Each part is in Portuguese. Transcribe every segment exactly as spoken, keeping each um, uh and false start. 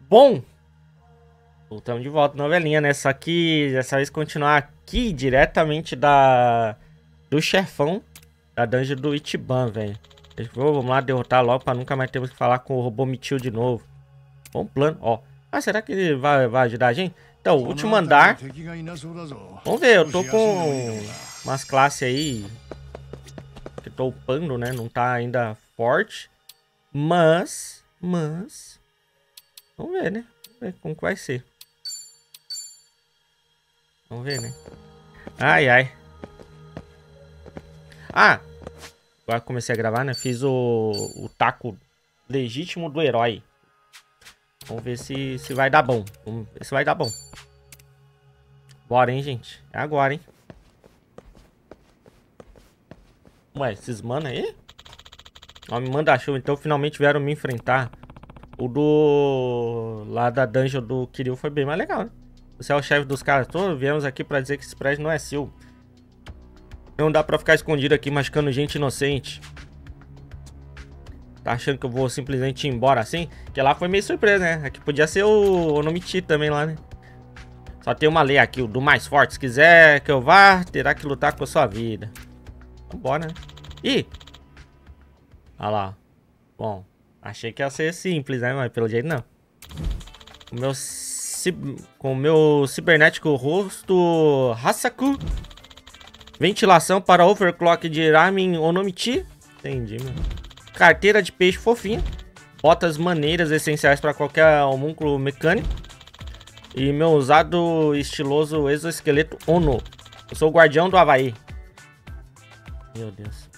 Bom, voltamos de volta, novelinha, né? Só que dessa vez continuar aqui diretamente da do chefão da dungeon do Ichiban, velho. Vamos lá derrotar logo pra nunca mais termos que falar com o robô Michiu de novo. Bom plano, ó. Ah, será que ele vai, vai ajudar a gente? Então, o último andar. Vamos ver, eu tô com umas classes aí que tô upando, né? Não tá ainda forte. Mas, mas... Vamos ver, né? Vamos ver como que vai ser. Vamos ver, né? Ai, ai. Ah! Agora comecei a gravar, né? Fiz o, o taco legítimo do herói. Vamos ver se, se vai dar bom. Vamos ver se vai dar bom. Bora, hein, gente? É agora, hein? Ué, esses mano aí? Ó, me manda chuva. Então finalmente vieram me enfrentar. O do... lá da dungeon do Kiryu foi bem mais legal, né? Você é o chefe dos caras todos. Viemos aqui pra dizer que esse prédio não é seu. Não dá pra ficar escondido aqui machucando gente inocente. Tá achando que eu vou simplesmente ir embora assim? Que lá foi meio surpresa, né? Aqui podia ser o Onomichi também lá, né? Só tem uma lei aqui, o do mais forte. Se quiser que eu vá, terá que lutar com a sua vida. Vambora, né? Ih! Olha lá. Bom, achei que ia ser simples, né? Mas pelo jeito não. O meu... Com o meu cibernético rosto Hasaku. Ventilação para overclock de Ramen Onomichi. Entendi, mano. Carteira de peixe fofinha. Botas maneiras essenciais para qualquer homúnculo mecânico. E meu usado estiloso exoesqueleto Ono. Eu sou o guardião do Havaí. Meu Deus.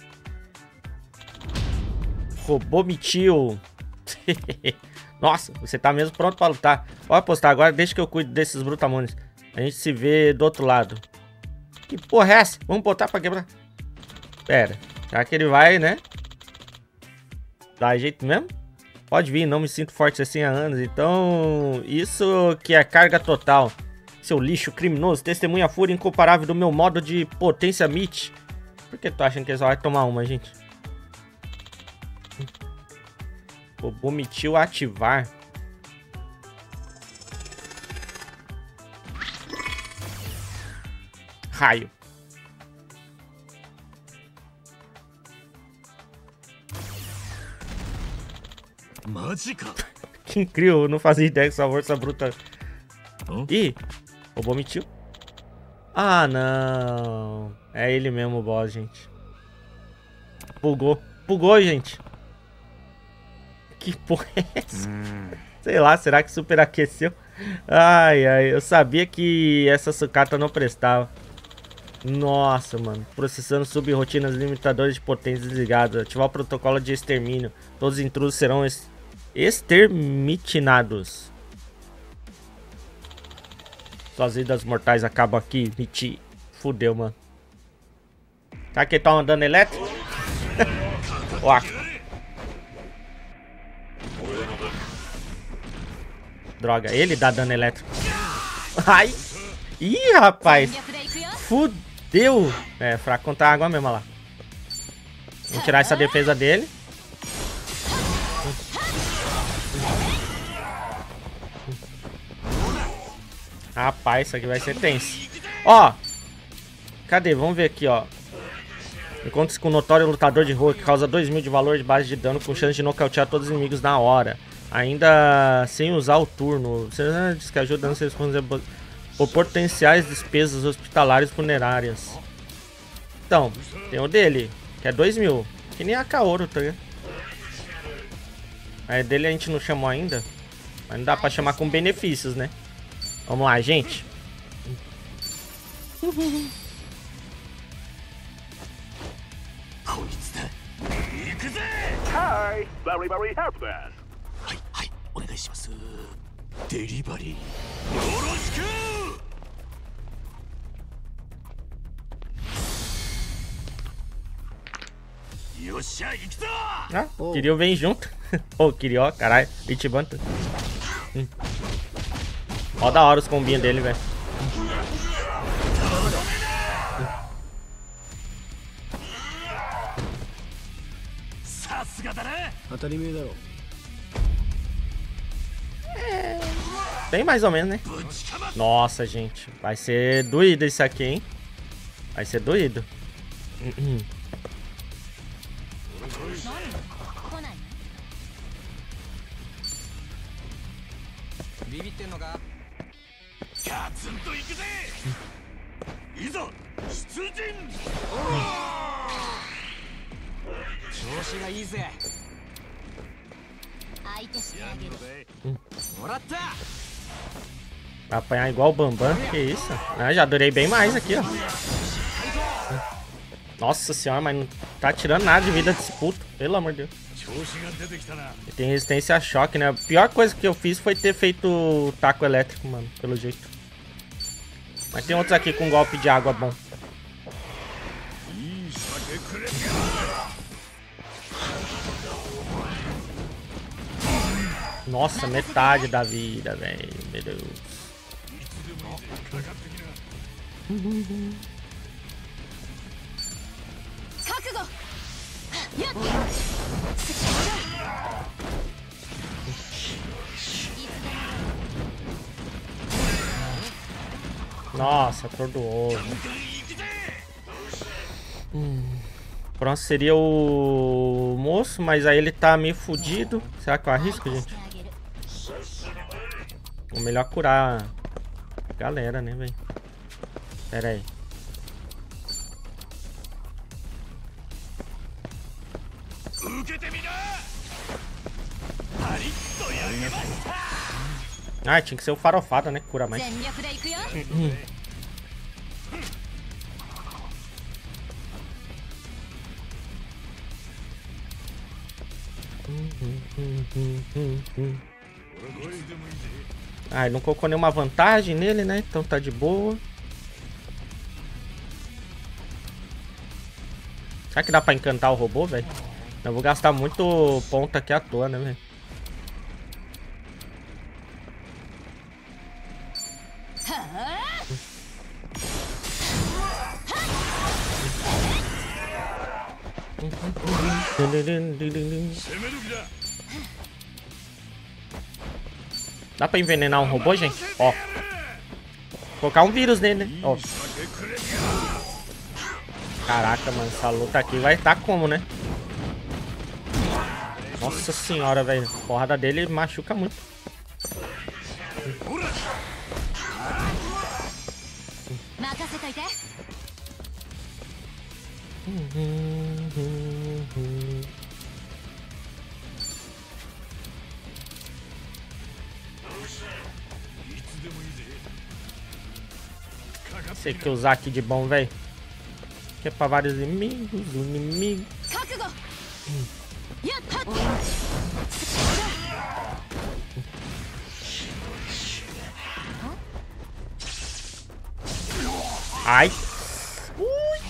Robô Michiu. Nossa, você tá mesmo pronto para lutar. Pode apostar agora, deixa que eu cuido desses brutamones. A gente se vê do outro lado. Que porra é essa? Vamos botar pra quebrar. Pera, será que ele vai, né? Dá jeito mesmo? Pode vir, não me sinto forte assim há anos. Então, isso que é carga total. Seu lixo criminoso, testemunha a fúria incomparável do meu modo de potência Meat. Por que tu achando que ele só vai tomar uma, gente? Robô Michiu ativar. Raio. Que incrível, eu não fazia ideia que essa força bruta. Ih, robô Michiu. Ah, não. É ele mesmo o boss, gente. Bugou. Bugou, gente. Que porra é essa? Hum. Sei lá, será que superaqueceu? Ai, ai, eu sabia que essa sucata não prestava. Nossa, mano. Processando subrrotinas limitadoras de potência desligadas. Ativar o protocolo de extermínio. Todos os intrusos serão es exterminados. Suas vidas mortais acabam aqui, Michi. Fudeu, mano. Será que ele tá andando elétrico? Ó. Droga, ele dá dano elétrico. Ai. Ih, rapaz. Fudeu. É, fraco contra a água mesmo, lá. Vamos tirar essa defesa dele. Rapaz, isso aqui vai ser tenso. Ó. Cadê? Vamos ver aqui, ó. Encontre-se com um notório lutador de rua que causa dois mil de valor de base de dano com chance de nocautear todos os inimigos na hora. Ainda sem usar o turno. Você diz que ajuda a não ser responsável por potenciais despesas hospitalares funerárias. Então, tem o dele, que é dois mil. Que nem a Kaoru, tá ligado? Aí dele a gente não chamou ainda. Mas não dá pra chamar com benefícios, né? Vamos lá, gente. Hi, very, very happy man. Hi, hi, onegaishimasu. Delivery. Yoroshiku! Yoshia, ikizo! Ah, o Kiryu vem junto. Ô, oh, Kiryu, ó, caralho. Ichiban. Hum. Ó, da hora os combinhos dele, velho. bem mais ou menos, né? Nossa, gente. Vai ser doído isso aqui, hein? Vai ser doído. Vai apanhar igual o Bambam, que isso? Ah, já durei bem mais aqui, ó. Nossa senhora, mas não tá tirando nada de vida desse puto, pelo amor de Deus. Ele tem resistência a choque, né? A pior coisa que eu fiz foi ter feito o taco elétrico, mano, pelo jeito. Mas tem outros aqui com golpe de água bom. Nossa, metade da vida, velho. Meu Deus. Nossa, atordoou. Hum. Próximo seria o moço, mas aí ele tá meio fudido. Será que eu arrisco, gente? O melhor curar a galera, né, velho? Pera aí. Ah, tinha que ser o farofado, né? Que cura mais. Ah, ele não colocou nenhuma vantagem nele, né? Então tá de boa. Será que dá pra encantar o robô, velho? Eu vou gastar muito ponto aqui à toa, né, velho? Dá pra envenenar um robô, gente? Ó. Colocar um vírus nele, né? Ó. Caraca, mano. Essa luta aqui vai estar como, né? Nossa senhora, velho. A porrada dele machuca muito. Sei que usar aqui de bom, velho. Que é pra vários inimigos, inimigos. Hum. Ai. Ui,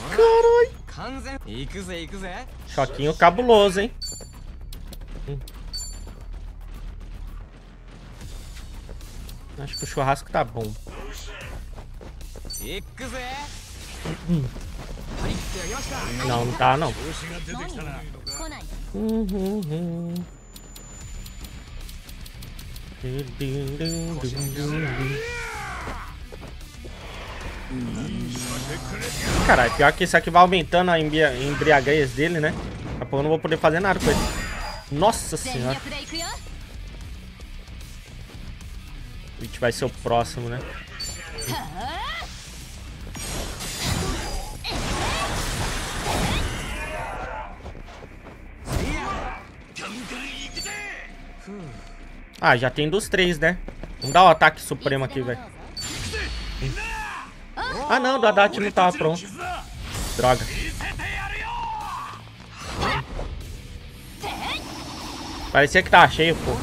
caralho. Choquinho cabuloso, hein? Hum. Acho que o churrasco tá bom. Hum. Não, não tá, não. Uhum. Caralho, pior que isso aqui vai aumentando a embriaguez dele, né? Daqui a pouco eu não vou poder fazer nada com ele. Nossa senhora. A gente vai ser o próximo, né? Ah, já tem dos três, né? Vamos dar o ataque supremo aqui, velho. Ah, não, o Haddad não tava pronto. Droga. Parecia que tava cheio, pô.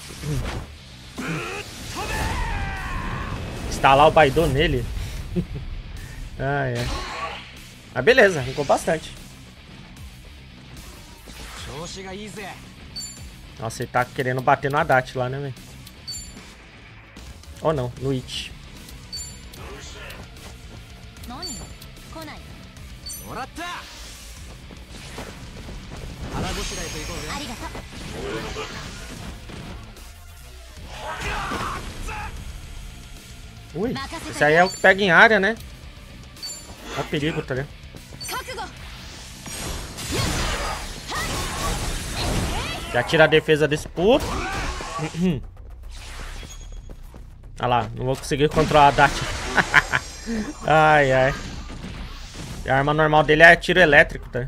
Instalar o Baidu nele. Ah, é. Mas beleza, ficou bastante. Nossa, ele tá querendo bater no Haddad lá, né, velho? Ou não, no It. Ui, esse aí é o que pega em área, né? Ó o perigo, tá ligado? Já tira a defesa desse puto. Olha lá, não vou conseguir controlar a Dart. Ai, ai. A arma normal dele é tiro elétrico, tá?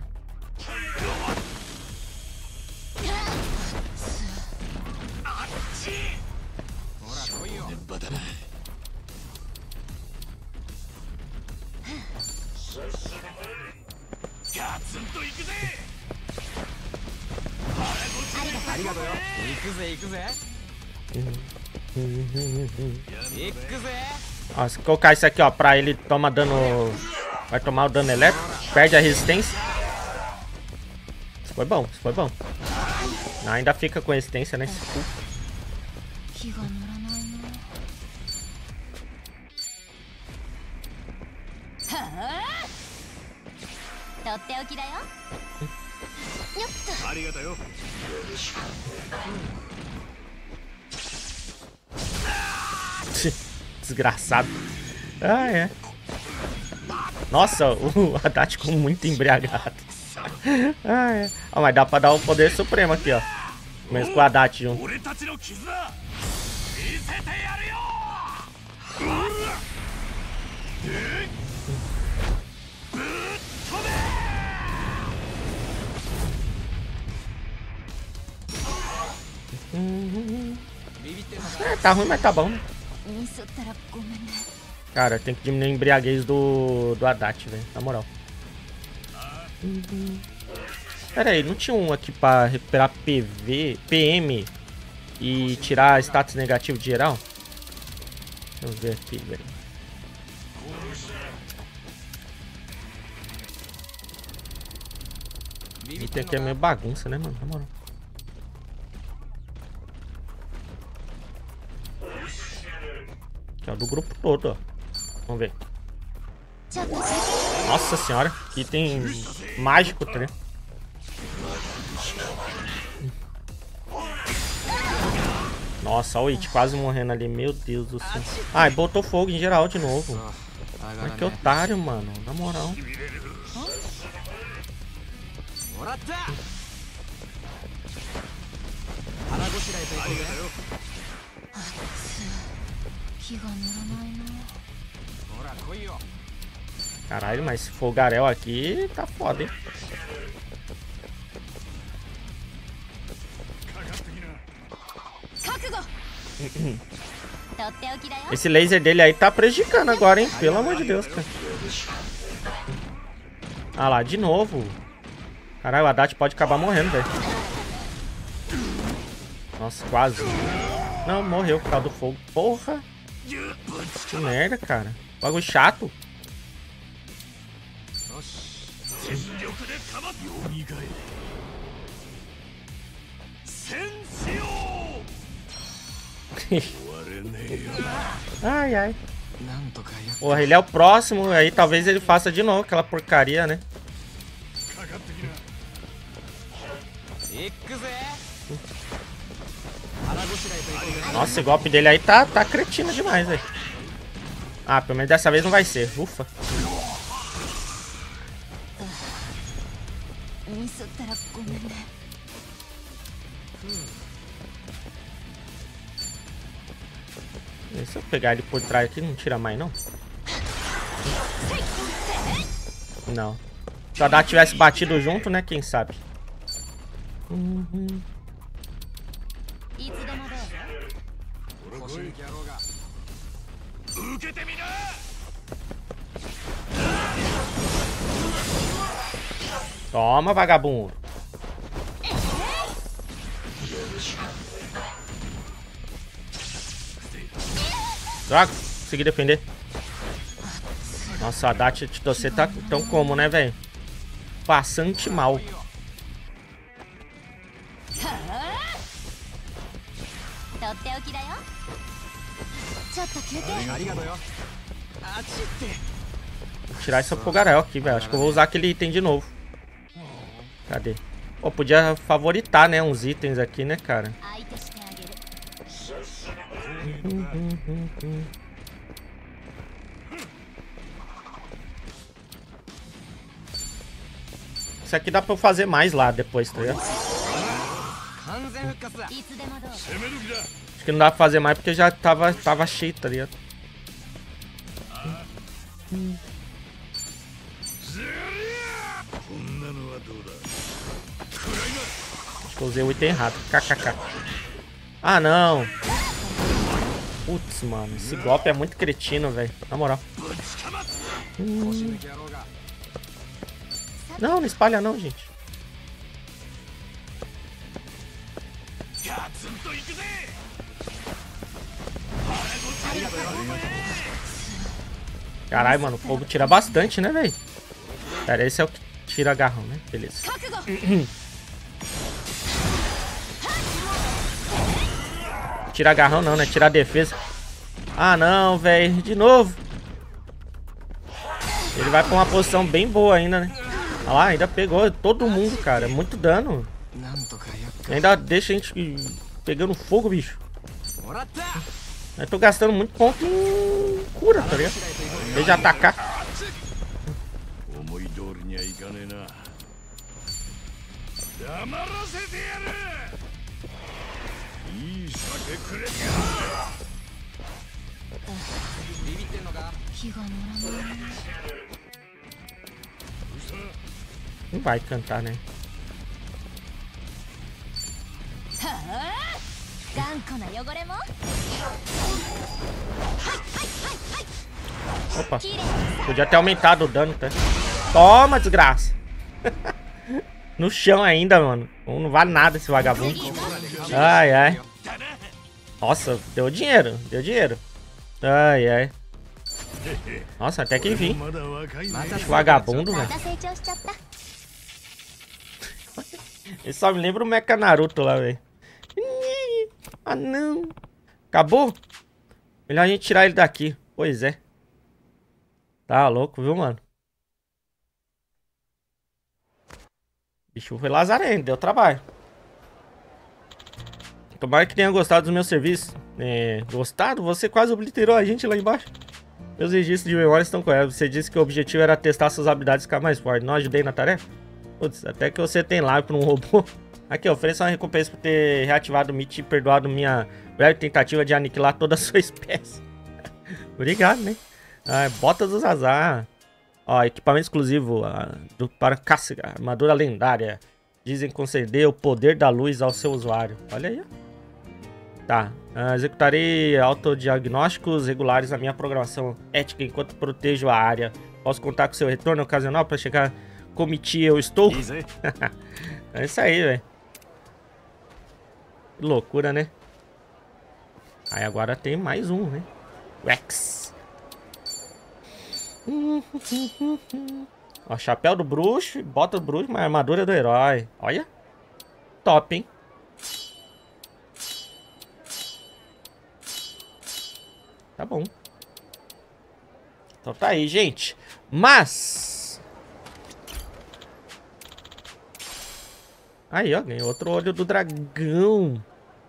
Ó, se colocar isso aqui, ó, pra ele toma dano. Vai tomar o dano elétrico, perde a resistência. Isso foi bom, isso foi bom. Não, ainda fica com resistência, né? Desgraçado. Ah, é. Nossa, o Haddad ficou muito embriagado. Ah, é. Ó, mas dá pra dar o poder supremo aqui, ó. Mesmo com o Haddad junto. É, tá ruim, mas tá bom, né? Cara, tem que diminuir a embriaguez do, do Haddad, velho. Na moral. Pera aí, não tinha um aqui pra recuperar P V, P M e tirar status negativo de geral? Deixa eu ver aqui, velho. Item aqui é meio bagunça, né, mano? Na moral. Aqui, ó, do grupo todo, ó. Vamos ver. Nossa senhora, que item mágico, tá ligado? Nossa, olha o It quase morrendo ali, meu Deus do céu. Ai, botou fogo em geral de novo. Ai, que otário, mano, na moral. Caralho, mas esse fogaréu aqui tá foda, hein? Esse laser dele aí tá prejudicando agora, hein? Pelo amor de Deus, cara. Ah lá, de novo. Caralho, o Haddad pode acabar morrendo, velho. Nossa, quase. Não, morreu por causa do fogo. Porra. Que merda, cara. Bagulho chato. Ai, ai. Porra, ele é o próximo. Aí talvez ele faça de novo aquela porcaria, né? Nossa, esse golpe dele aí tá, tá cretino demais, velho. Ah, pelo menos dessa vez não vai ser. Ufa. E se eu pegar ele por trás aqui, não tira mais, não? Não. Se o Haddad tivesse batido junto, né? Quem sabe? Uhum. Toma, vagabundo. Droga, consegui defender. Nossa, a Haddad de você tá tão como, né, velho? Bastante mal. Vou tirar esse fogaréu aqui, velho. Acho que eu vou usar aquele item de novo. Cadê? Pô, podia favoritar, né, uns itens aqui, né, cara? Isso aqui dá pra eu fazer mais lá depois, tá ligado? Acho que não dá pra fazer mais porque já tava, tava cheio, tá ligado? Hum. Acho que eu usei o item errado. Kkk. Ah, não. Putz, mano. Esse golpe é muito cretino, velho. Na moral. Hum. Não, não espalha não, gente. Caralho, mano. O fogo tira bastante, né, velho? Pera, esse é o que tira agarrão, né? Beleza. Tira agarrão não, né? Tira a defesa. Ah, não, velho. De novo. Ele vai pra uma posição bem boa ainda, né? Olha lá, ainda pegou todo mundo, cara. É muito dano. E ainda deixa a gente pegando fogo, bicho. Eu tô gastando muito ponto em cura, tá ligado? Em vez de atacar. Não vai cantar, né? Opa, podia ter aumentado o dano, tá? Toma, desgraça. No chão ainda, mano. Não vale nada esse vagabundo. Ai, ai. Nossa, deu dinheiro, deu dinheiro. Ai, ai. Nossa, até que enfim. Vagabundo, velho. Ele só me lembra o Mecha Naruto lá, velho. Ah, não. Acabou? Melhor a gente tirar ele daqui. Pois é. Tá louco, viu, mano? Bicho foi lazarento, deu trabalho. Tomara que tenha gostado dos meus serviços. É, gostado? Você quase obliterou a gente lá embaixo. Meus registros de memória estão corretos. Você disse que o objetivo era testar suas habilidades e ficar mais forte. Não ajudei na tarefa? Putz, até que você tem lá para um robô. Aqui, ofereço uma recompensa por ter reativado o Meet e perdoado minha breve tentativa de aniquilar toda a sua espécie. Obrigado, né? Ah, bota dos azar. Ó, equipamento exclusivo uh, do, para Cássega, armadura lendária. Dizem conceder o poder da luz ao seu usuário. Olha aí, ó. Tá, uh, executarei autodiagnósticos regulares na minha programação ética enquanto protejo a área. Posso contar com seu retorno ocasional para checar como eu estou? É isso aí, velho. Que loucura, né? Aí agora tem mais um, né? Rex. Ó, chapéu do bruxo, bota do bruxo, mas armadura do herói. Olha. Top, hein? Tá bom. Então tá aí, gente. Mas... Aí, ó. Ganhei outro olho do dragão.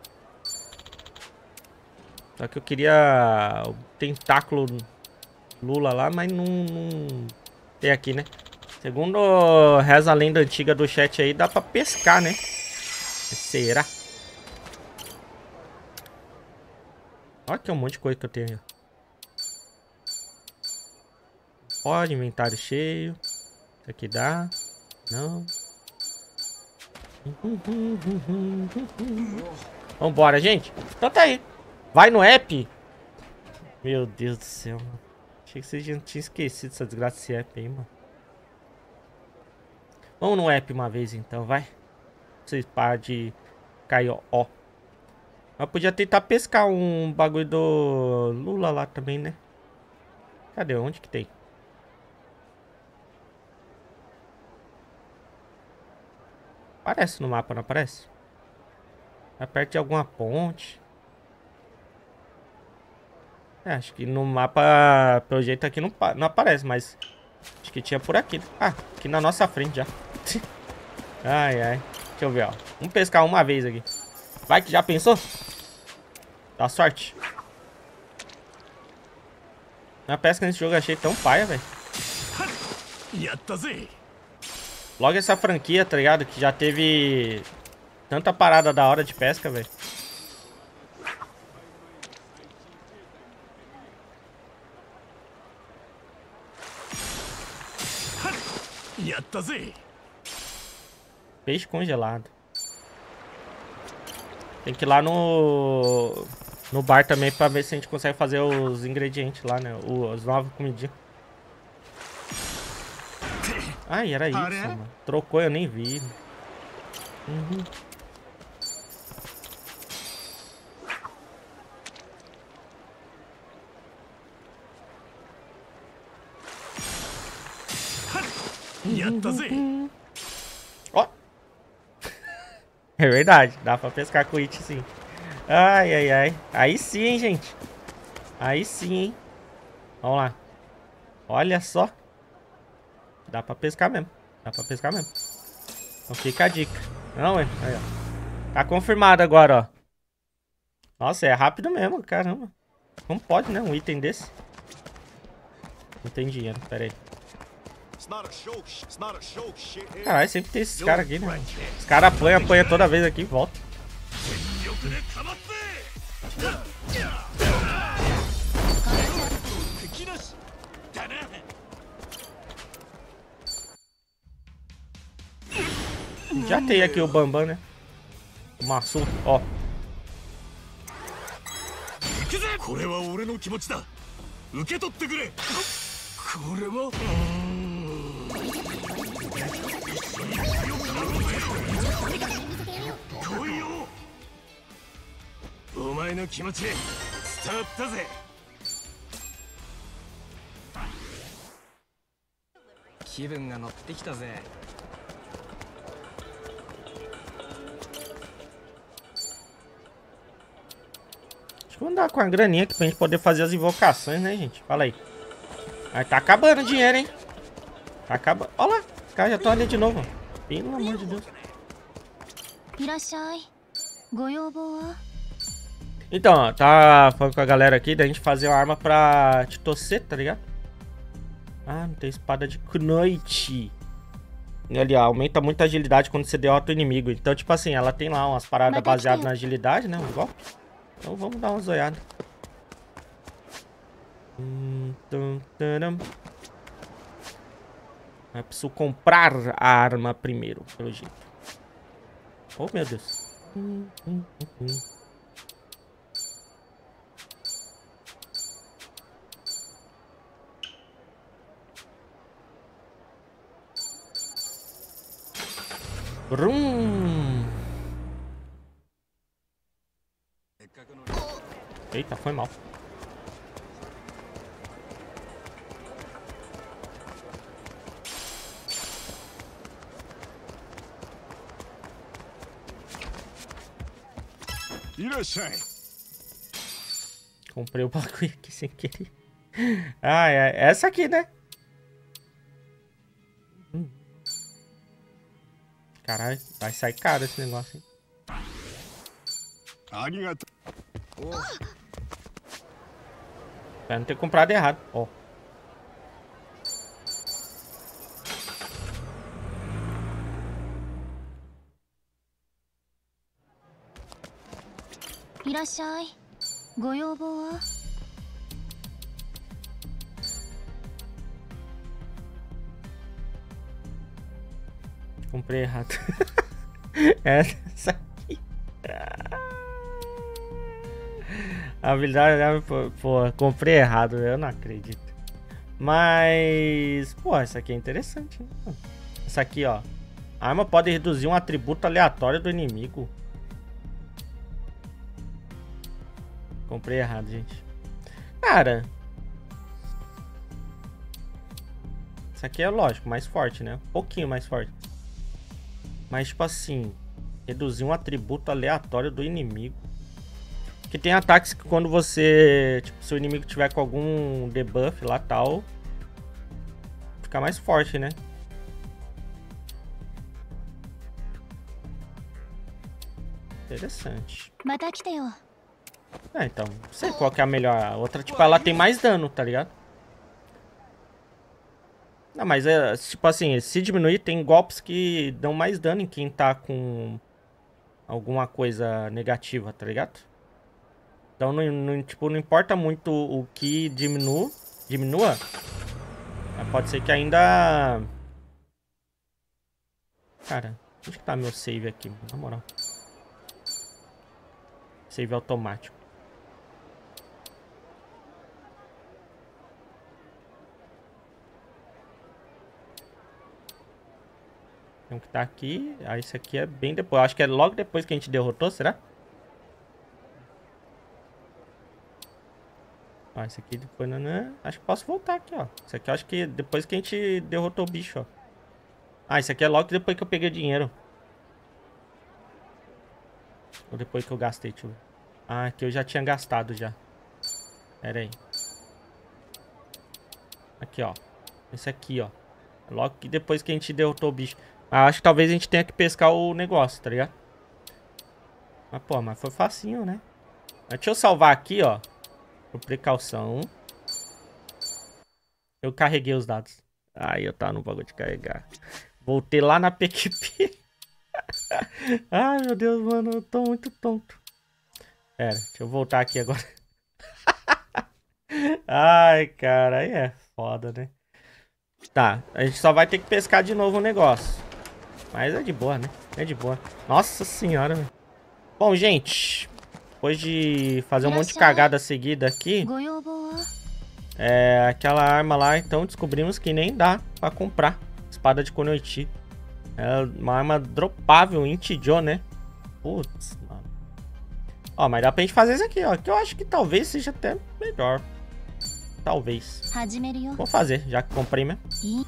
Só que eu queria o tentáculo Lula lá, mas não, não tem aqui, né? Segundo reza a lenda antiga do chat aí, dá pra pescar, né? Será? Olha que é um monte de coisa que eu tenho. Pode, inventário cheio. Isso aqui dá. Não. Vambora, gente. Então tá aí. Vai no app. Meu Deus do céu, mano. Achei que vocês já tinham esquecido essa desgraça desse app aí, mano. Vamos no app uma vez então, vai. Vocês param de cair, ó, ó. Mas podia tentar pescar um bagulho do Lula lá também, né? Cadê? Onde que tem? Aparece no mapa, não aparece? É perto de alguma ponte. É, acho que no mapa, pelo jeito aqui não, não aparece, mas acho que tinha por aqui. Ah, aqui na nossa frente já. Ai, ai. Deixa eu ver, ó. Vamos pescar uma vez aqui. Vai que já pensou? Dá sorte. A pesca nesse jogo eu achei tão paia, velho. Logo essa franquia, tá ligado? Que já teve tanta parada da hora de pesca, velho. Peixe congelado. Tem que ir lá no... No bar também pra ver se a gente consegue fazer os ingredientes lá, né? O, as novas comidinhas. Ai, era isso, mano. Trocou, eu nem vi. Uhum. Uhum. Ó. É verdade, dá pra pescar com it sim. Ai, ai, ai. Aí sim, hein, gente. Aí sim, hein. Vamos lá. Olha só. Dá pra pescar mesmo. Dá pra pescar mesmo. Então fica a dica. Não, é. Aí, ó. Tá confirmado agora, ó. Nossa, é rápido mesmo, caramba. Como pode, né? Um item desse. Não tem dinheiro, pera aí. Caralho, sempre tem esses caras aqui, né? Os caras apanham, apanham toda vez aqui e voltam. Já tem aqui o Bambam, né? O Massu, ó. Acho que vamos dar com a graninha aqui pra gente poder fazer as invocações, né, gente? Fala aí. Aí tá acabando o dinheiro, hein? Tá acabando. Olha lá, os caras já estão ali de novo. Pelo amor de Deus. Então, ó, tá falando com a galera aqui da gente fazer uma arma pra te torcer, tá ligado? Ah, não tem espada de Knoit. E ali, ó, aumenta muito a agilidade quando você derrota o inimigo. Então, tipo assim, ela tem lá umas paradas baseadas na agilidade, né? Um golpe. Então vamos dar uma zoiada. Hum, tum, taram. Eu preciso comprar a arma primeiro, pelo jeito. Oh, meu Deus. Hum, hum, hum, hum. Brum. Eita, foi mal. Comprei o bagulho aqui sem querer. Ah, é essa aqui, né? Hum. Caralho, vai sair caro esse negócio, hein? Espero não ter comprado errado, ó. Comprei errado. Essa aqui. A habilidade, pô, pô, comprei errado, eu não acredito. Mas, pô, essa aqui é interessante, né? Essa aqui, ó. A arma pode reduzir um atributo aleatório do inimigo. Comprei errado, gente. Cara. Essa aqui é lógico, mais forte, né? Um pouquinho mais forte. Mas, tipo assim, reduzir um atributo aleatório do inimigo. Porque tem ataques que quando você... Tipo, se o inimigo tiver com algum debuff lá tal... Fica mais forte, né? Interessante. É, então, não sei qual que é a melhor. A outra, tipo, ela tem mais dano, tá ligado? Não, mas é tipo assim, se diminuir, tem golpes que dão mais dano em quem tá com alguma coisa negativa, tá ligado? Então, não, não, tipo, não importa muito o que diminua, diminua, mas pode ser que ainda... Cara, onde que tá meu save aqui, na moral? Save automático. Tem um que tá aqui. Ah, esse aqui é bem depois. Acho que é logo depois que a gente derrotou, será? Ah, esse aqui depois... Não, não. Acho que posso voltar aqui, ó. Esse aqui eu acho que depois que a gente derrotou o bicho, ó. Ah, esse aqui é logo depois que eu peguei o dinheiro. Ou depois que eu gastei, deixa eu ver. Ah, aqui eu já tinha gastado já. Pera aí. Aqui, ó. Esse aqui, ó. Logo que depois que a gente derrotou o bicho. Ah, acho que talvez a gente tenha que pescar o negócio, tá ligado? Mas, pô, mas foi facinho, né? Mas deixa eu salvar aqui, ó. Por precaução. Eu carreguei os dados. Ai, eu tava no bagulho de carregar. Voltei lá na P Q P. Ai, meu Deus, mano. Eu tô muito tonto. Pera, deixa eu voltar aqui agora. Ai, cara. Aí é foda, né? Tá, a gente só vai ter que pescar de novo o negócio. Mas é de boa, né? É de boa. Nossa senhora, meu. Bom, gente. Depois de fazer um monte de cagada seguida aqui. É, aquela arma lá, então descobrimos que nem dá pra comprar. Espada de Kunoichi. É uma arma dropável em Chijo, né? Putz, mano. Ó, mas dá pra gente fazer isso aqui, ó. Que eu acho que talvez seja até melhor. Talvez. Vou fazer, já que comprei mesmo.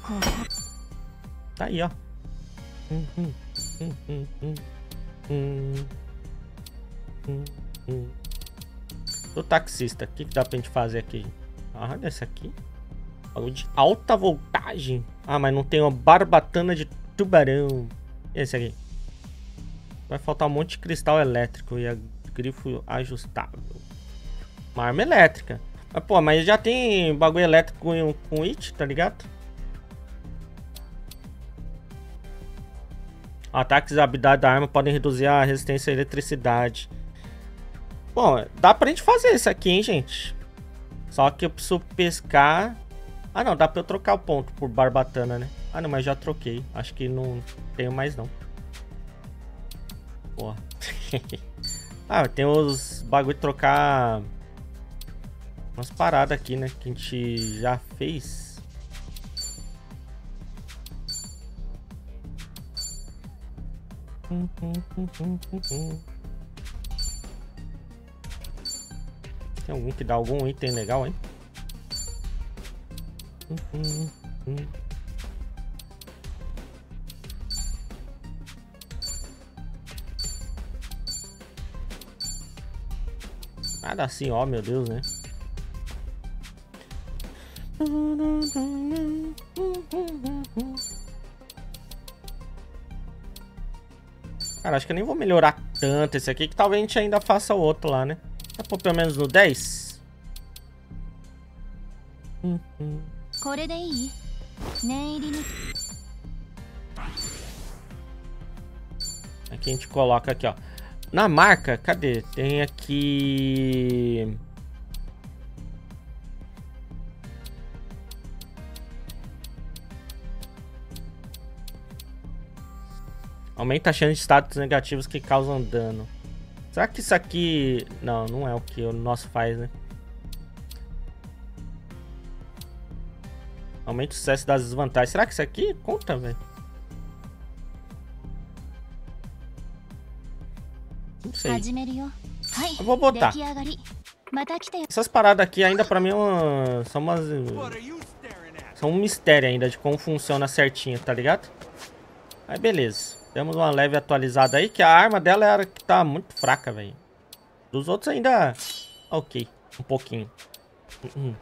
Tá aí, ó. Hum, hum, hum, hum, hum, hum, hum, hum. Do taxista, o que, que dá pra gente fazer aqui? Ah, esse aqui. De alta voltagem. Ah, mas não tem uma barbatana de tubarão. Esse aqui. Vai faltar um monte de cristal elétrico e a grifo ajustável. Uma arma elétrica. Mas, pô, mas já tem bagulho elétrico com, com it, tá ligado? Ataques e habilidades da arma podem reduzir a resistência à eletricidade. Bom, dá pra gente fazer isso aqui, hein, gente? Só que eu preciso pescar... Ah, não, dá pra eu trocar o ponto por barbatana, né? Ah, não, mas já troquei. Acho que não tenho mais, não. Porra. Ah, tem os bagulho de trocar... Umas paradas aqui, né? Que a gente já fez. Hum, hum, hum, hum, hum. Tem algum que dá algum item legal, hein? Hum, hum, hum. Nada assim, ó, meu Deus, né? Cara, acho que eu nem vou melhorar tanto esse aqui, que talvez a gente ainda faça o outro lá, né? Dá pra pelo menos no dez? Hum, hum. Aqui a gente coloca aqui, ó. Na marca, cadê? Tem aqui... Aumenta a chance de status negativos que causam dano. Será que isso aqui... Não, não é o que o nosso faz, né? Aumenta o sucesso das desvantagens. Será que isso aqui conta, velho? Não sei. Eu vou botar. Essas paradas aqui ainda pra mim é uma... são umas... São um mistério ainda de como funciona certinho, tá ligado? Aí beleza. Temos uma leve atualizada aí, que a arma dela era que tá muito fraca, velho. Dos outros ainda... Ok, um pouquinho. Uhum.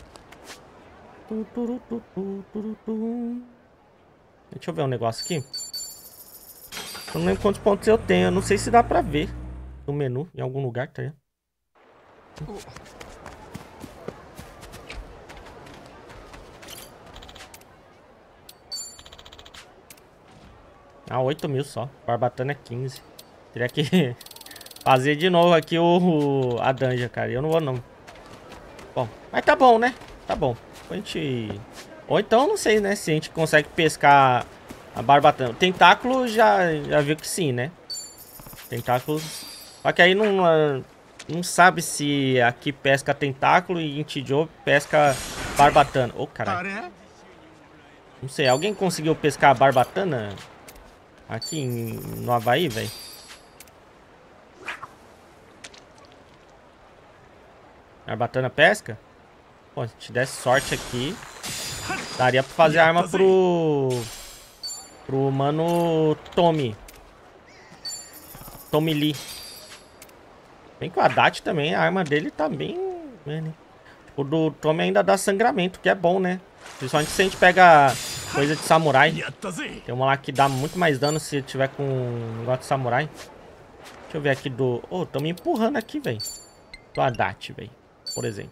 Deixa eu ver um negócio aqui. Eu não lembro quantos pontos eu tenho. Eu não sei se dá pra ver no menu, em algum lugar, tá aí. Ah, oito mil só. Barbatana é quinze. Teria que fazer de novo aqui o, o a dungeon, cara. Eu não vou, não. Bom, mas tá bom, né? Tá bom. A gente... Ou então, não sei, né? Se a gente consegue pescar a barbatana. O tentáculo já, já viu que sim, né? Tentáculos... Só que aí não... Não sabe se aqui pesca tentáculo e em Tijou pesca barbatana. Ô, oh, caralho. Não sei, alguém conseguiu pescar a barbatana aqui em, no Havaí, velho? Barbatana pesca? Pô, se te desse sorte aqui, daria pra fazer arma pro... Pro mano Tommy. Tommy Lee. Bem que o Haddad também, a arma dele tá bem... Né? O do Tommy ainda dá sangramento, que é bom, né? Principalmente se a gente pega coisa de samurai. Tem uma lá que dá muito mais dano se tiver com um negócio de samurai. Deixa eu ver aqui do... Ô, oh, tô me empurrando aqui, velho. Do Haddad, velho. Por exemplo.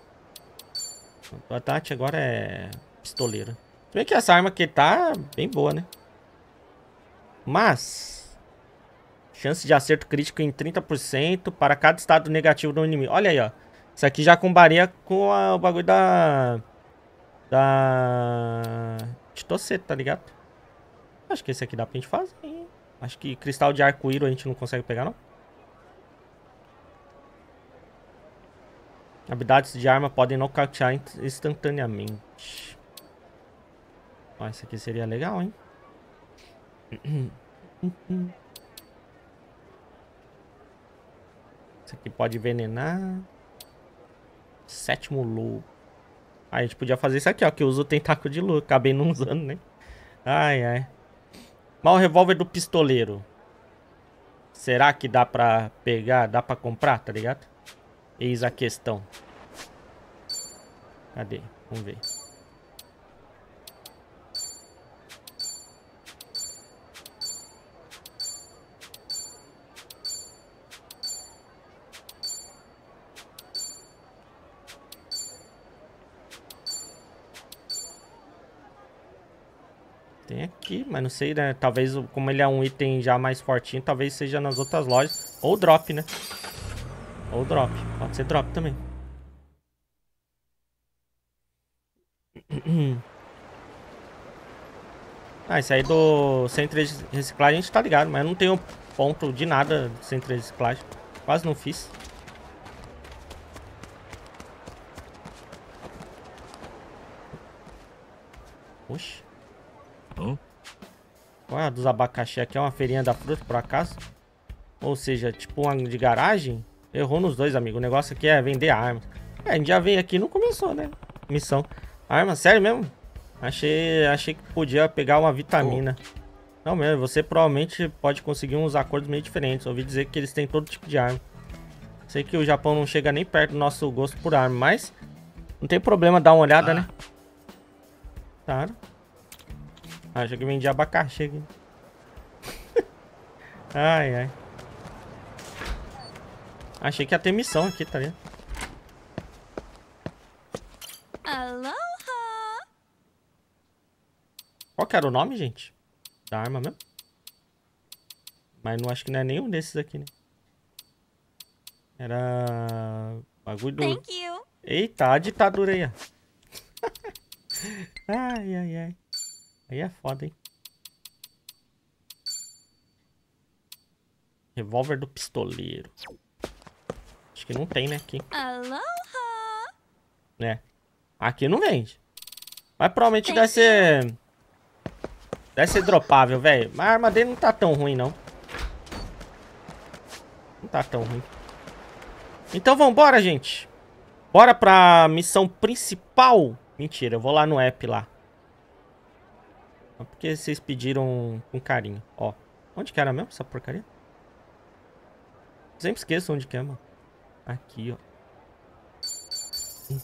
O Haddad agora é pistoleiro. Se bem que essa arma aqui tá bem boa, né? Mas... Chance de acerto crítico em trinta por cento para cada estado negativo do inimigo. Olha aí, ó. Isso aqui já combaria com a, o bagulho da... Da... Chitoceta, tá ligado? Acho que esse aqui dá pra gente fazer, hein? Acho que cristal de arco-íris a gente não consegue pegar, não. Habilidades de arma podem nocautear instantaneamente. Ó, esse aqui seria legal, hein? Esse aqui pode envenenar. Sétimo lobo. Ah, a gente podia fazer isso aqui, ó. Que usa o tentáculo de lua. Acabei não usando, né? Ai, ai. Mas o revólver do pistoleiro. Será que dá pra pegar? Dá pra comprar, tá ligado? Eis a questão. Cadê? Vamos ver. Tem aqui, mas não sei, né? Talvez, como ele é um item já mais fortinho, talvez seja nas outras lojas. Ou drop, né? Ou drop. Pode ser drop também. Ah, isso aí do centro de reciclagem a gente tá ligado, mas eu não tenho ponto de nada do centro de reciclagem. Quase não fiz. Oxi. Olha, dos abacaxi aqui é uma feirinha da fruta, por acaso. Ou seja, tipo uma de garagem. Errou nos dois, amigo. O negócio aqui é vender armas. É, a gente já veio aqui e não começou, né? Missão. Arma, sério mesmo? Achei, achei que podia pegar uma vitamina. Oh. Não mesmo, você provavelmente pode conseguir uns acordos meio diferentes. Ouvi dizer que eles têm todo tipo de arma. Sei que o Japão não chega nem perto do nosso gosto por arma, mas não tem problema dar uma olhada, ah. né? Claro. Ah, achei que vendia abacaxi aqui. Ai, ai. Achei que ia ter missão aqui, tá ligado? Aloha! Qual que era o nome, gente? Da arma mesmo? Mas não acho que não é nenhum desses aqui, né? Era... Bagulho do... Thank you. Eita, a ditadura aí, ó. Ai, ai, ai. Aí é foda, hein? Revólver do pistoleiro. Acho que não tem, né? Aqui. Aloha! É. Aqui não vende. Mas provavelmente deve ser... Deve ser dropável, velho. Mas a arma dele não tá tão ruim, não. Não tá tão ruim. Então vambora, gente. Bora pra missão principal. Mentira, eu vou lá no app lá. Porque vocês pediram com carinho. Ó. Onde que era mesmo essa porcaria? Sempre esqueço onde que é, mano. Aqui, ó. Hum.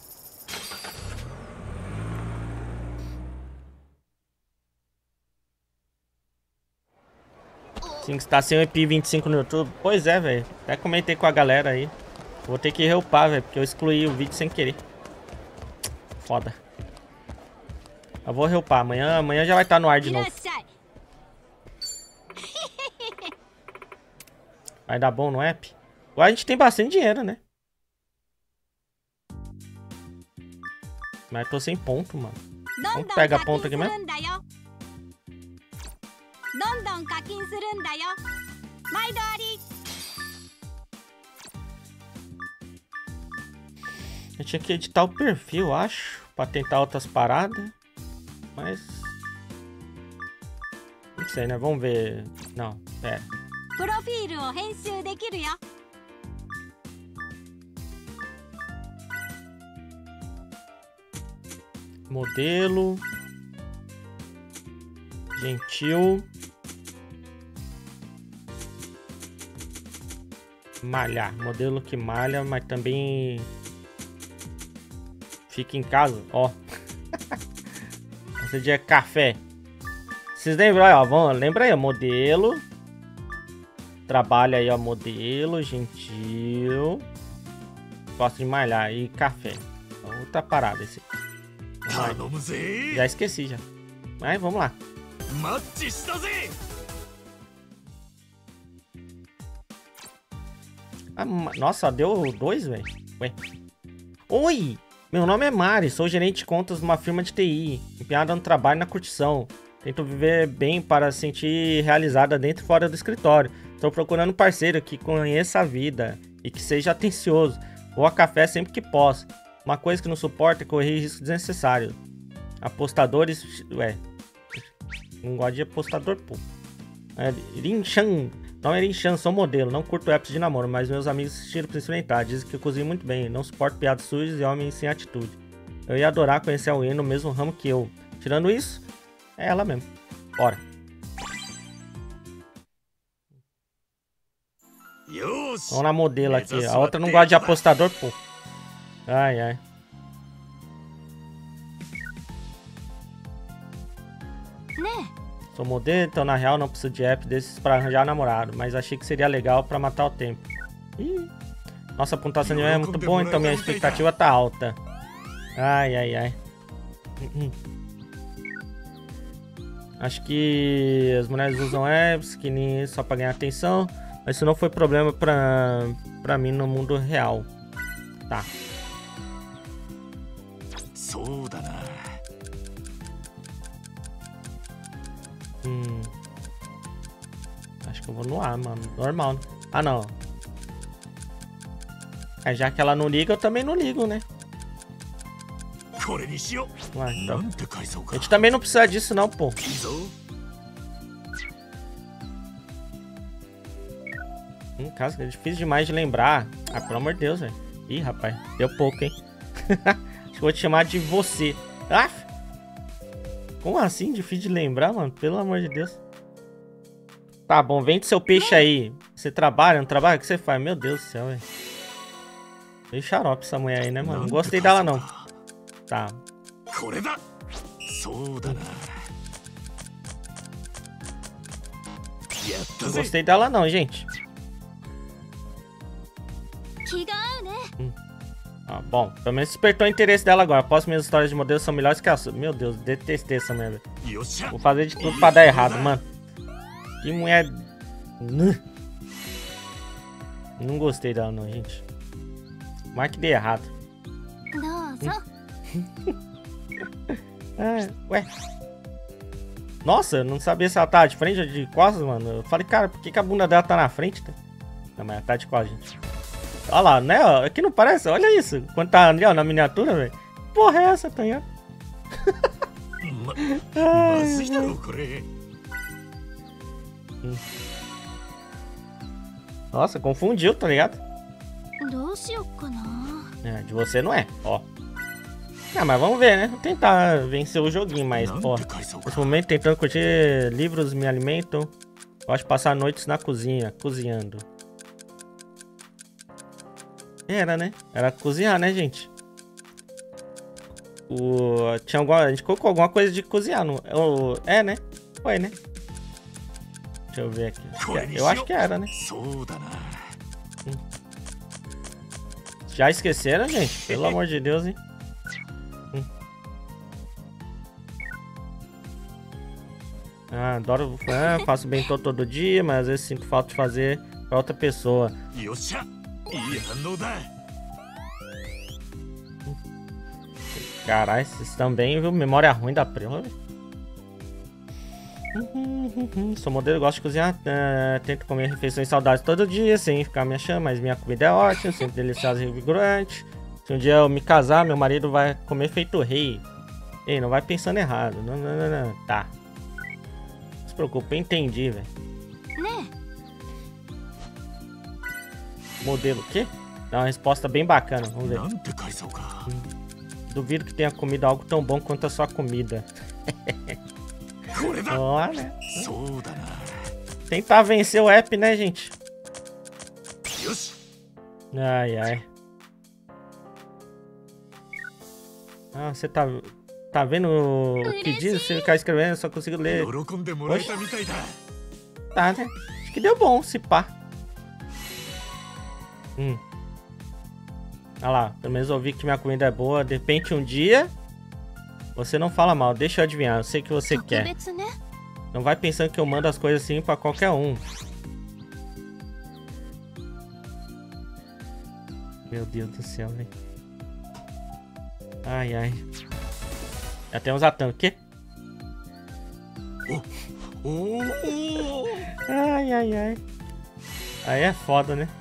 Sim, está sem o I P vinte e cinco no YouTube. Pois é, velho. Até comentei com a galera aí. Vou ter que reupar, velho. Porque eu excluí o vídeo sem querer. Foda. Eu vou reupar. Amanhã, amanhã já vai estar no ar de novo. Vai dar bom no app? Agora a gente tem bastante dinheiro, né? Mas tô sem ponto, mano. Vamos pegar ponto aqui mesmo? Eu tinha que editar o perfil, acho. Pra tentar outras paradas. Mas... não sei, né? Vamos ver... não, pera. Modelo. Gentil. Malhar. Modelo que malha, mas também... fica em casa, ó. Esse dia é café. Vocês lembram aí, ó? Vamos, lembra aí, ó. Modelo. Trabalha aí, ó. Modelo, gentil. Gosto de malhar. E café. Outra parada esse. Já esqueci já. Mas vamos lá. Ah, nossa, deu dois, velho. Ué. Oi! Meu nome é Mari, sou gerente de contas de uma firma de T I, empenhada no trabalho e na curtição. Tento viver bem para se sentir realizada dentro e fora do escritório. Estou procurando um parceiro que conheça a vida e que seja atencioso. Vou a café sempre que posso. Uma coisa que não suporta é correr riscos desnecessários. Apostadores... ué... não gosto de apostador, pô. É, Rinchan... Não é Rinchan, sou modelo. Não curto apps de namoro, mas meus amigos assistiram pra experimentar. Dizem que eu cozinho muito bem. Não suporto piadas sujas e homens sem atitude. Eu ia adorar conhecer alguém no mesmo ramo que eu. Tirando isso, é ela mesmo. Bora. Vamos na modelo aqui. A outra não gosta de apostador, pô. Ai, ai. Sou modelo, então na real não preciso de app desses pra arranjar namorado, mas achei que seria legal pra matar o tempo. Ih, nossa pontuação de é muito boa, então minha expectativa tá alta. Ai, ai, ai. Acho que as mulheres usam apps que nem só pra ganhar atenção, mas isso não foi problema pra, pra mim no mundo real. Tá. Hum. Acho que eu vou no A, mano. Normal. Ah, não. É, já que ela não liga, eu também não ligo, né? Ué, então. A gente também não precisa disso, não, pô. Hum, caso é difícil demais de lembrar. Ah, pelo amor de Deus, velho. Ih, rapaz. Deu pouco, hein? Acho que eu vou te chamar de você. Ah! Como assim? Difícil de lembrar, mano? Pelo amor de Deus. Tá bom, vende seu peixe aí. Você trabalha, não trabalha? O que você faz? Meu Deus do céu, velho. Meio xarope essa mulher aí, né, mano? Não gostei dela, não. Tá. Não gostei dela, não, gente. Hum. Ah, bom, pelo menos despertou o interesse dela agora. Após minhas histórias de modelos são melhores que as suas. Meu Deus, detestei essa mulher. Vou fazer de tudo pra dar errado, mano. Que mulher... Não gostei dela não, gente. Mas que dê errado. Ah, ué. Nossa, eu não sabia se ela tava de frente ou de costas, mano. Eu falei, cara, por que, que a bunda dela tá na frente? Tá? Não, mas ela tá de costas, gente. Olha lá, né? Aqui não parece? Olha isso. Quando tá ali, ó, na miniatura, velho. Porra é essa, tá ligado? hum. Nossa, confundiu, tá ligado? É, de você não é, ó. Ah, mas vamos ver, né? Vou tentar vencer o joguinho, mas, ó. Nesse momento, tentando curtir livros, me alimento. Gosto de passar noites na cozinha, cozinhando. Era, né? Era cozinhar, né, gente? O... Tinha alguma... A gente colocou alguma coisa de cozinhar. No... O... É, né? Foi, né? Deixa eu ver aqui. Eu acho que era, né? Hum. Já esqueceram, gente? Pelo amor de Deus, hein? Hum. Ah, adoro... Ah, faço bem todo, todo dia, mas às vezes sinto falta de fazer pra outra pessoa. Caralho, vocês também, viu? Memória ruim da prima, velho. Sou modelo, gosto de cozinhar. Uh, tento comer refeições saudáveis todo dia, sem ficar me achando, mas minha comida é ótima, sempre deliciosa e revigorante. Se um dia eu me casar, meu marido vai comer feito rei. Ei, não vai pensando errado. Não, não, não, não. Tá. Não se preocupe, eu entendi, velho. Modelo o quê? Dá uma resposta bem bacana, vamos ver. Duvido que tenha comido algo tão bom quanto a sua comida. Olha. Tentar vencer o app, né, gente? Ai, ai. Ah, você tá, tá vendo o que diz? Se ficar escrevendo, eu só consigo ler. Oxe. Tá, né? Acho que deu bom, se pá. Hum. Olha lá, pelo menos eu ouvi que minha comida é boa. De repente um dia você não fala mal, deixa eu adivinhar, eu sei que você quer. Não vai pensando que eu mando as coisas assim pra qualquer um. Meu Deus do céu, velho. Ai, ai. Já tem uns atão, o quê? Ai, ai, ai. Aí é foda, né?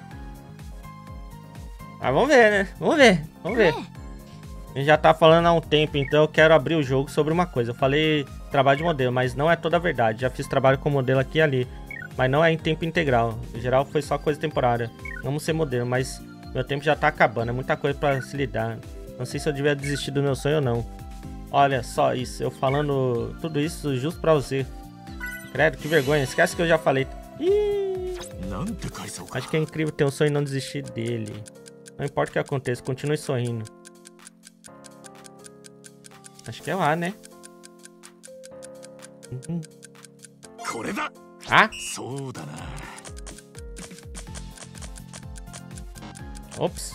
Mas vamos ver, né? Vamos ver, vamos ver. A gente já tá falando há um tempo, então eu quero abrir o jogo sobre uma coisa. Eu falei trabalho de modelo, mas não é toda a verdade. Já fiz trabalho com modelo aqui e ali, mas não é em tempo integral. Em geral foi só coisa temporária. Vamos ser modelo, mas meu tempo já tá acabando. É muita coisa pra se lidar. Não sei se eu devia desistir do meu sonho ou não. Olha só isso, eu falando tudo isso justo pra você. Credo, que vergonha. Esquece que eu já falei. Ih, acho que é incrível ter um sonho e não desistir dele. Não importa o que aconteça, continue sorrindo. Acho que é lá, né? Uhum. Ah? Ops.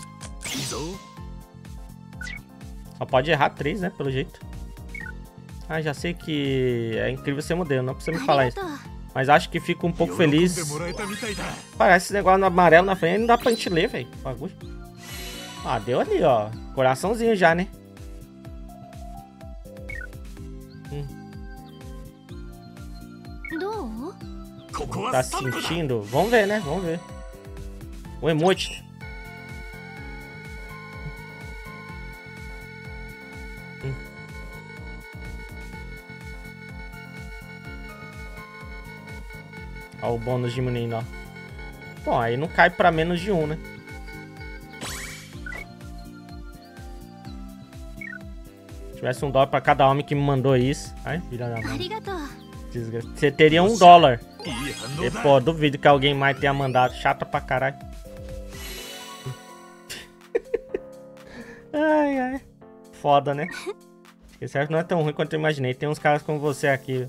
Só pode errar três, né? Pelo jeito. Ah, já sei que é incrível ser modelo, não precisa me falar isso. Mas acho que fico um pouco feliz. Parece esse negócio no amarelo na frente, não dá pra gente ler, velho. Bagulho. Ah, deu ali, ó. Coraçãozinho já, né? Hum. Tá sentindo? Vamos ver, né? Vamos ver. O emote. Hum. Ó, o bônus diminuindo, ó. Bom, aí não cai pra menos de um, né? Se tivesse um dólar pra cada homem que me mandou isso. Ai, filha da mãe. Você teria um dólar. E, pô, duvido que alguém mais tenha mandado. Chata pra caralho. Ai, ai. Foda, né? Esse certo não é tão ruim quanto eu imaginei. Tem uns caras como você aqui.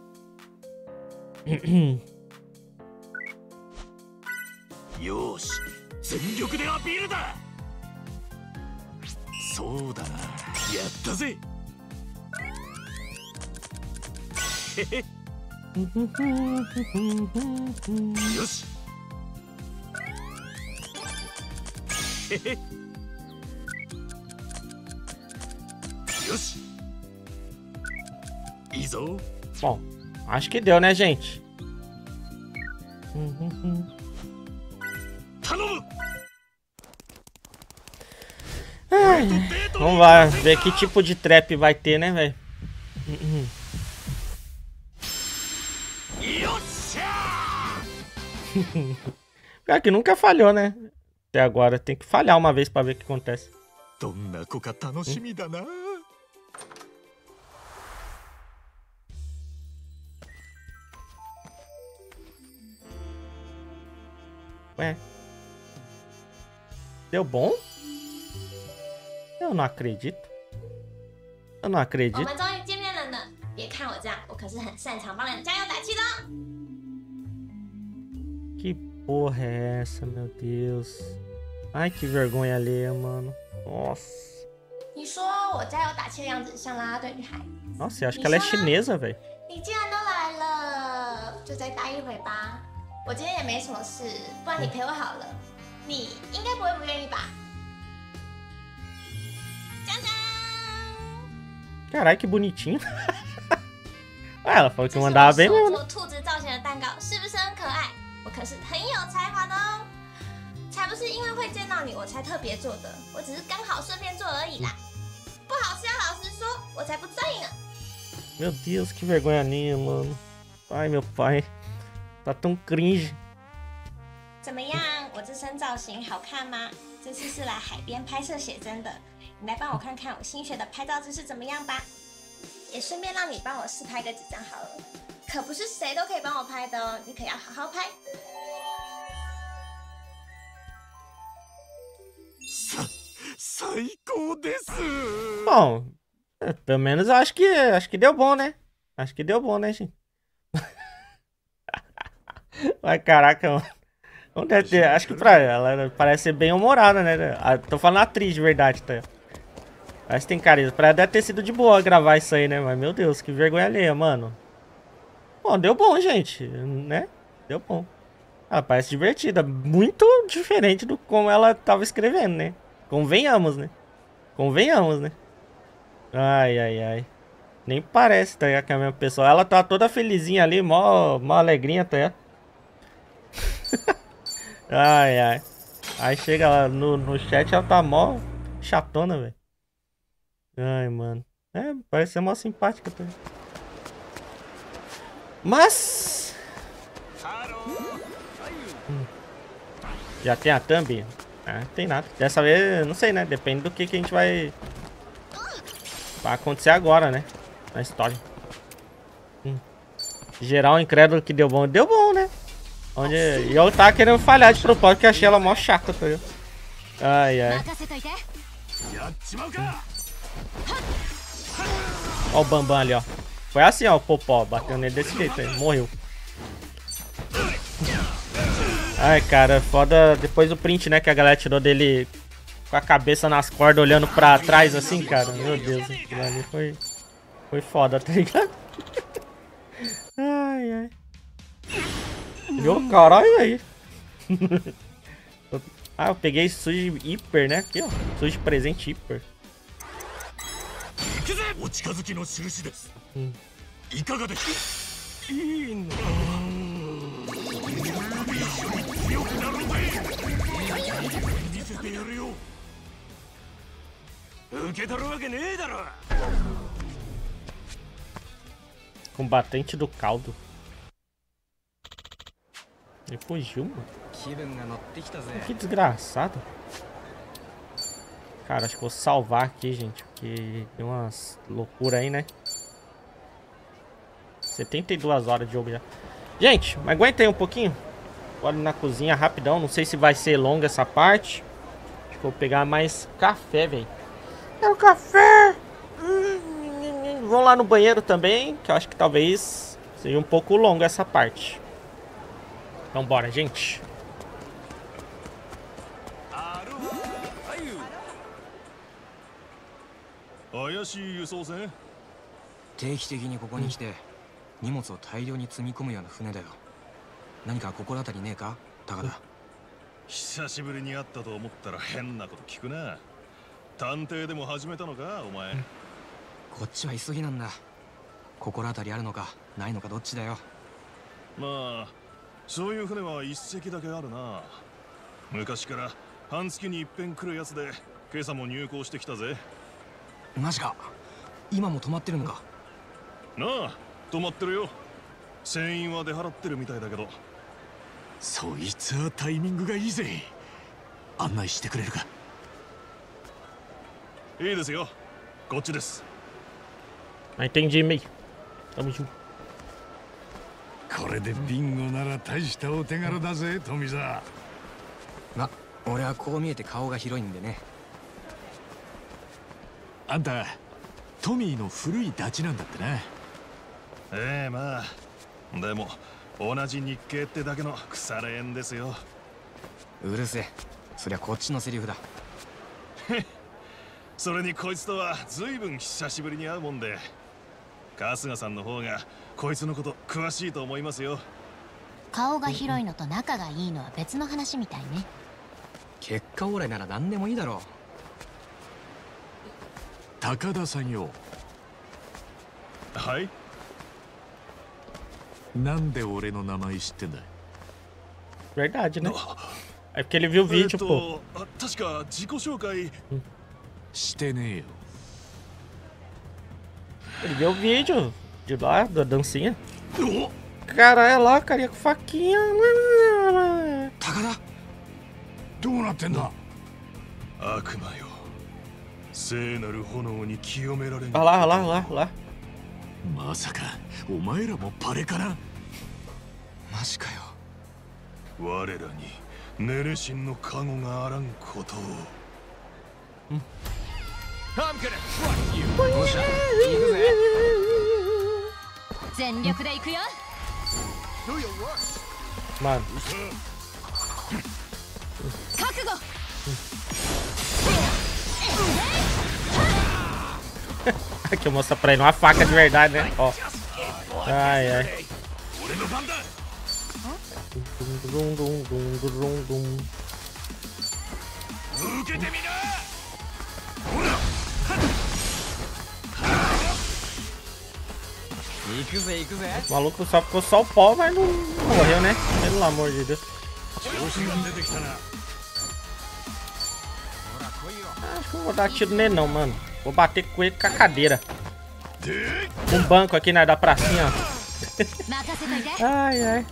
Bom, acho que deu, né, gente? Ai, vamos lá ver que tipo de trap vai ter, né, velho? Cara, que nunca falhou, né? Até agora. Tem que falhar uma vez pra ver o que acontece. Hum? Ué. Deu bom? Eu não acredito. Eu não acredito. Que porra é essa, meu Deus? Ai, que vergonha alheia, mano. Nossa. Nossa, eu acho que ela é chinesa, velho. 我今天也没什么事，不然你陪我好了。你应该不会不愿意吧？江江。 Caralho, que bonitinho. Ah, ela falou que mandava bem mesmo. 做兔子造型的蛋糕是不是很可爱？我可是很有才华的哦。才不是因为会见到你我才特别做的，我只是刚好顺便做而已啦。不好吃要老实说，我才不在意呢。 Meu Deus, que vergonha minha, mano. Ai, meu pai. Tá tão cringe. 怎么样？我这身造型好看吗？这次是来海边拍摄写真的，你来帮我看看我新学的拍照姿势怎么样吧？也顺便让你帮我试拍个几张好了，可不是谁都可以帮我拍的哦，你可要好好拍。 Bom, pelo menos eu acho que acho que deu bom, né? Acho que deu bom, né, gente? Mas caraca, mano. Não deve ter, acho que pra ela, ela parece ser bem humorada, né? Ah, tô falando atriz de verdade, tá? Acho que tem carisma. Pra ela deve ter sido de boa gravar isso aí, né? Mas meu Deus, que vergonha alheia, mano. Bom, deu bom, gente, né? Deu bom. Ela parece divertida. Muito diferente do como ela tava escrevendo, né? Convenhamos, né? Convenhamos, né? Ai, ai, ai. Nem parece, tá? Que é a mesma pessoa. Ela tá toda felizinha ali, mó, mó alegrinha, tá? Ai, ai. Aí chega lá no, no chat, ela tá mó chatona, velho. Ai, mano. É, parece ser mó simpática também. Mas... Hum. Já tem a thumb? Ah, não tem nada. Dessa vez, não sei, né? Depende do que, que a gente vai... Vai acontecer agora, né? Na história. Hum. Geral incrédulo que deu bom. Deu bom, né? Onde... E eu tava querendo falhar de propósito, porque achei ela mó chata, tá ligado? Ai, ai. Ó o Bambam ali, ó. Foi assim, ó, o Popó. Bateu nele desse jeito aí. Morreu. Ai, cara, foda. Depois do print, né, que a galera tirou dele com a cabeça nas cordas, olhando pra trás assim, cara. Meu Deus, aquilo ali foi... Foi foda, tá ligado? Ai, ai. Meu caralho aí. Ah, eu peguei suji hiper, né? Aqui, ó. Suji presente hiper. Hum. Combatente do caldo. Ele fugiu, mano. Que desgraçado. Cara, acho que vou salvar aqui, gente. Porque tem umas loucuras aí, né? setenta e duas horas de jogo já. Gente, mas aguenta aí um pouquinho. Bora na cozinha rapidão. Não sei se vai ser longa essa parte. Acho que vou pegar mais café, velho. Quero café! Vou lá no banheiro também. Que eu acho que talvez seja um pouco longa essa parte. Então bora, gente. 怪しい輸送船？ 定期的にここに来て荷物を大量に積み込むような船だよ。何か心当たりねえか、高田？ 久しぶりに会ったと思ったら変なこと聞くな。探偵でも始めたのか、お前？ こっちは急ぎなんだ。心当たりあるのかないのかどっちだよ。 まあそういう船は一隻だけあるな。昔から半月に一遍来るやつで今朝も入港してきたぜ。 マジか。今も止まってるのか。 なあ、止まってるよ。船員は出払ってるみたいだけど。そいつはタイミングがいいぜ。案内してくれるか。いいですよ。こっちです。 Entendi, meio. Tamo junto. これでビンゴなら大したお手柄だぜ、富澤。 ま、俺はこう見えて顔が広いんでね。 あんたトミーの古いダチなんだってな。ええ、まあでも同じ日系ってだけの腐れ縁ですよ。 うるせえ、そりゃこっちのセリフだ。 それにこいつとはずいぶん久しぶりに会うもんで、春日さんの方がこいつのこと詳しいと思いますよ。 顔が広いのと仲がいいのは別の話みたいね。 結果オーライなら何でもいいだろう。 高田さんよ。 はい。 なんで俺の名前知ってんだ？ Verdade, né? É porque ele viu o vídeo, pô. 確か自己紹介してねえよ。 Ele viu o vídeo de lá, da dancinha. Cara, é lá, carinha com faquinha. 高田、 どうなってんだ？ 悪魔よ。聖なる炎に清められん。 Olha lá, olha lá, olha lá, olha lá. まさかお前らもパレかな？ マジかよ。 我らにネレシンの加護があらんことを。 よっしゃ、行くぜ。 全力で行くよ。 Mano. 覚悟。 Aqui eu mostro pra ele uma faca de verdade, né? Ó. Ai, ai. Dum, dum, dum, dum, dum. O maluco só ficou só o pó, mas não morreu, né? Pelo amor de Deus. Acho que não vou dar tiro nele não, mano. Vou bater com ele com a cadeira. Um banco aqui, né? Da pracinha, ó. Ai, ai.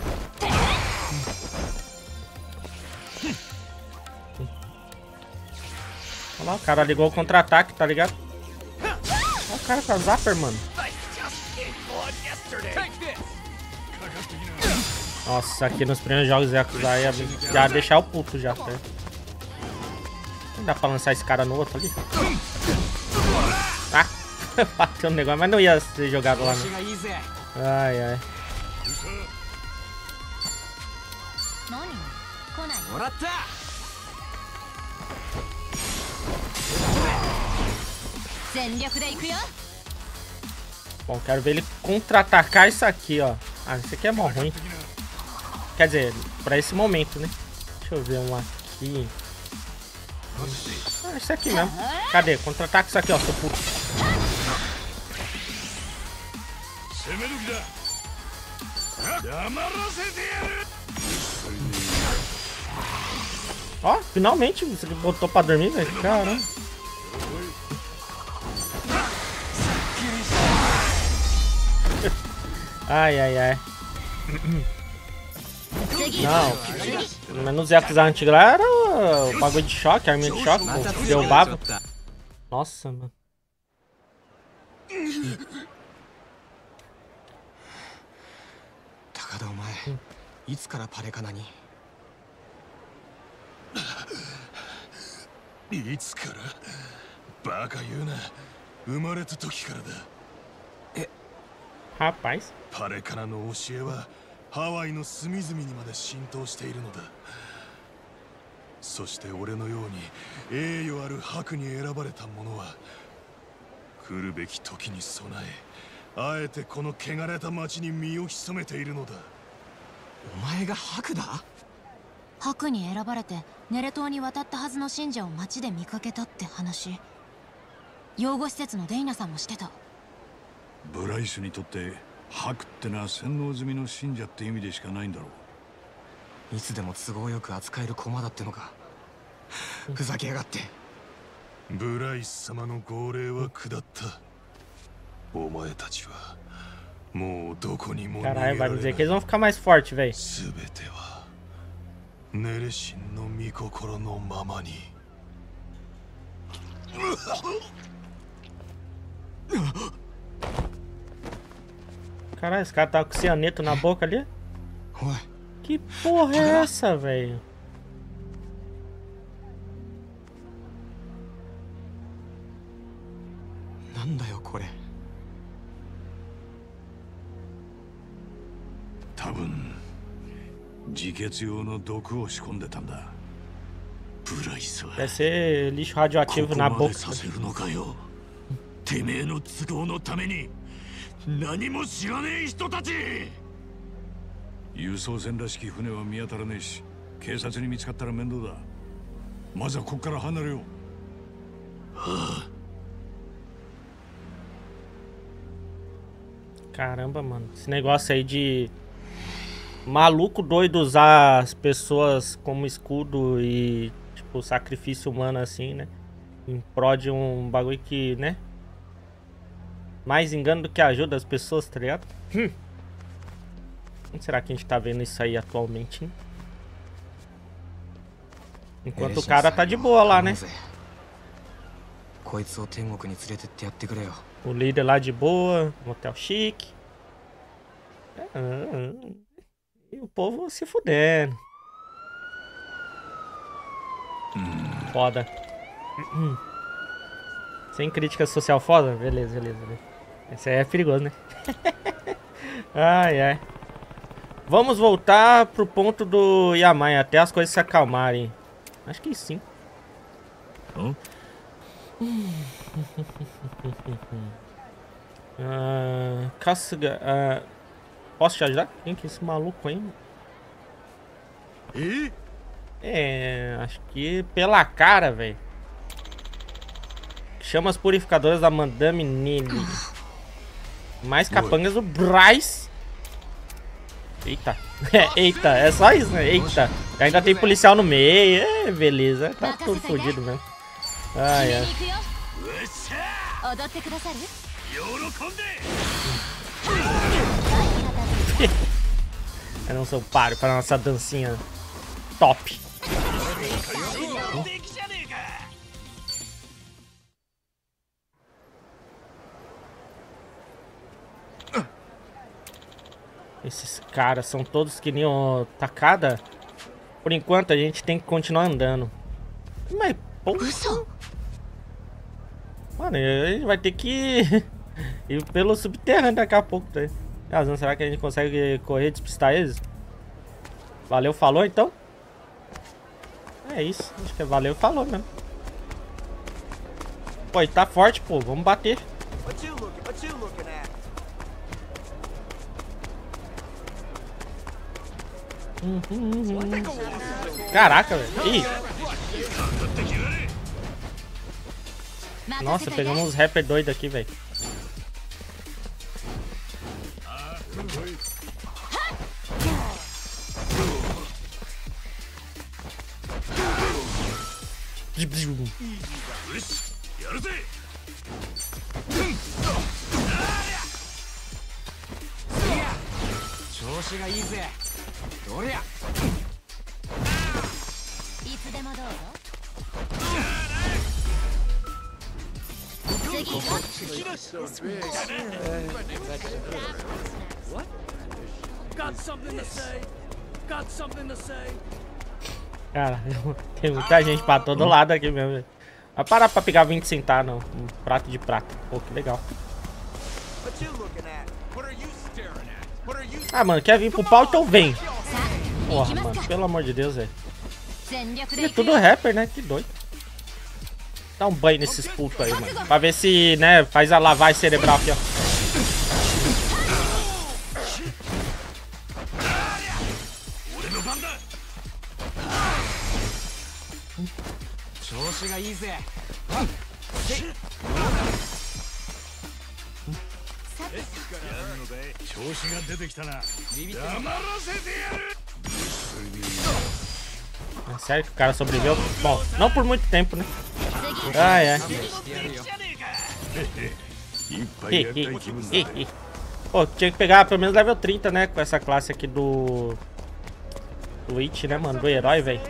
Olha lá, o cara ligou o contra-ataque, tá ligado? Olha o cara com a Zapper, mano. Nossa, aqui nos primeiros jogos Yakuza ia já deixar o puto já, certo? Não dá pra lançar esse cara no outro ali? Ah, bateu no negócio, mas não ia ser jogado lá, não. Ai, ai. Bom, quero ver ele contra-atacar isso aqui, ó. Ah, isso aqui é mó ruim. Quer dizer, pra esse momento, né? Deixa eu ver um aqui. Ah, isso aqui mesmo. Cadê? Contra-ataque isso aqui, ó, seu puto. Ó, finalmente você botou pra dormir, velho. Caramba. Ai, ai, ai. Não, mas nos Yakuza antigos lá era o bagulho de choque, arminha de choque, pô, derrubava. Nossa, mano. Takada, お前、いつからパレカナに？ いつから？バカ言うな。生まれた時からだ。 え、 Rapaz。 パレカナの教えはハワイの隅々にまで浸透しているのだ。そして俺のように栄誉ある白に選ばれた者は来るべき時に備え、あえてこの汚れた町に身を潜めているのだ。 お前が白だ？ 白に選ばれてネレ島に渡ったはずの信者を町で見かけたって話。養護施設のデイナさんもしてた。 ブライスにとって白ってのは洗脳済みの信者って意味でしかないんだろう。いつでも都合よく扱える駒だってのか。ふざけやがって。 ブライス様の号令は下った。お前たちはもうどこにも逃げられない。 Caralho, vai me dizer que eles vão ficar mais fortes, velho. 全てはネレシンの御心のままに。 Caralho, esse cara tá com cianeto na boca ali. Que porra é essa, velho? Nandayo, kore. 多分自決用の毒を仕込んでたんだ。ブライスは Deve ser lixo radioativo na boca. させるのかよ。てめえの都合のために何も知らねえ人たち。 輸送船らしき船は見当たらねえし、警察に見つかったら面倒だ。まずはここから離れよう。 Caramba, mano. Esse negócio aí de maluco doido usar as pessoas como escudo e, tipo, sacrifício humano assim, né? Em prol de um bagulho que, né? Mais engano do que ajuda as pessoas, tá ligado? Hum. Como será que a gente tá vendo isso aí atualmente, hein? Enquanto o cara tá de boa lá, né? O líder lá de boa, motel chique. Ah, e o povo se fudendo. Foda. Sem crítica social foda? Beleza, beleza, beleza. Esse aí é perigoso, né? Ai, ai. Vamos voltar pro ponto do Yamai até as coisas se acalmarem. Acho que sim. Hã? uh, Kasuga, uh, posso te ajudar? Quem que é esse maluco aí? E? É, acho que pela cara, velho. Chamas purificadoras da Madame Nili. Mais capangas do Bryce. Eita. É, eita, é só isso, né? Eita. Ainda tem policial no meio. É, beleza. Tá tudo fodido mesmo. Ai, ai. Eu não sou páreo para nossa dancinha top. Esses caras são todos que nem o Takada. Por enquanto a gente tem que continuar andando. Mas, porra. Mano, a gente vai ter que ir pelo subterrâneo daqui a pouco. Tá? Razão, será que a gente consegue correr e despistar eles? Valeu, falou então? É isso, acho que é valeu, falou mesmo. Pô, ele tá forte, pô, vamos bater. Uhum, uhum. Caraca, velho. Ih. Nossa, pegamos uns rapper doidos aqui, velho. Cara, tem muita gente pra todo lado aqui mesmo. Vai parar pra pegar vinte centavos, não. Um prato de prata. Pô, que legal. Ah, mano, quer vir pro pau? Então vem. Porra, mano, pelo amor de Deus, velho. É tudo rapper, né? Que doido. Dá um banho nesses putos aí, mano. Pra ver se, né, faz a lavagem cerebral aqui, ó. É sério que o cara sobreviveu? Bom, não por muito tempo, né? Ah, é. Pô, tinha que pegar pelo menos level trinta, né? Com essa classe aqui do... do It, né, mano? Do herói, velho.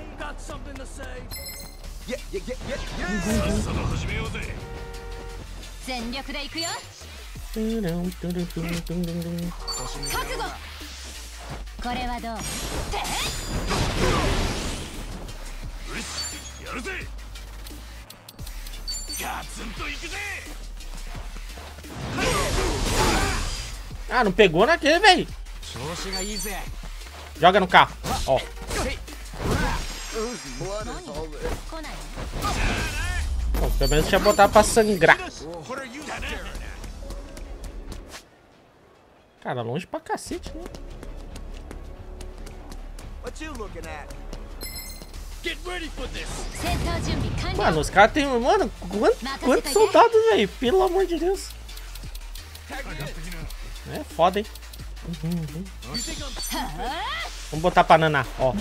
Ah, não pegou naquele, velho. Joga no carro. Ó. Bom, pelo menos tinha botado pra sangrar. Cara, longe pra cacete, né? Mano, os caras tem... Mano, quantos, quantos soldados, velho? Pelo amor de Deus. É foda, hein? Uhum, uhum. Vamos botar pra naná, ó.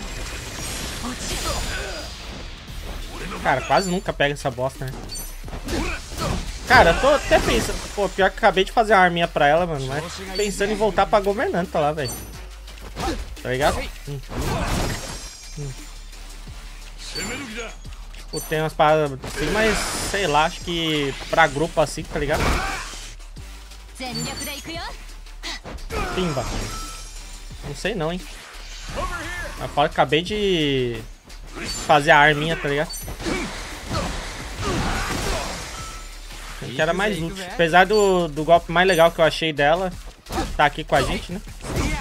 Cara, quase nunca pega essa bosta, né? Cara, eu tô até pensando... Pô, pior que acabei de fazer uma arminha pra ela, mano. Mas pensando em voltar pra governanta lá, velho. Tá ligado? Hum. Hum. Tipo, tem umas paradas assim, mas sei lá, acho que pra grupo assim, tá ligado? Pimba. Não sei não, hein? Mas fala que acabei de fazer a arminha, tá ligado? Que era mais útil. Apesar do, do golpe mais legal que eu achei dela, tá aqui com a gente, né?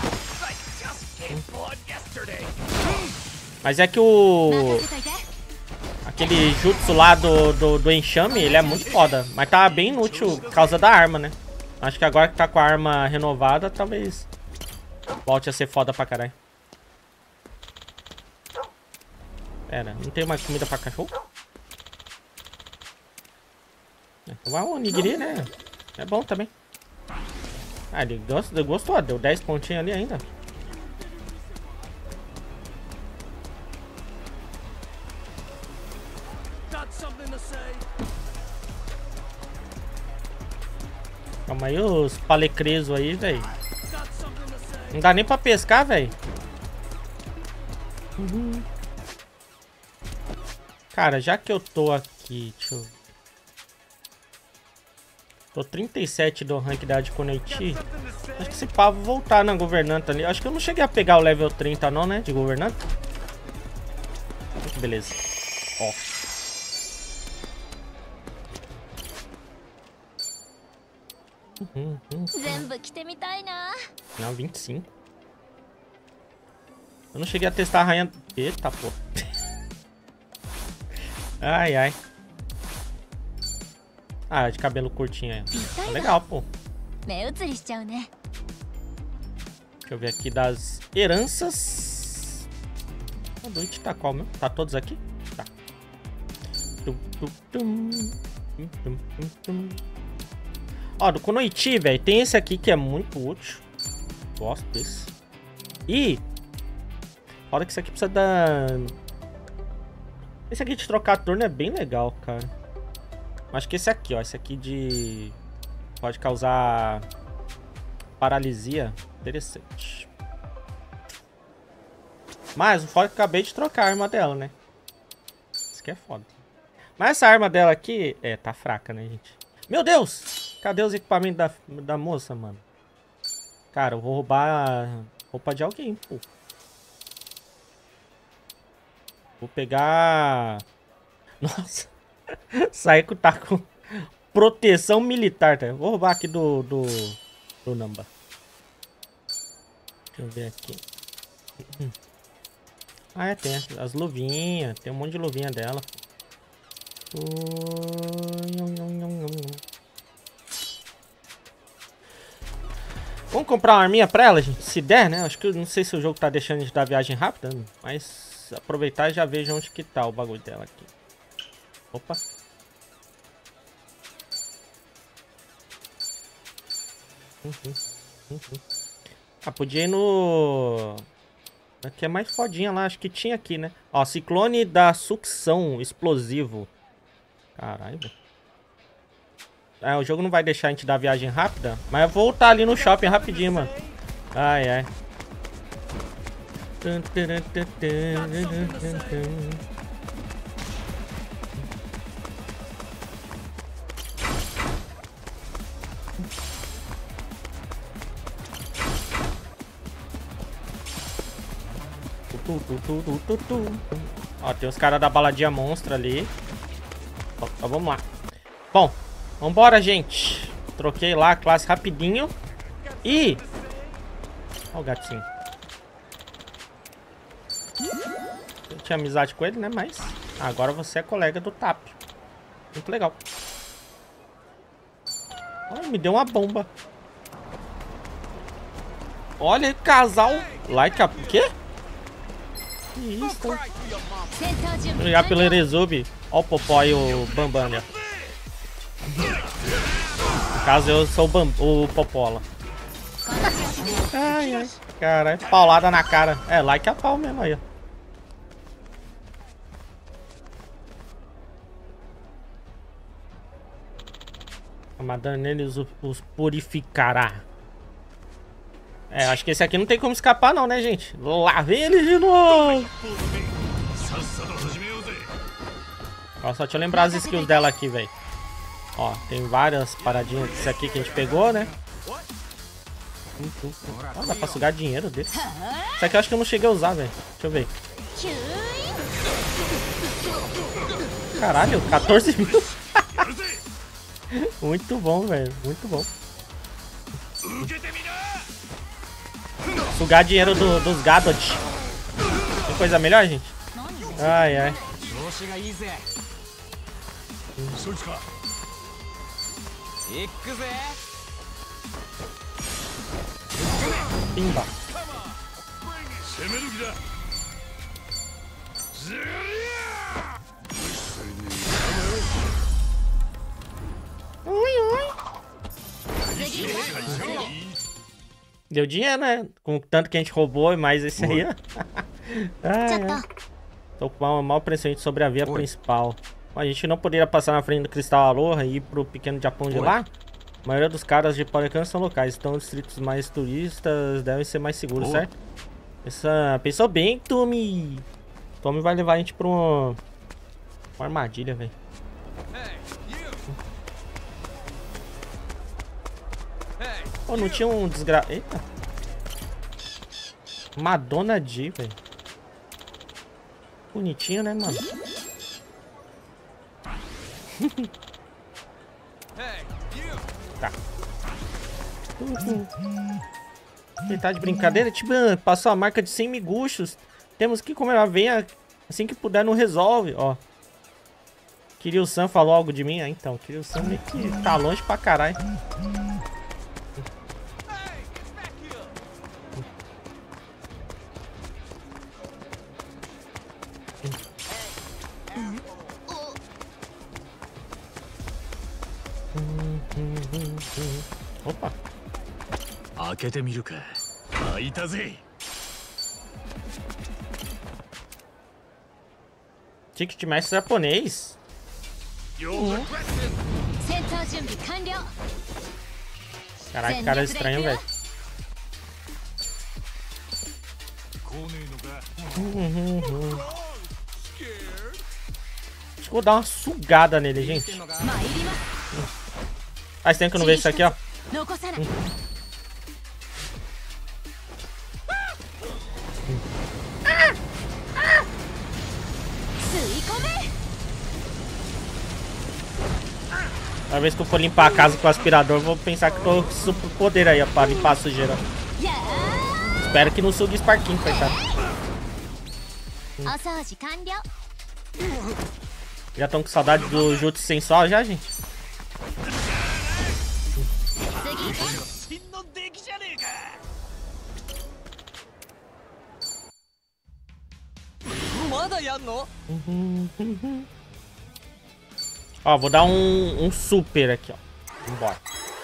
Mas é que o... Aquele jutsu lá do, do, do enxame, ele é muito foda. Mas tá bem inútil por causa da arma, né? Acho que agora que tá com a arma renovada, talvez volte a ser foda pra caralho. Pera, não tem mais comida pra cachorro? Vai um onigiri, né? É bom também. Ah, ele gostou, gostou, deu dez pontinhos ali ainda. Calma aí, os palecresos aí, velho. Não dá nem pra pescar, velho. Uhum. Cara, já que eu tô aqui, deixa eu... Tô trinta e sete do rank da de Kunoichi. Acho que esse pá vou voltar na governanta ali. Acho que eu não cheguei a pegar o level trinta não, né? De governanta. Beleza. Ó. Uhum, uhum. Não, vinte e cinco. Eu não cheguei a testar a rainha... Eita, pô. Ai, ai. Ah, de cabelo curtinho aí. Tá legal, pô. Deixa eu ver aqui das heranças. A do It tá qual, meu? Tá todos aqui? Tá. Ó, do Kunoichi, velho, tem esse aqui que é muito útil. Gosto desse. E... Fora que isso aqui precisa da... Esse aqui de trocar turno é bem legal, cara. Acho que esse aqui, ó. Esse aqui de... Pode causar... Paralisia. Interessante. Mas o foda é que eu acabei de trocar a arma dela, né? Isso aqui é foda. Mas essa arma dela aqui... É, tá fraca, né, gente? Meu Deus! Cadê os equipamentos da, da moça, mano? Cara, eu vou roubar roupa de alguém, pô. Vou pegar... Nossa. Saiko tá com proteção militar, tá? Vou roubar aqui do... Do, do Namba. Deixa eu ver aqui. Ah, é, tem as luvinhas. Tem um monte de luvinha dela. Vamos comprar uma arminha pra ela, gente? Se der, né? Acho que eu não sei se o jogo tá deixando a gente dar viagem rápida, mas aproveitar e já vejo onde que tá o bagulho dela aqui. Opa. Uhum, uhum. Ah, podia ir no... Aqui é mais fodinha lá, acho que tinha aqui, né? Ó, ciclone da sucção explosivo. Caralho. É, o jogo não vai deixar a gente dar viagem rápida, mas eu vou voltar ali no shopping rapidinho, mano. Ai, ai. Ó, tem os caras da baladinha monstra ali. Ó, então vamos lá. Bom, vambora, gente. Troquei lá a classe rapidinho. E... Ó o gatinho. Eu tinha amizade com ele, né? Mas agora você é colega do Tap. Muito legal. Ai, me deu uma bomba. Olha, casal... Like a... O quê? Que isso? Obrigado pelo Erezubi. Ó o Popó e o Bambam, né? No caso, eu sou o, Bam... o Popola. Ai, ai. Caralho, paulada na cara. É, like a pau mesmo aí, ó. A Madame neles os, os purificará. É, acho que esse aqui não tem como escapar não, né, gente? Lá vem ele de novo. Ó, só deixa eu lembrar as skills dela aqui, velho. Ó, tem várias paradinhas desse aqui que a gente pegou, né? Ó, dá pra sugar dinheiro desse. Isso aqui eu acho que eu não cheguei a usar, velho. Deixa eu ver. Caralho, quatorze mil. Muito bom, velho. Muito bom. Sugar dinheiro do, dos Gadot. Tem coisa melhor, gente? Ai, ai. Pimba. Ui, ui. Deu dinheiro, né? Com o tanto que a gente roubou e mais esse aí, ó. Ai, ai. Tô com uma mal presente sobre a via Oi. principal. A gente não poderia passar na frente do Cristal Aloha e ir pro pequeno Japão de Oi. lá? A maioria dos caras de Polycan são locais, então distritos mais turistas devem ser mais seguros, Oi. certo? Essa... Pensou bem, Tommy. Tommy vai levar a gente pra uma, uma armadilha, velho. Pô, oh, não tinha um desgra... Eita. Madonna G, velho. Bonitinho, né, mano? Tá. Uhum. Ele tá de brincadeira? Tipo, passou a marca de cem miguxos. Temos que comemorar. Venha assim que puder, não resolve. Ó. Kiryu-san falou algo de mim? Ah, então. Kiryu-san meio que tá longe pra caralho. Opa. Ticket mestre japonês? Uhum. Caraca, que cara estranho, velho. Uhum, uhum. Acho que vou dar uma sugada nele, gente. Faz tempo que eu não vejo isso aqui, ó. Hum. Cada vez que eu for limpar a casa com o aspirador, eu vou pensar que eu tô com super poder aí, ó, pra limpar a sujeira. Espero que não sugue o Sparking, coitado. Hum. Já estão com saudade do Jutsu sensual já, gente? Uhum, uhum. Ó, vou dar um, um super aqui, ó. Vambora.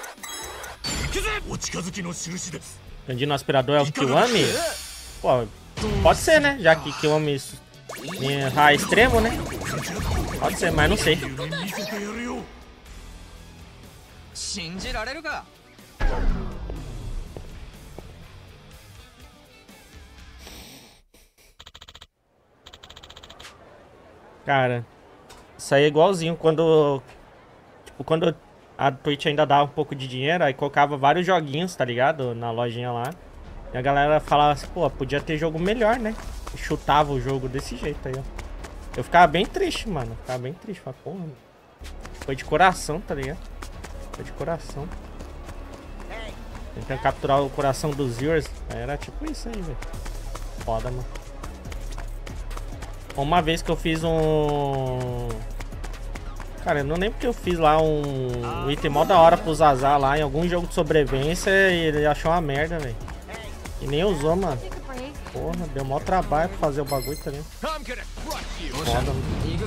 Entendi, no aspirador é o Kiwami? Pô, pode ser, né? Já que Kiwami é raio extremo, né? Pode ser, mas não sei. Cara, isso aí é igualzinho quando, tipo, quando a Twitch ainda dava um pouco de dinheiro, aí colocava vários joguinhos, tá ligado? Na lojinha lá. E a galera falava assim, pô, podia ter jogo melhor, né? E chutava o jogo desse jeito aí, ó. Eu ficava bem triste, mano. Ficava bem triste. Falava, porra, mano. Foi de coração, tá ligado? Foi de coração. Tentando capturar o coração dos viewers. Era tipo isso aí, velho. Foda, mano. Uma vez que eu fiz um... Cara, eu não lembro que eu fiz lá um, um item mó da hora pro Zazar lá em algum jogo de sobrevivência e ele achou uma merda, velho. E nem usou, mano. Porra, deu maior trabalho pra fazer o bagulho também. Foda, mano.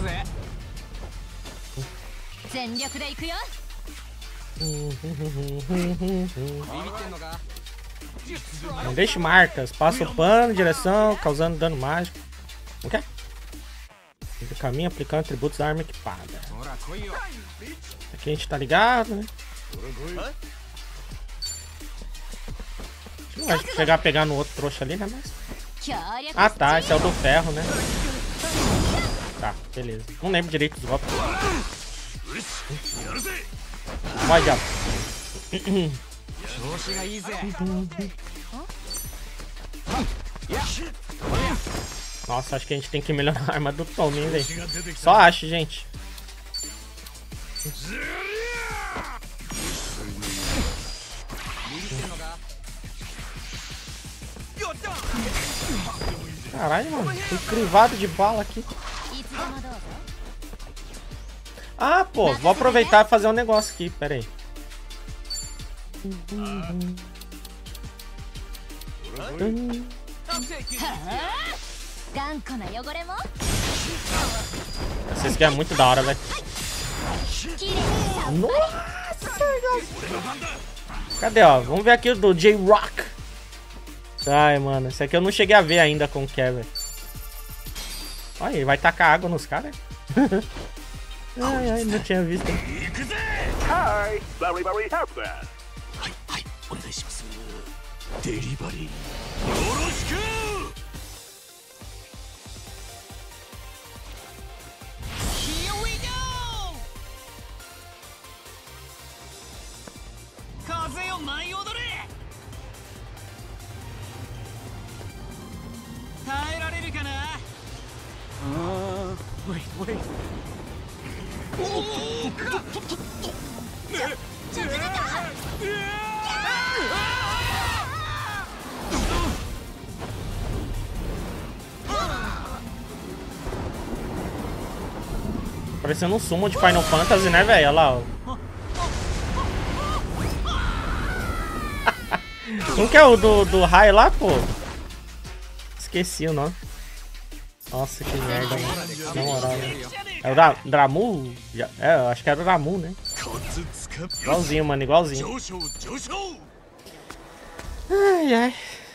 Não deixe marcas. Passa o pano, direção, causando dano mágico. O quê? Do caminho aplicando atributos da arma equipada. Aqui a gente tá ligado, né? Não vai chegar a pegar no outro trouxa ali, né? Mas... Ah tá, esse é o do ferro, né? Tá, beleza. Não lembro direito dos golpes. Vai, diabo. Nossa, acho que a gente tem que melhorar a arma do Tommy, hein, velho. Só acho, gente. Caralho, mano. Fui crivado de bala aqui. Ah, pô. Vou aproveitar e fazer um negócio aqui. Pera aí. Esse aqui é muito da hora, velho. Nossa! Cadê, ó? Vamos ver aqui o do J-Rock. Ai, mano. Esse aqui eu não cheguei a ver ainda como que é, velho. Olha, ele vai tacar água nos caras. Ai, ai, não tinha visto. Hi, very, very happy. Hi, hi, onegaishimasu. Delivery. Yoroshiku! Here we go! Kaze o mai odore! Taerareru kana? Ah, wait, wait. Parecendo um sumo de Final Fantasy, né, velho? Olha lá, ó. Como que é o do, do raio lá, pô? Esqueci o nome. Nossa, que merda, mano. Na moral, né? É o Dra Dramu? É, eu acho que era o Dramu, né? Igualzinho, mano, igualzinho. Ai, ai.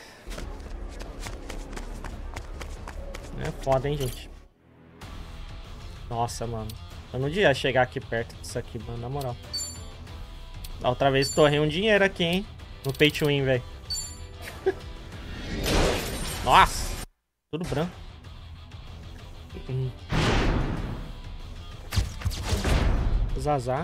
É foda, hein, gente. Nossa, mano. Eu não devia chegar aqui perto disso aqui, mano, na moral. Da outra vez torrei um dinheiro aqui, hein? No pay to win, velho. Nossa! Tudo branco. Hum. Zazar.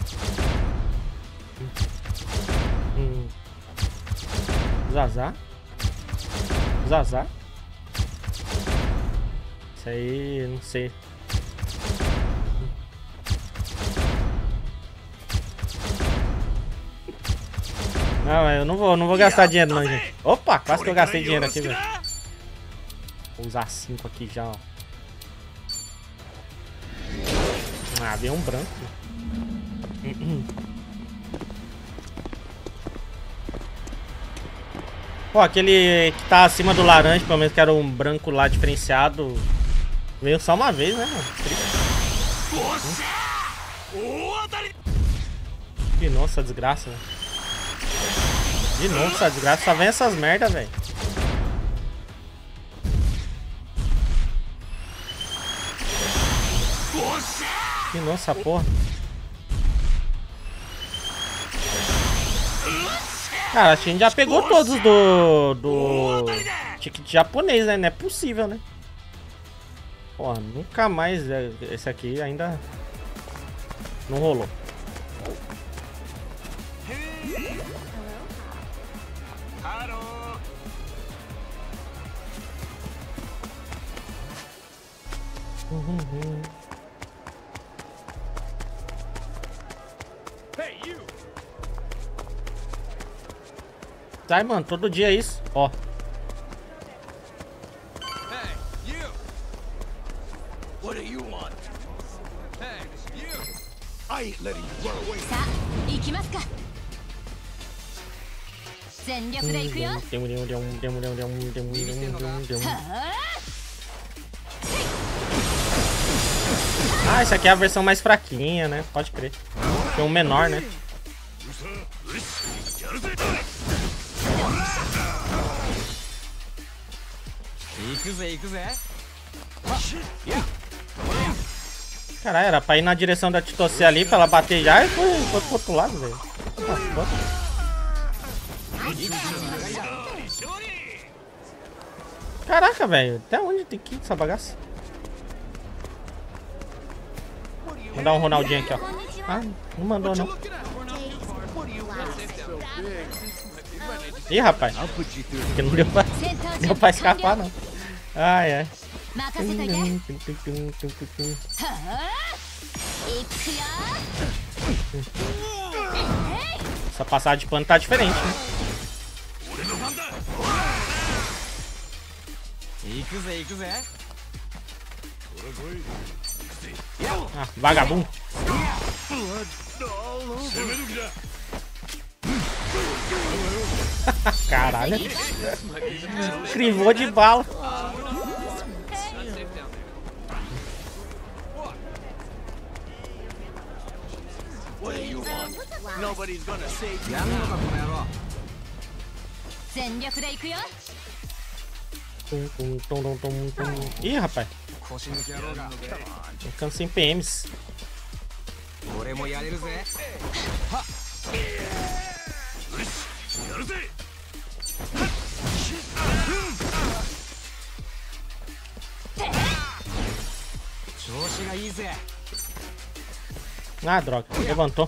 Hum. Zazar. Zazar. Isso aí, não sei. Não, eu não vou, não vou gastar dinheiro não, gente. Opa, quase que eu gastei dinheiro aqui, velho. Vou usar cinco aqui já, ó. Ah, veio um branco. Pô, aquele que tá acima do laranja, pelo menos que era um branco lá diferenciado, veio só uma vez, né, mano? De novo essa desgraça, velho. De novo essa desgraça. Só vem essas merda, velho. Que nossa porra. Cara, acho que a gente já pegou todos do... Do... ticket japonês, né? Não é possível, né? Porra, nunca mais esse aqui ainda não rolou. Uhum. Sai, mano, todo dia é isso, ó. What do you want? Hey, you! I ain't letting you run away. Ah, essa aqui é a versão mais fraquinha, né? Pode crer. Tem um menor, né? Caralho, era pra ir na direção da Chitose ali, pra ela bater já e foi, foi pro outro lado, velho. Caraca, velho. Até onde tem que ir essa bagaça? Vou dar um Ronaldinho aqui, ó. Ah, não mandou, não. Ih, rapaz. Que não deu pra, deu pra escapar, não. Ai, ai. Essa passada de pano tá diferente, né? Ah, vagabundo. Caralho. Crivou de bala. Ih, rapaz. Tô ficando sem P Ms. Ah, droga. Levantou.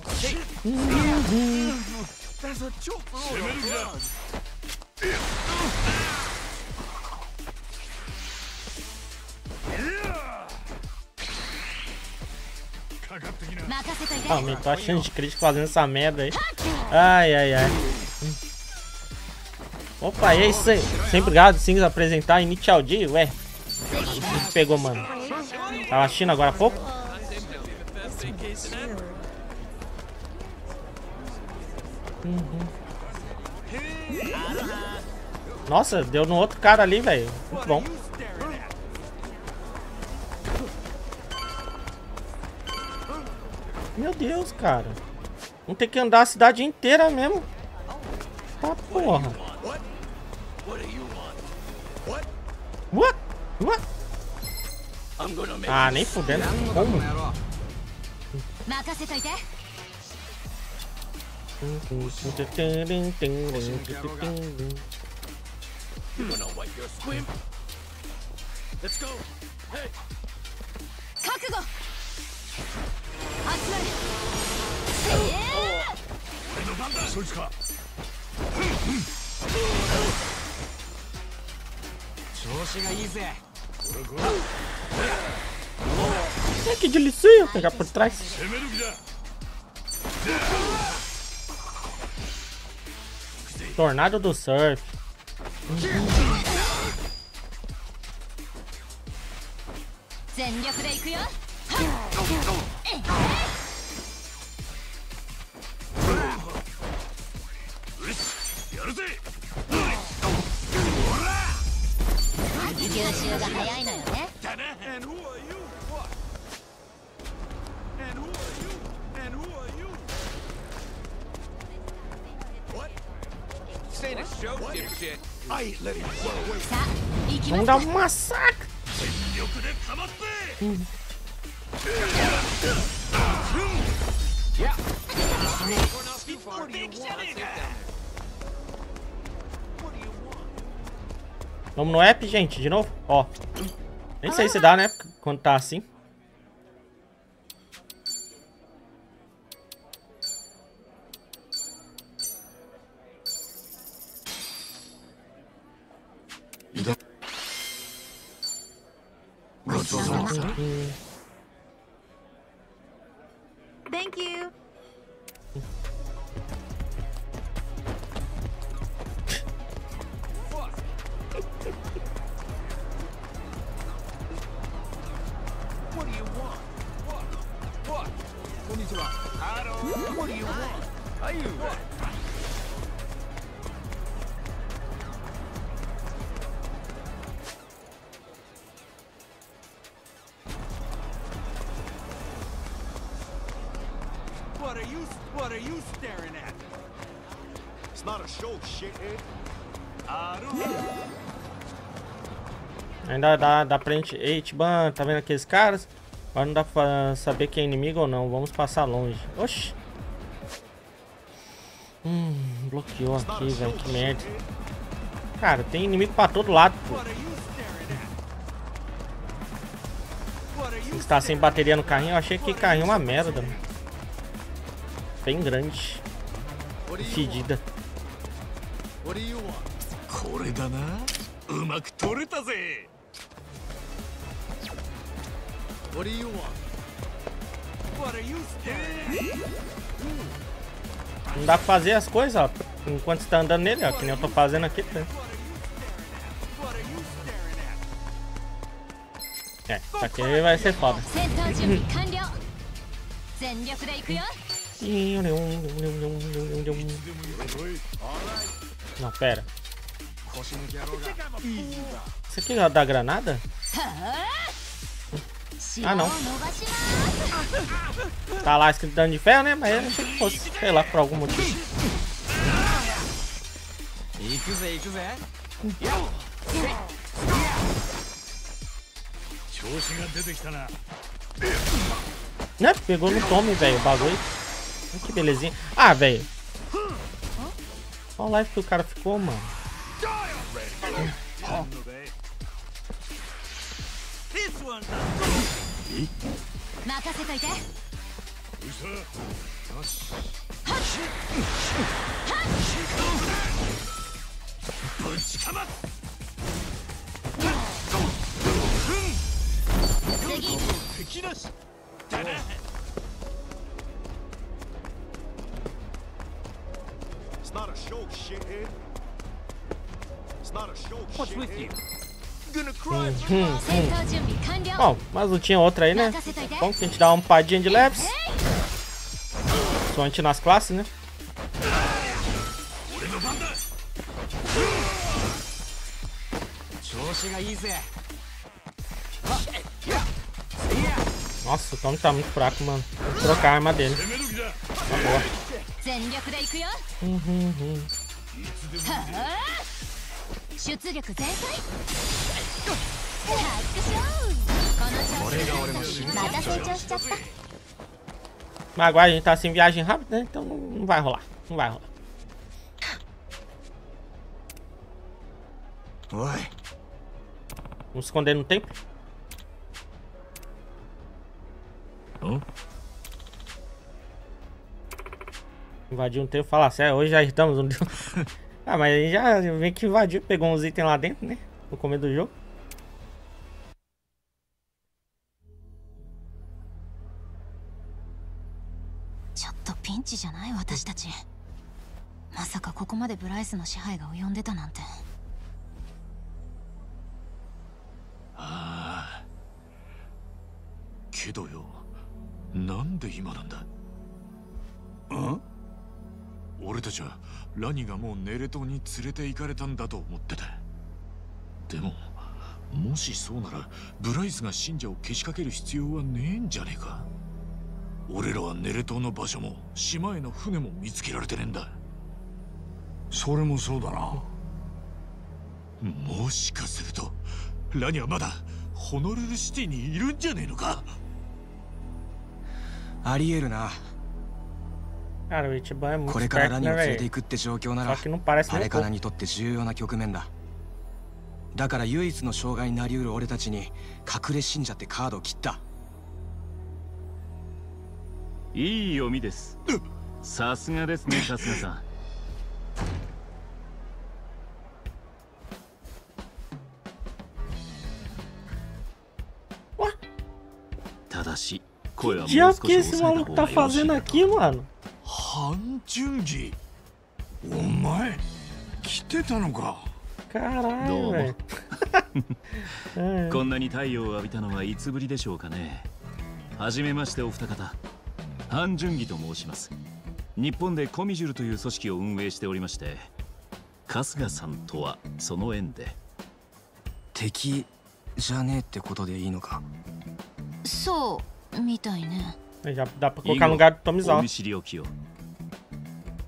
Ah, aumentou a chance de crítico fazendo essa merda aí. Ai, ai, ai. Opa, e é isso aí. Sempre obrigado, sim, apresentar Initial D. Ué, o que pegou, mano? Tava assistindo agora há pouco? Uhum. Nossa, deu no outro cara ali, velho. Muito bom. Meu Deus, cara. Vamos ter que andar a cidade inteira mesmo. Tá, porra. What? What? Ah, nem fudendo. Como? É que delícia, pegar por trás. Tornado do surf. Vamos dar um massacre. Hum. Vamos no app, gente, de novo? Ó. Nem sei se dá, né? Quando tá assim. Thank you. What are you staring at? It's not a show, shithead. I don't know. Ainda dá, dá pra gente... Ei, Tiban, tá vendo aqueles caras? Agora não dá pra saber quem é inimigo ou não. Vamos passar longe. Oxi. Hum, bloqueou aqui, velho. Que merda. Cara, tem inimigo pra todo lado, pô. Está sem bateria no carrinho. Eu achei que carrinho é uma merda, mano. Bem grande. Fedida. これだな。うまく取れたぜ。 What do you want? What are you staring at? Não dá pra fazer as coisas, ó. Enquanto você tá andando nele, ó. Que nem eu tô fazendo aqui, tá? É, isso aqui vai ser foda. Não, pera. Isso aqui é da granada? Ah, não. Tá lá escrito dano de ferro, né? Mas eu não sei que fosse, sei lá, por algum motivo. Né? Pegou no tome, velho, o bagulho. Que belezinha. Ah, velho. Olha o life que o cara ficou, mano. It's not a show, shithead. It's not a show, What's with you? Gonna cry. Hum, hum. Bom, mas não tinha outra aí, né? Bom que a gente dá uma padinha de leves. Somente nas classes, né? Nossa, o Tommy tá muito fraco, mano. Vou trocar a arma dele. Tá boa. Hum, hum, hum. Mas agora a gente tá sem viagem rápida, né? Então não vai rolar. Não vai rolar. Oi. Vamos se esconder no templo? Hã? Invadir um templo, fala sério, hoje já estamos no... Ah, mas aí já vem que invadiu, pegou uns itens lá dentro, né? No começo do jogo. ああ。けどよ、なんで今なんだ？ん？俺たちはラニがもうネレ島に連れて行かれたんだと思ってた。でももしそうならブライスが信者をけしかける必要はねえんじゃねえか。俺らはネレ島の場所も島への船も見つけられてねえんだ。それもそうだな。もしかするとラニはまだホノルルシティにいるんじゃねえのか。 ありえるな。 Cara, o Ichiban é muito これから esperto, ラニ né, を連れ velho? ていくって状況なら Só que não parece あ nem れ um から pouco. にとって重要な局面だ。だから唯一の障害になりうる俺たちに隠れ信者ってカードを切った。 いい読みです。さすがですね、春日さん。ただし、声はもう Diabo 少 que し esse 抑えた maluco 方 tá がよろしい fazendo かと。 aqui, mano? 半純義、お前来てたのか。 Caralho, どうも velho. É. こんなに太陽を浴びたのはいつぶりでしょうかね。はじめましてお二方。ハン・ジュンギと申します。日本でコミジュルという組織を運営しておりまして、春日さんとはその縁で。 敵じゃねえってことでいいのか。 そうみたいね。 Já dá pra colocar no lugar do お Tomizal. 見知りおきを。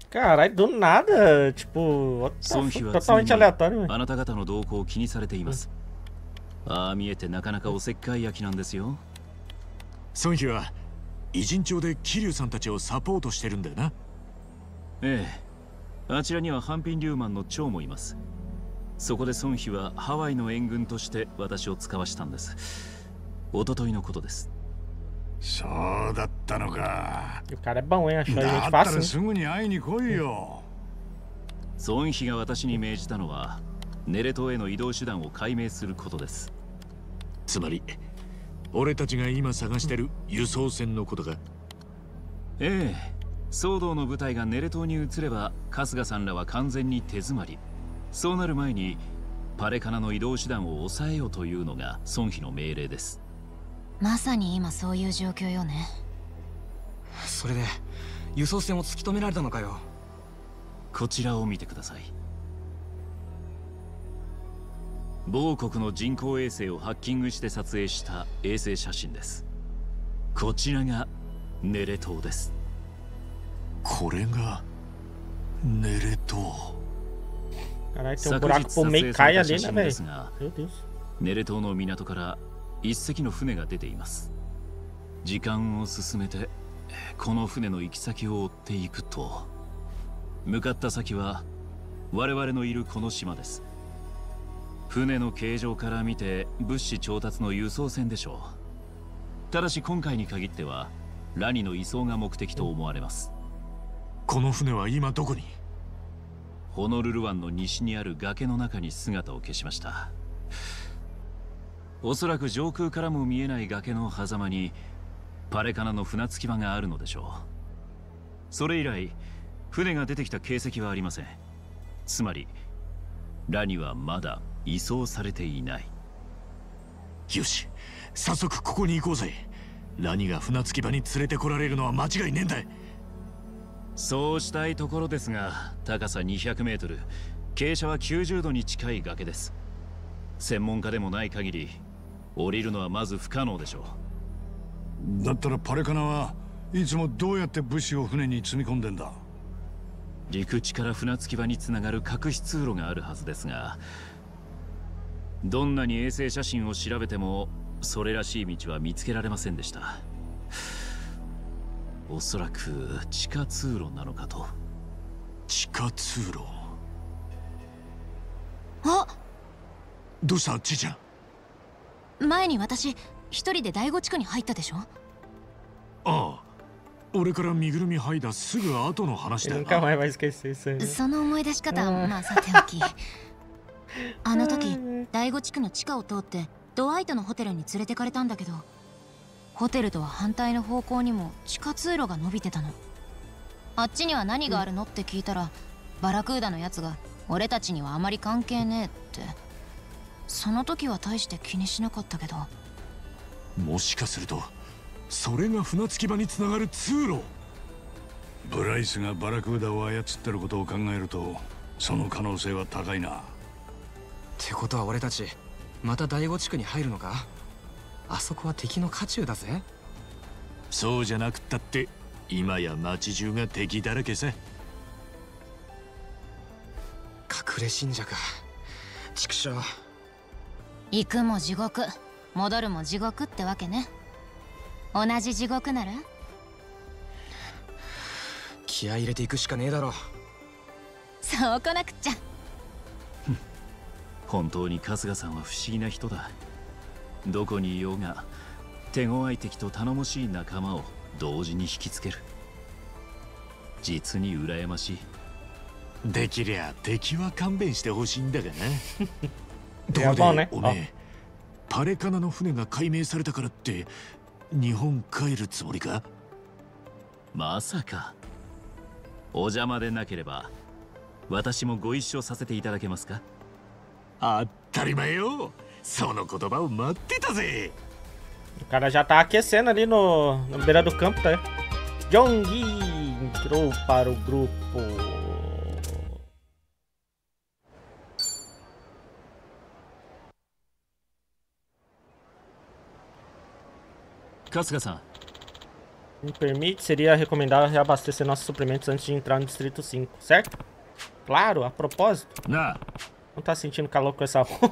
Caralho, do nada, tipo, what the fuck, totalmente aleatório, あなた方の動向を気にされています。ああ見えてなかなかおせっかい焼きなんですよ。 孫妃は偉人帳で桐生さんたちをサポートしてるんだよな。 ええ、あちらにはハンピン・リューマンの長もいます。そこで孫妃はハワイの援軍として私を使わしたんです。一昨日のことです。 そうだったのか。 O cara é bom, hein? Achou a だ gente ったら fácil. すぐに会いに来いよ。 孫妃が私に命じたのはネレ島への移動手段を解明することです。 つまり俺たちが今探してる輸送船のことか。 ええ、騒動の舞台がネレ島に移れば春日さんらは完全に手詰まり、そうなる前にパレカナの移動手段を抑えようというのが孫妃の命令です。 まさに今そういう状況よね。 それで輸送船を突き止められたのかよ。 こちらを見てください。某国の人工衛星をハッキングして撮影した衛星写真です。こちらがネレ島です。 これがネレ島。 Caralho, tem um buraco por meio cai ali, né, velho? Meu Deus. ネレ島の港から一隻の船が出ています。時間を進めてこの船の行き先を追っていくと、向かった先は我々のいるこの島です。船の形状から見て物資調達の輸送船でしょう。ただし今回に限ってはラニの移送が目的と思われます。 この船は今どこに？ ホノルル湾の西にある崖の中に姿を消しました。おそらく上空からも見えない崖の狭間にパレカナの船着き場があるのでしょう。それ以来船が出てきた形跡はありません。つまりラニはまだ移送されていない。 よし、早速ここに行こうぜ。ラニが船着き場に連れてこられるのは間違いねえんだ。 そうしたいところですが、高さにひゃくメートル、傾斜はきゅうじゅうどに近い崖です。専門家でもない限り降りるのはまず不可能でしょう。だったらパレカナはいつもどうやって物資を船に積み込んでんだ？ 陸地から船着き場につながる隠し通路があるはずですが、どんなに衛星写真を調べてもそれらしい道は見つけられませんでした。おそらく地下通路なのかと。 地下通路。 あ、 どうしたちいちゃん。前に私一人で第五地区に入ったでしょ。ああ、俺から身ぐるみ剥いだすぐ後の話だよな。 その思い出し方はまあさておき。あの時第五地区の地下を通ってドワイトのホテルに連れてかれたんだけど、ホテルとは反対の方向にも地下通路が伸びてたの。あっちには何があるのって聞いたら、バラクーダのやつが俺たちにはあまり関係ねえって。その時は大して気にしなかったけど。 もしかするとそれが船着き場につながる通路。 ブライスがバラクーダを操ってることを考えるとその可能性は高いな。 ってことは俺たちまた第五地区に入るのか？あそこは敵の渦中だぜ。 そうじゃなくったって今や町中が敵だらけさ。 隠れ信者か。畜生。 行くも地獄、戻るも地獄ってわけね。同じ地獄なら気合い入れていくしかねえだろ。 そうこなくっちゃ。 本当に春日さんは不思議な人だ。どこにいようが手強い敵と頼もしい仲間を同時に引きつける。実に羨ましい。 できりゃ敵は勘弁してほしいんだがな。どうでおめえ、パレカナの船が解明されたからって日本帰るつもりか？ まさか。お邪魔でなければ私もご一緒させていただけますか？ 当たり前よ。その言葉を待ってたぜ。 O cara já tá aquecendo ali no, na beira do campo, tá? Jonggi entrou para o grupo. 春日さん、 Me permite, seria recomendável reabastecer nossos suprimentos antes de entrar no Distrito cinco, certo? Claro, a propósito. Na. Não tá sentindo calor com essa roupa?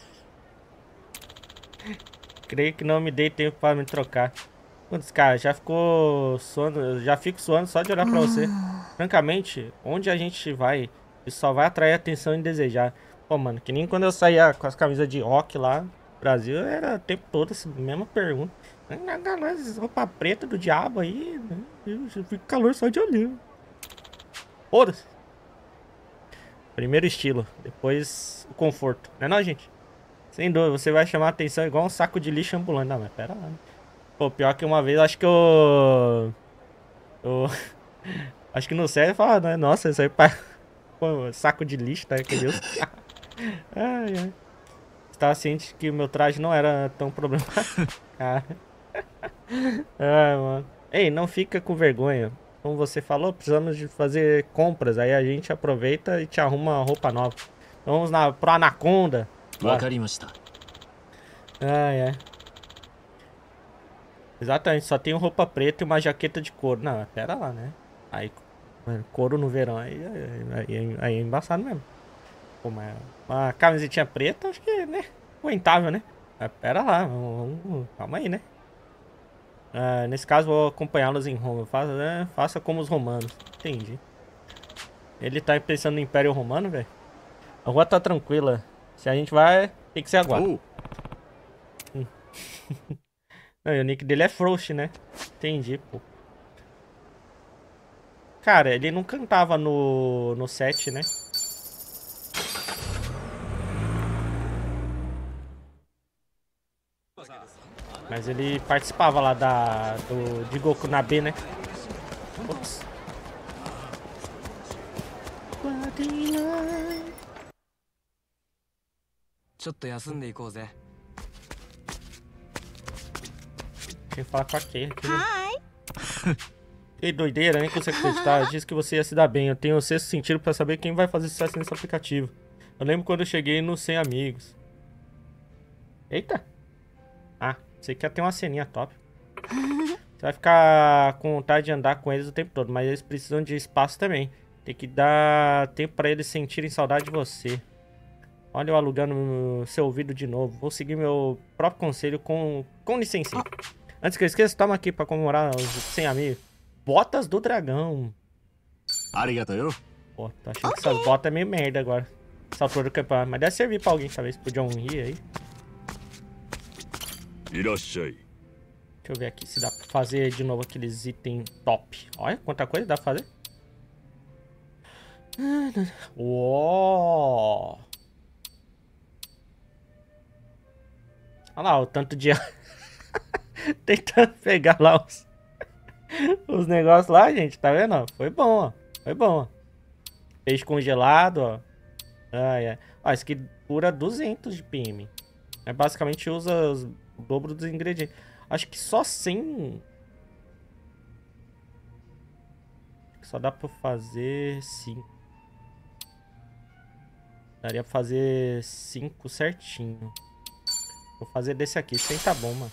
Creio que não me dei tempo para me trocar. Putz, cara, já ficou suando, já fico suando só de olhar pra você. Francamente, onde a gente vai, isso só vai atrair atenção indesejada. Pô, mano, que nem quando eu saía com as camisas de rock lá no Brasil, era o tempo todo essa mesma pergunta. Roupa preta do diabo aí, né? Eu já fico calor só de olhar. Foda-se. Primeiro estilo, depois o conforto, não é não, gente? Sem dúvida, você vai chamar a atenção igual um saco de lixo ambulante. Não, mas pera lá, né? Pô, pior que uma vez, acho que eu... eu... acho que no sério eu falo, né? Nossa, isso aí é Pô, saco de lixo, tá? Que Deus. Ai, ai. Estava ciente que o meu traje não era tão problemático. Cara. Ai, mano. Ei, não fica com vergonha. Como você falou, precisamos de fazer compras. Aí a gente aproveita e te arruma uma roupa nova. Vamos na, pro Anaconda. Ai, ai. Exatamente, só tenho roupa preta e uma jaqueta de couro. Não, pera lá, né? Aí, mano, couro no verão, aí, aí, aí, aí é embaçado mesmo. Pô, mas uma camisetinha preta, acho que, né? Aguentável, né? Mas pera lá, vamos, vamos, calma aí, né? Ah, nesse caso, vou acompanhá-los em Roma. Faça, né? Faça como os romanos. Entendi. Ele tá pensando no Império Romano, velho? A rua tá tranquila. Se a gente vai, tem que ser agora. Uh. Hum. Não, e o nick dele é Frost, né? Entendi, pô. Cara, ele não cantava no, no set, né? Mas ele participava lá da, do, de Goku na B, né? Ops. Quem fala com a Kay aqui, né? Que doideira, nem consigo acreditar. Disse que você ia se dar bem. Eu tenho o sexto sentido pra saber quem vai fazer sucesso nesse aplicativo. Eu lembro quando eu cheguei no Sem Amigos. Eita! Ah, você quer ter uma ceninha top. Você vai ficar com vontade de andar com eles o tempo todo, mas eles precisam de espaço também. Tem que dar tempo pra eles sentirem saudade de você. Olha eu alugando seu ouvido de novo. Vou seguir meu próprio conselho com, com licença. Antes que eu esqueça, toma aqui pra comemorar os Sem Amigos. Botas do dragão. Arigato, eu. Pô, tô achando que essas botas é meio merda agora. Essa altura do campeonato. Mas deve servir pra alguém, talvez. Pro John Lee aí. Deixa eu ver aqui se dá pra fazer de novo aqueles itens top. Olha quanta coisa dá pra fazer. Uou. Olha lá o tanto de... Tentando pegar lá os... os negócios lá, gente. Tá vendo? Ó? Foi bom, ó. Foi bom, ó. Peixe congelado, ó. Ai, ai. Ó, isso aqui dura duzentos de P M. É, basicamente usa os... o dobro dos ingredientes. Acho que só cem... Só dá pra fazer cinco. Daria pra fazer cinco certinho. Vou fazer desse aqui. cem tá bom, mano.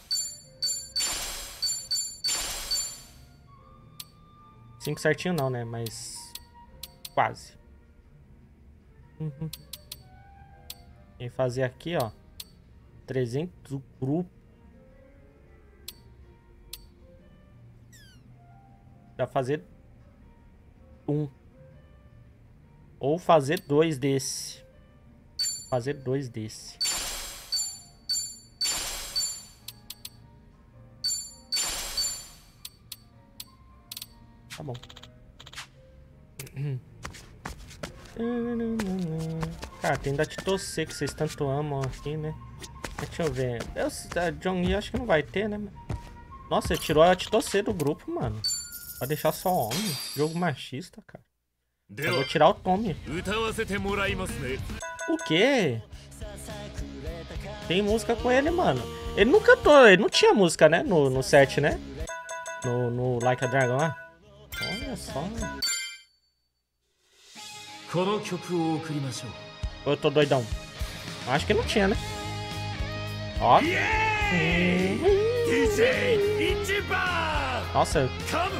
cinco certinho não, né? Mas... quase. Uhum. E fazer aqui, ó. trezentos grupo. Dá pra fazer um. Ou fazer dois desse. Fazer dois desse. Tá bom. Cara, tem da Titocê que vocês tanto amam aqui, né? Deixa eu ver. Eu, a John Lee acho que não vai ter, né? Nossa, ele tirou a Titocê do grupo, mano. Vai deixar só homem. Jogo machista, cara. Eu vou tirar o Tommy. O quê? Tem música com ele, mano. Ele não cantou, ele não tinha música, né? No, no set, né? No, no Like a Dragon lá. Olha só. Ou eu tô doidão? Acho que não tinha, né? Ó. Yeah! Nossa.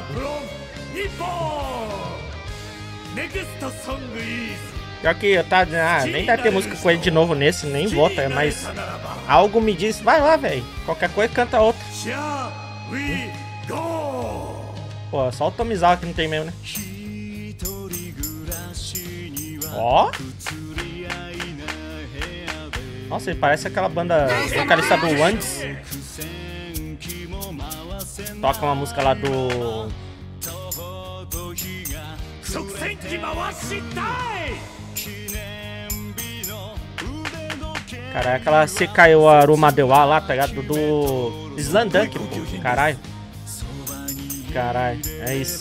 Pior que eu tá ah, nem deve ter música com ele de novo nesse, nem vota, mas algo me diz, vai lá, velho. Qualquer coisa canta outra. Hum. Pô, só o Tomizawa que não tem mesmo, né? Ó. Nossa, ele parece aquela banda vocalista do Wands. Toca uma música lá do... Cara, é aquela Sekai Aruma Dewa lá, tá ligado? Do Slandunk, pô. Caralho. Caralho, é isso.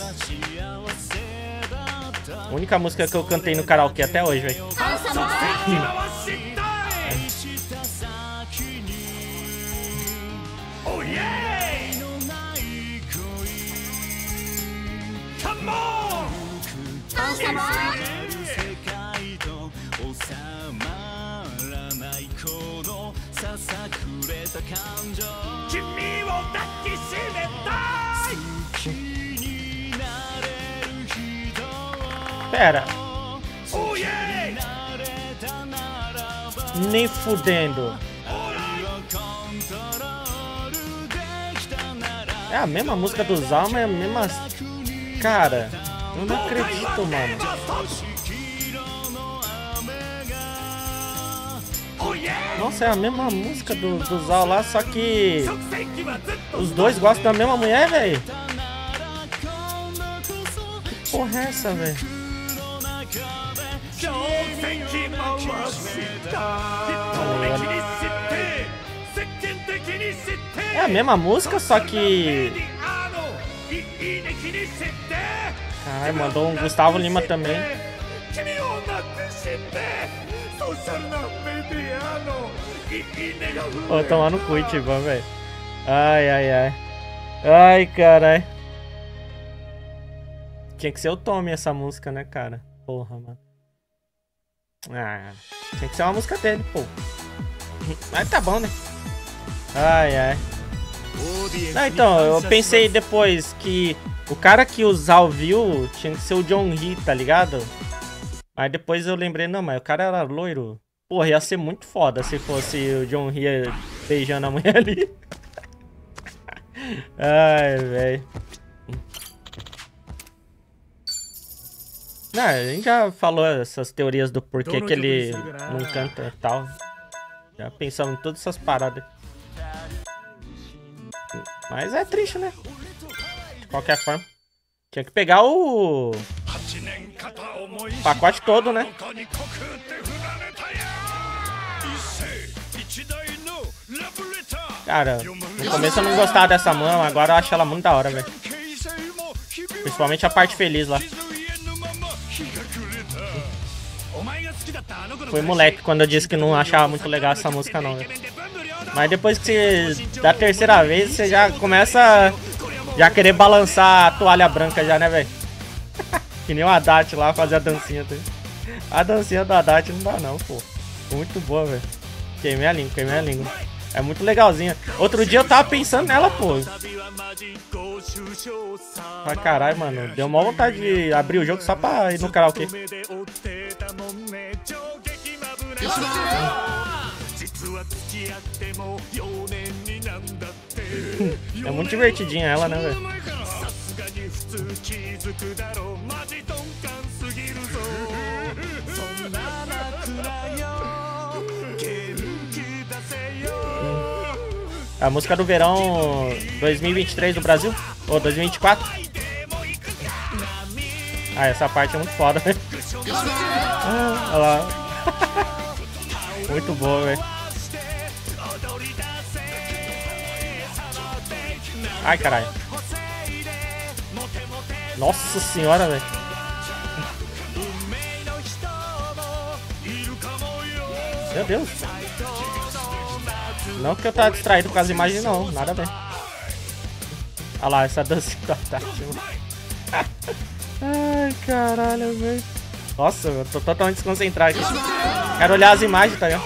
A única música que eu cantei no karaokê até hoje, velho. Pera. Nem fudendo. É a mesma música dos Alma, é a mesma... Cara, eu não acredito, mano. Nossa, é a mesma música do, do Zal lá, só que os dois gostam da mesma mulher, velho. Que porra é essa, velho? É a mesma música, só que... Ai, mandou um Gustavo Lima também. Ô, tomar no cu, Tiban, velho. Ai, ai, ai. Ai, carai. Tinha que ser o Tommy essa música, né, cara? Porra, mano. Ah, tinha que ser uma música dele, pô. Mas tá bom, né? Ai, ai. Não, então, eu pensei depois que o cara que o Zal viu tinha que ser o John Hee, tá ligado? Mas depois eu lembrei, não, mas o cara era loiro. Porra, ia ser muito foda se fosse o John Hee beijando a mulher ali. Ai, velho. Não, a gente já falou essas teorias do porquê que ele não canta e tal. Já pensamos em todas essas paradas. Mas é triste, né? De qualquer forma. Tinha que pegar o... o pacote todo, né? Cara, no começo eu não gostava dessa mão, agora eu acho ela muito da hora, velho. Principalmente a parte feliz lá. Foi moleque quando eu disse que não achava muito legal essa música não, véio. Mas depois que você... da terceira vez, você já começa a já querer balançar a toalha branca já, né, velho? Que nem o Haddad lá fazer a dancinha dele. A dancinha do Haddad não dá não, pô. Muito boa, velho. Queimei a língua, queimei a língua. É muito legalzinha. Outro dia eu tava pensando nela, pô. Pra caralho, mano. Deu uma vontade de abrir o jogo só pra ir no karaokê. É muito divertidinha ela, né, velho? A música do verão dois mil e vinte e três do Brasil? Ou dois mil e vinte e quatro? Ah, essa parte é muito foda, velho. Ah, olha lá. Muito boa, velho. Ai, caralho. Nossa senhora, velho. Meu Deus. Não que eu tava distraído com as imagens, não. Nada a ver. Olha lá, essa dancinha da Tati. Ai, caralho, velho. Nossa, eu tô totalmente desconcentrado aqui. Quero olhar as imagens, tá ligado?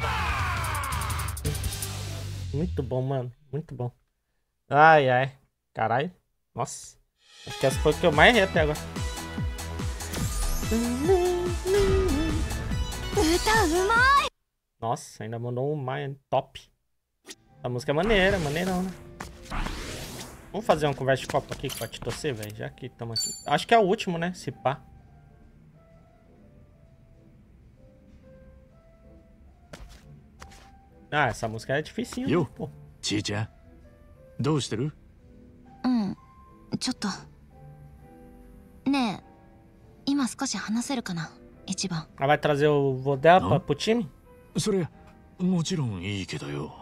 Muito bom, mano. Muito bom. Ai, ai. Caralho. Nossa. Acho que essa foi o que eu mais errei até agora. Nossa, ainda mandou um mais top. A música é maneira, maneirão, né? Vamos fazer uma conversa de copo aqui pra te torcer, velho. Já que estamos aqui. Acho que é o último, né? Se pá. Ah, essa música é dificinho, Yo, né, pô. ちいちゃん、どうしてる？ うん、ちょっと。ねえ、今少し話せるかな、一番。 Ela vai trazer o vô dela pra, pro time? それ、もちろんいいけどよ。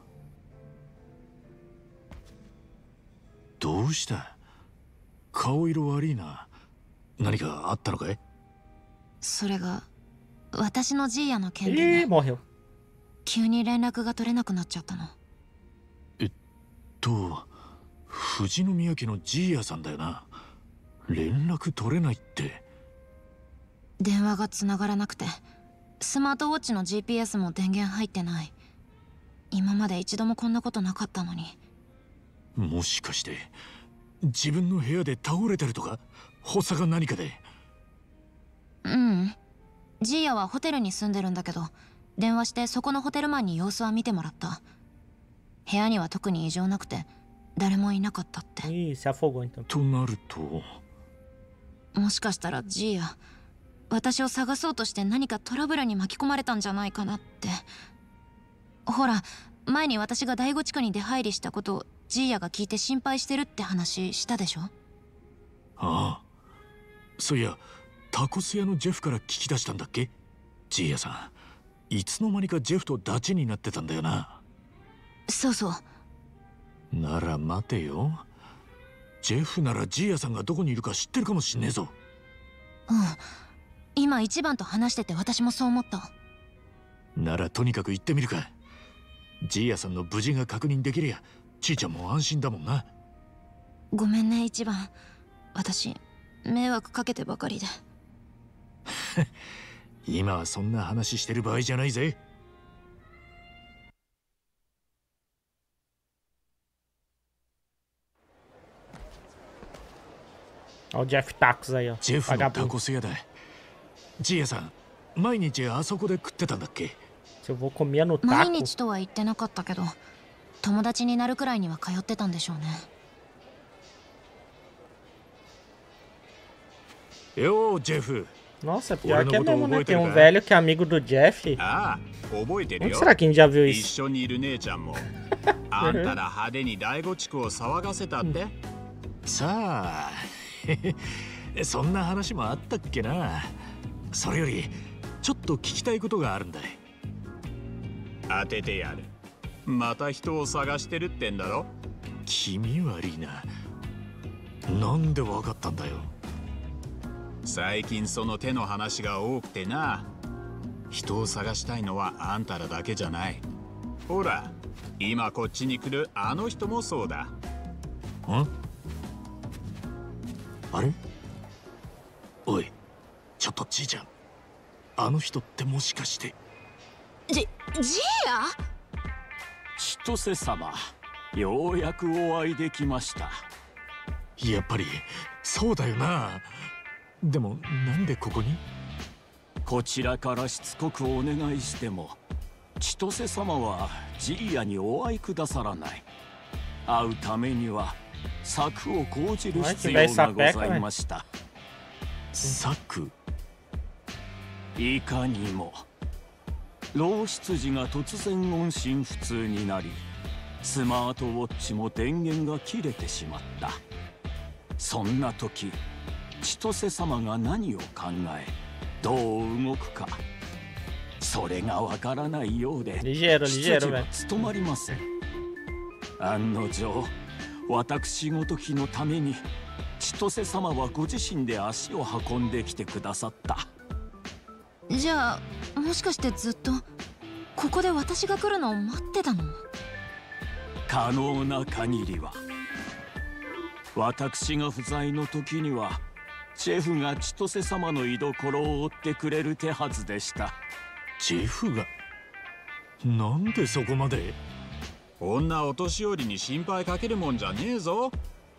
どうした？顔色悪いな。何かあったのかい？ それが、私のジーヤの件でね。 Ih, morreu. 急に連絡が取れなくなっちゃったの。 えっと、富士宮家のジーヤさんだよな。連絡取れないって。 電話がつながらなくて、スマートウォッチの ジーピーエス も電源入ってない。今まで一度もこんなことなかったのに。 もしかして自分の部屋で倒れてるとか、発作が何かで。 ううん、ジーヤはホテルに住んでるんだけど、電話してそこのホテルマンに様子は見てもらった。部屋には特に異常なくて誰もいなかったって。 Ih, se afogou então. となると、 もしかしたらジーヤ、私を探そうとして何かトラブルに巻き込まれたんじゃないかなって。ほら、前に私が第五地区に出入りしたことをジーヤが聞いて心配してるって話したでしょ。 ああ、そういやタコス屋のジェフから聞き出したんだっけ？ジーヤさん、いつの間にかジェフとダチになってたんだよな。 そうそう。 なら待てよ。ジェフならジーヤさんがどこにいるか知ってるかもしんねえぞ。 うん、今一番と話してて私もそう思った。 ならとにかく行ってみるか。ジーヤさんの無事が確認できりゃちいちゃんも安心だもんな。 ごめんね一番、私迷惑かけてばかりで。 今はそんな話してる場合じゃないぜ。 Olha o Jeff Tacos aí, ó. ジェフのタ Vagabundo. コス屋だ。ジーヤさん、毎日あそこで食ってたんだっけ？ Se eu vou comer no 毎 taco. 日とは言ってなかったけど、友達になるくらいには通ってたんでしょうね。 よー、ジェフ。 Nossa, pior que é mesmo, né? Tem um velho que é amigo do Jeff. ああ、覚えてる Onde よ。 será que a gente já viu 一 isso? 緒にいる姉ちゃんも。あんたら派手に第五地区を騒がせたって。 さあ、そんな話もあったっけな。それよりちょっと聞きたいことがあるんだ。 当ててやる。また人を探してるってんだろ。 気味悪いな。なんでわかったんだよ。 最近その手の話が多くてな。人を探したいのはあんたらだけじゃない。ほら、今こっちに来るあの人もそうだ。 ん？あれ？おい、ちょっとじいちゃん。あの人ってもしかして。 じ、ジーヤ？ 千歳様、ようやくお会いできました。 やっぱりそうだよな。でもなんでここに？ こちらからしつこくお願いしても千歳様はジーヤにお会いくださらない。会うためには策を講じる必要がございました。 策？ いかにも老執事が突然音信不通になり、スマートウォッチも電源が切れてしまった。そんな時千歳様が何を考えどう動くか、それがわからないようで Ligeiro, 執 ligeiro, 事は velho. 務まりません。案の定、私ごときのために千歳様はご自身で足を運んできてくださった。 じゃあもしかしてずっとここで私が来るのを待ってたの？ 可能な限りは。私が不在の時にはシェフが千歳様の居所を追ってくれる手はずでした。 ジェフが？なんでそこまで？ 女お年寄りに心配かけるもんじゃねえぞ。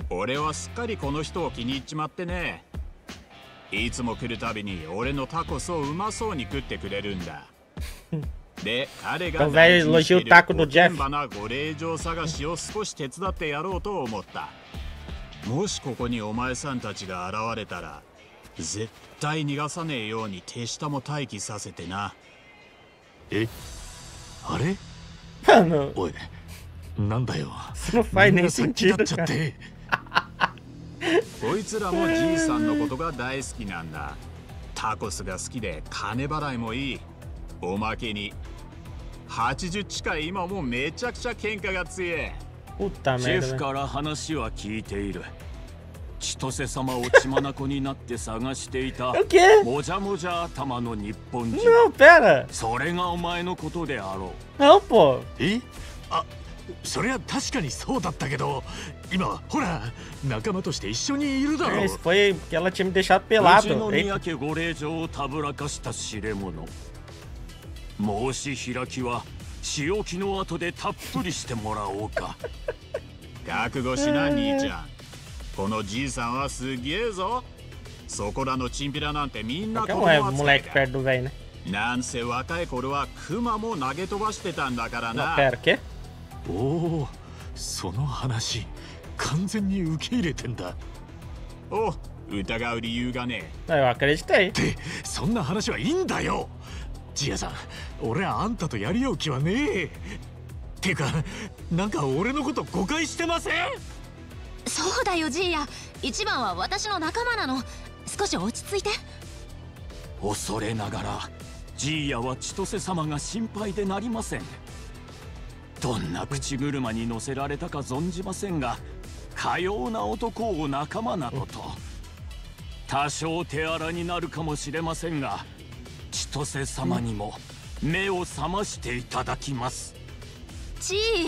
俺はすっかりこの人を気に入っちまってね。いつも来るたびに俺のタコスをうまそうに食ってくれるんだ。で、彼が大事にしているおてんばなご令嬢探しを少し手伝ってやろうと思った。もしここにお前さんたちが現れたら絶対逃がさねえように手下も待機させてな。 え、あれ？ Mano, おい、なんだよ。 isso não faz nem sentido, ちゃっ cara. て。 こいつらもじいさんのことが大好きなんだ。タコスが好きで金払いもいい。おまけにはちじゅう近い今もめちゃくちゃ喧嘩が強え。 Puta シェ merda, フ né? から話は聞いている。千歳様を血眼になって探していた O quê? もじゃもじゃ頭の日本人。 Não, pera. それがお前のことであろ Não, pô. え、あ、そりゃ確かにそうだったけど、今はほら仲間として一緒にいるだろう。 Isso foi que ela tinha me deixado う。 pelado. うちの Eita. 宮家ご令嬢をたぶらかした知れ者。申し開きは仕置きの後でたっぷりしてもらおうか。 覚悟しな兄ちゃん。このじいさんはすげえぞ。そこらのチンピラなんてみんな Qualquer 子 um é 供扱い moleque だ。 perto do velho, né? なんせ若い頃はクマも投げ飛ばしてたんだから Não, な。 pera, quê? おお、その話完全に受け入れてんだ。 お、疑う理由がね Não, eu acreditei. で、そんな話はいいんだよ。ジアさん、俺はあんたとやり合う気はねえ。てか、なんか俺のこと誤解してません？ そうだよジーヤ、一番は私の仲間なの。少し落ち着いて。 恐れながらジーヤは千歳様が心配でなりません。どんな口車に乗せられたか存じませんが、かような男を仲間などと。多少手荒になるかもしれませんが、千歳様にも目を覚ましていただきます。 ジーヤ。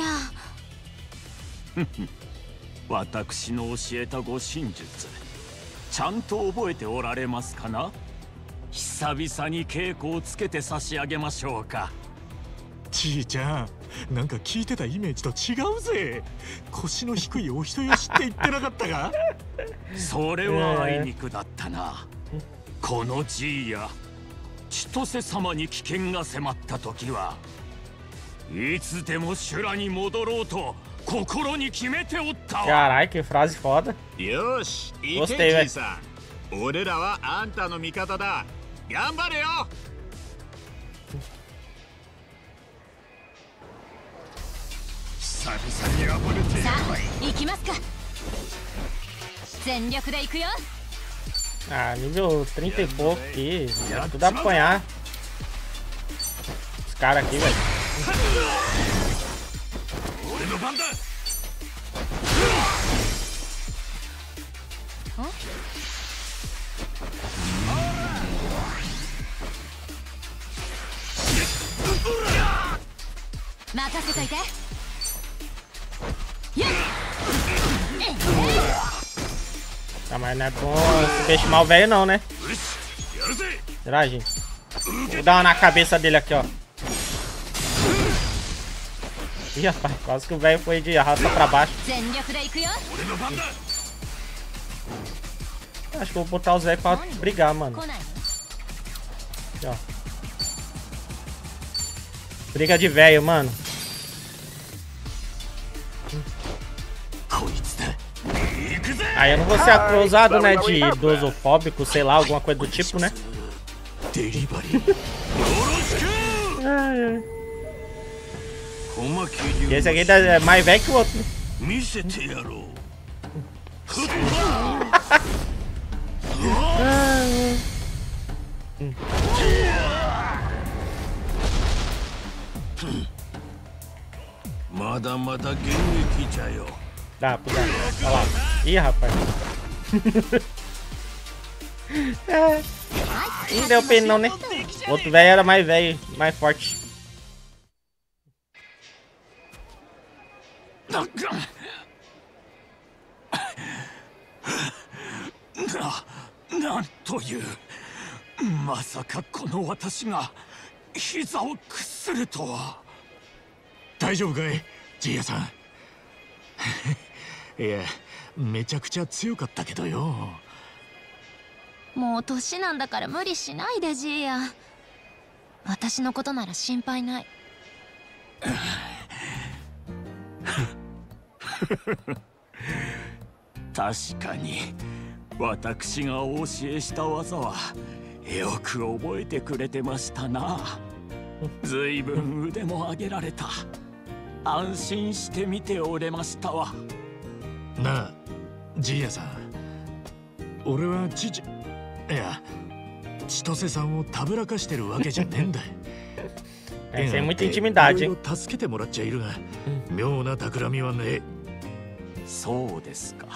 私の教えた護身術、ちゃんと覚えておられますかな？久々に稽古をつけて差し上げましょうか。 じいちゃん、なんか聞いてたイメージと違うぜ。腰の低いお人よしって言ってなかったが？ それはあいにくだったな。このじいや千歳様に危険が迫った時はいつでも修羅に戻ろうと心に決めておったわ。 Caralho, que frase foda. よし、行け Gostei, じいさん。俺らはあんたの味方だ。頑張れよ。 久々に暴れてさあ行きますか。全力で行くよ。 Ah, nível trinta e pouco aqui. É tudo apanhar. Os caras aqui, velho. 俺の番だ。 任せといて。 Tá, mas não é bom subestimar o velho não, né? Será, gente? Vou dar uma na cabeça dele aqui, ó. Ih, rapaz, quase que o velho foi de arrasta pra baixo. Acho que eu vou botar os velhos pra brigar, mano. Aqui, ó. Briga de velho, mano. Aí eu não vou ser acusado, né, de idosofóbico, sei lá, alguma coisa do tipo, né? Ai, ai. E esse aqui é mais velho que o outro, né? Dá, dá. Olha lá. Ih, rapaz. É. Não deu pena não, né? O outro velho era mais velho, mais forte. Na, なんという。まさかこの私が膝を屈するとは。 大丈夫かい、ジーヤさん。いや、 めちゃくちゃ強かったけどよ。 もう年なんだから無理しないでジーヤ。私のことなら心配ない。 確かに私がお教えした技はよく覚えてくれてましたな。ずいぶん腕も上げられた。安心して見ておれましたわ。 なあジーヤさん、俺は父いや千歳さんをたぶらかしてるわけじゃねえんだ。 Essa é muita intimidade, hein? 助けてもらっちゃいるが、妙な企みはねえ。 そうですか。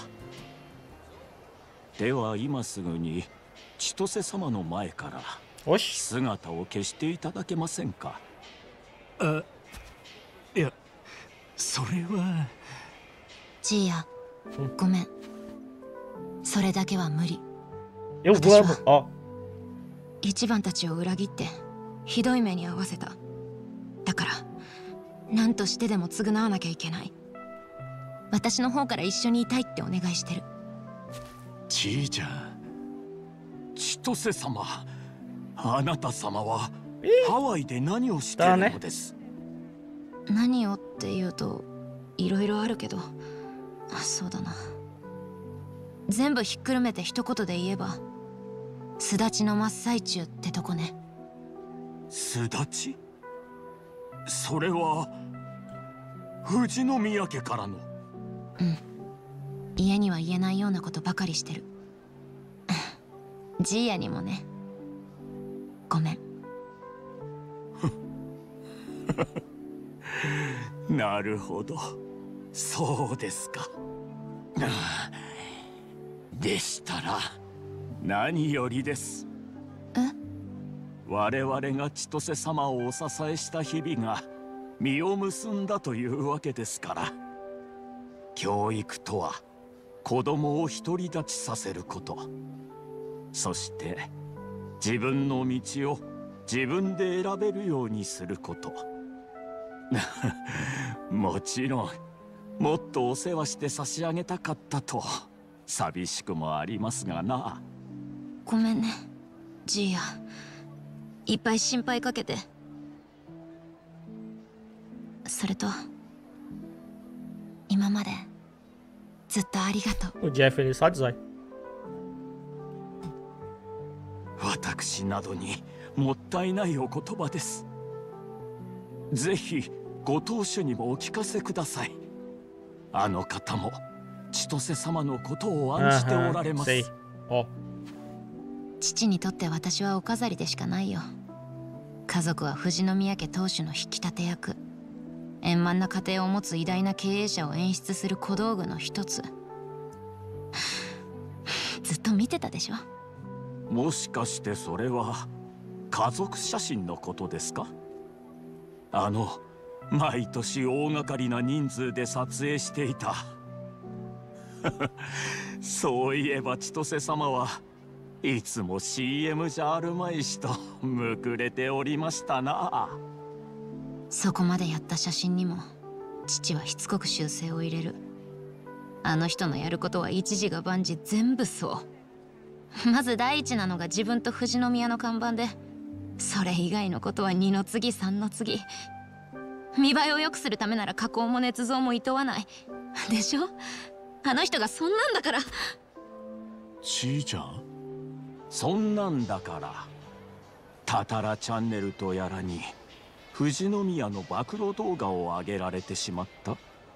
では今すぐに千歳様の前から姿を消していただけませんか。 あ、いや、それは。 ジーヤ、ごめん。それだけは無理。 Eu vou. Ó. 一番たちを裏切ってひどい目に遭わせた。だから何としてでも償わなきゃいけない。私の方から一緒にいたいってお願いしてる。 ちいちゃん、 千歳様、あなた様はハワイで何をしているのです？ 何をって言うといろいろあるけど、あ、そうだな。全部ひっくるめて一言で言えば、巣立ちの真っ最中ってとこね。 巣立ち？それは富士宮家からの。 うん、家には言えないようなことばかりしてる。ジーヤにもね。ごめん。 なるほど、そうですか。でしたら何よりです。 え？ 我々が千歳様をお支えした日々が実を結んだというわけですから。教育とは子供を独り立ちさせること、そして自分の道を自分で選べるようにすること。もちろんもっとお世話して差し上げたかったと寂しくもありますがな。 ごめんねジーヤ、いっぱい心配かけて。それと今までずっとありがとう。 O Jeff ele só dezói. 私などにもったいないお言葉です。ぜひご当主にもお聞かせください。あの方も千歳様のことを案じておられます。 父にとって私はお飾りでしかないよ。家族は富士宮家当主の引き立て役、円満な家庭を持つ偉大な経営者を演出する小道具の一つ。ずっと見てたでしょ。 もしかしてそれは家族写真のことですか？あの毎年大掛かりな人数で撮影していた。そういえば千歳様はいつも シーエム じゃあるまいしとむくれておりましたな。 そこまでやった写真にも父はしつこく修正を入れる。あの人のやることは一時が万事全部そう。まず第一なのが自分と富士宮の看板で、それ以外のことは二の次三の次。見栄えを良くするためなら加工も捏造も厭わないでしょ。あの人がそんなんだから。 ちいちゃん、 そんなんだからタタラチャンネルとやらに富士宮の暴露動画を上げられてしまった。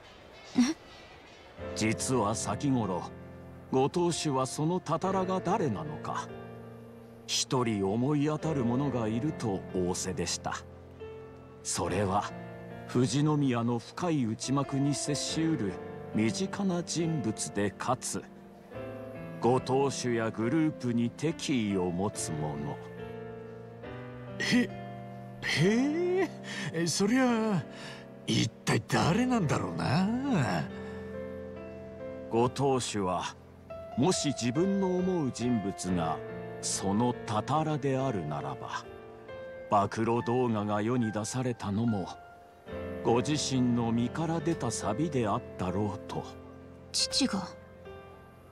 実は先頃ご当主はそのタタラが誰なのか一人思い当たる者がいると仰せでした。それは富士宮の深い内幕に接しうる身近な人物で、かつご当主やグループに敵意を持つ者。 へへえ、そりゃ一体誰なんだろうな。 ご当主はもし自分の思う人物がそのタタラであるならば、暴露動画が世に出されたのもご自身の身から出たサビであったろうと。 父が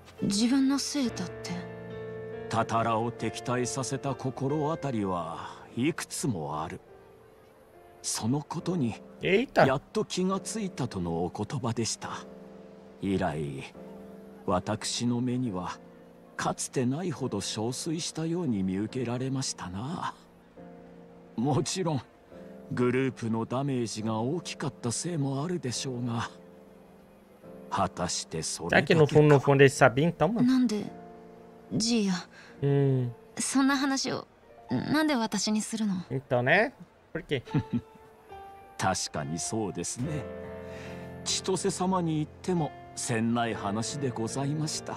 自分のせいだって。 タタラを敵対させた心当たりはいくつもある。そのことにやっと気がついたとのお言葉でした。以来私の目にはかつてないほど憔悴したように見受けられましたな。もちろんグループのダメージが大きかったせいもあるでしょうが、果たしてそれだけか。 Será que no fundo, no fundo ele sabia então, mano? なんでジーヤ、 うん、 そんな話をなんで私にするの？ Então, né? Por quê? 確かにそうですね。千歳様に言ってもせんない話でございました。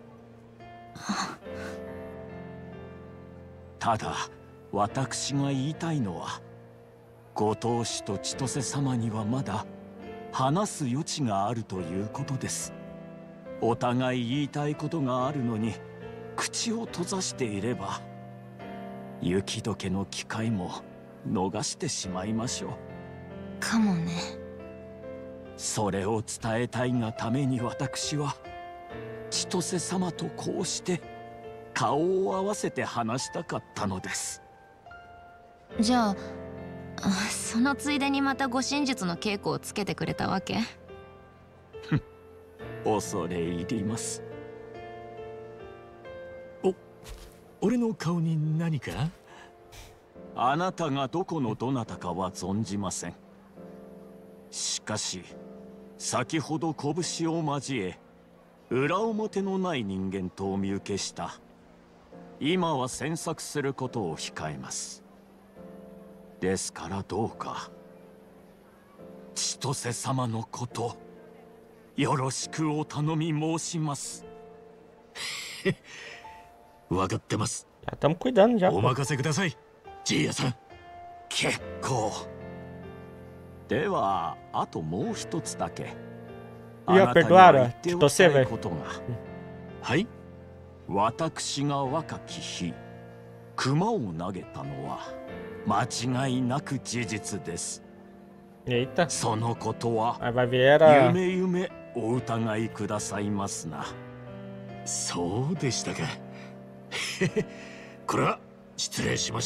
ただ私が言いたいのは、ご当主と千歳様にはまだ話す余地があるということです。お互い言いたいことがあるのに口を閉ざしていれば、雪解けの機会も逃してしまいましょう。 かもね。 それを伝えたいがために私は千歳様とこうして顔を合わせて話したかったのです。 じゃあそのついでにまた護身術の稽古をつけてくれたわけ？ 恐れ入ります。 お、俺の顔に何か？ あなたがどこのどなたかは存じません。しかし先ほど拳を交え裏表のない人間とお見受けした。今は詮索することを控えます。ですからどうか千歳様のことよろしくお頼み申します。 分かってます。 Já estamos cuidando já. お任せください、ジーヤさん。 結構。ではあともう一つだけ。 いや、perdoaram. Você, velho. はい。私が若き日、熊を投げたのは間違いなく事実です。 Eita. そのことは vai ver era... 夢夢お疑いくださいますな。 そうでしたか。これは失礼しました。